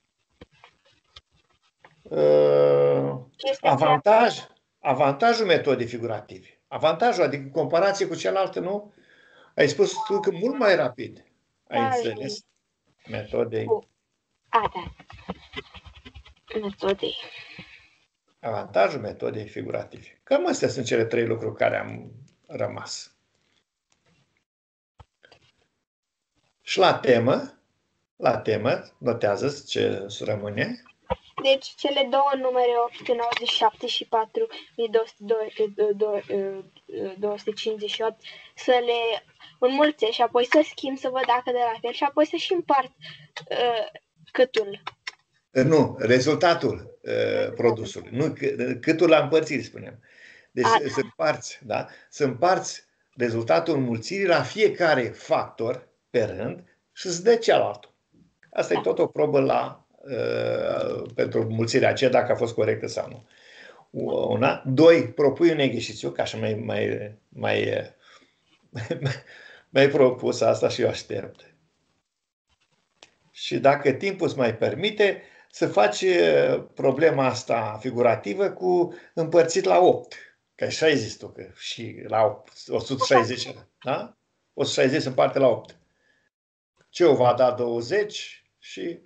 Uh, avantaj, avantajul metodei figurative. Avantajul, adică în comparație cu celelalte, nu? Ai spus tu că mult mai rapid ai înțeles metodei. A, da. Metodei. Avantajul metodei figurative. Cam astea sunt cele trei lucruri care am rămas. Și la temă, la temă, notează ce rămâne. Deci cele două numere opt sute nouăzeci și șapte și patru mii două sute cincizeci și opt să le înmulțesc și apoi să schimb să văd dacă de la fel și apoi să și împart uh, câtul. Nu, rezultatul uh, produsului. Nu, câtul la împărțiri, spunem. Deci A, să împarți, da? Să împarți rezultatul înmulțirii la fiecare factor pe rând și îți dă cealaltă. Asta da. E tot o probă la, uh, pentru înmulțirea aceea, dacă a fost corectă sau nu. Una. Doi, propui un exercițiu, ca așa mai, mai, mai, mai propus asta și eu aștept. Și dacă timpul îți mai permite, să faci problema asta figurativă cu împărțit la opt. Că așa ai zis tu, că și la o sută șaizeci, da? o sută șaizeci se împarte la opt. Ce o va da douăzeci și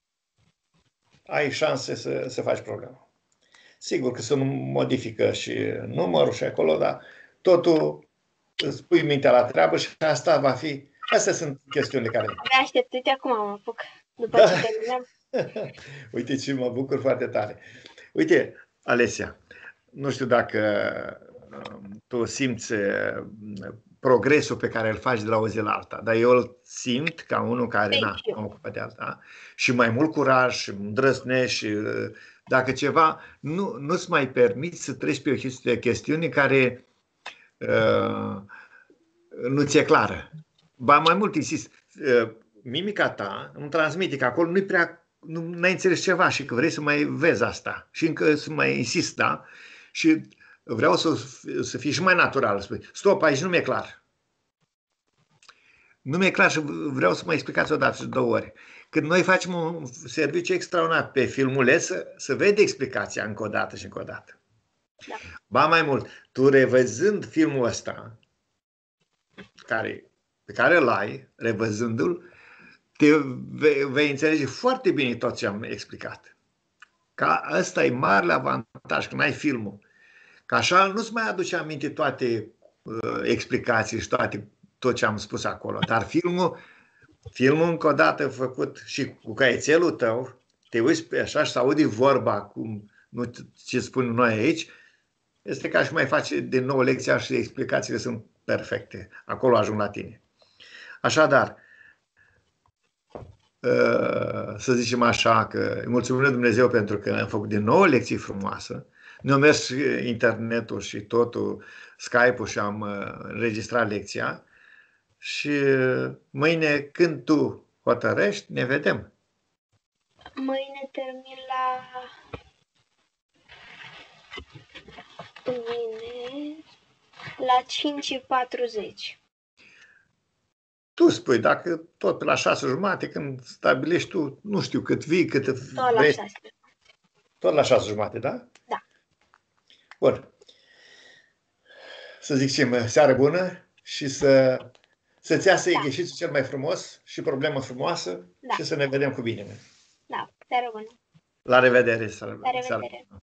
ai șanse să, să faci problema. Sigur că se modifică și numărul și acolo, dar totul îți pui mintea la treabă și asta va fi... Astea sunt chestiunile care... Abia aștept, uite acum mă apuc, după da. ce terminăm. Uite ce mă bucur foarte tare. Uite, Alesia, nu știu dacă tu simți progresul pe care îl faci de la o zi la alta, dar eu îl simt ca unul care n-a ocupat de alta și mai mult curaj și îndrăznești și dacă ceva, nu, nu-ți mai permiți să treci pe o chestiune care uh, nu ți-e clară. Ba mai mult insist, uh, mimica ta îmi transmite că acolo nu-i prea nu ai înțeles ceva și că vrei să mai vezi asta și încă să mai insist, da? Și vreau să, să fii și mai natural. Spui, stop, aici nu mi-e clar. Nu mi-e clar și vreau să mă explicați o dată și două ori. Când noi facem un serviciu extraordinar pe filmuleț, să, să vede explicația încă o dată și încă o dată. Da. Ba mai mult, tu revăzând filmul ăsta, care, pe care îl ai, revăzându-l, te vei, vei înțelege foarte bine tot ce am explicat. Ca ăsta e marele avantaj când ai filmul. Că așa nu-ți mai aduce aminte toate uh, explicații și toate, tot ce am spus acolo. Dar filmul, filmul încă o dată făcut și cu caietelul tău, te uiți pe așa și s-aude vorba, cum, nu ce spunem noi aici, este ca și mai faci din nou lecția și explicațiile sunt perfecte. Acolo ajung la tine. Așadar, să zicem așa, că îi mulțumim lui Dumnezeu pentru că am făcut din nou o lecție frumoasă. Ne-a mers internetul și totul, Skype-ul și am înregistrat lecția. Și mâine, când tu hotărăști, ne vedem. Mâine termin la... Mâine la cinci și patruzeci. Tu spui, dacă tot pe la șase jumate, când stabilești tu, nu știu cât vii, cât tot vrei. La șase. Tot la șase jumate, da? Da. Bun. să zicem, seară bună și să, să-ți iasă Da. exercițiul cel mai frumos și problemă frumoasă Da. și să ne vedem cu bine. Da, seară bună. La revedere! Seară, La revedere!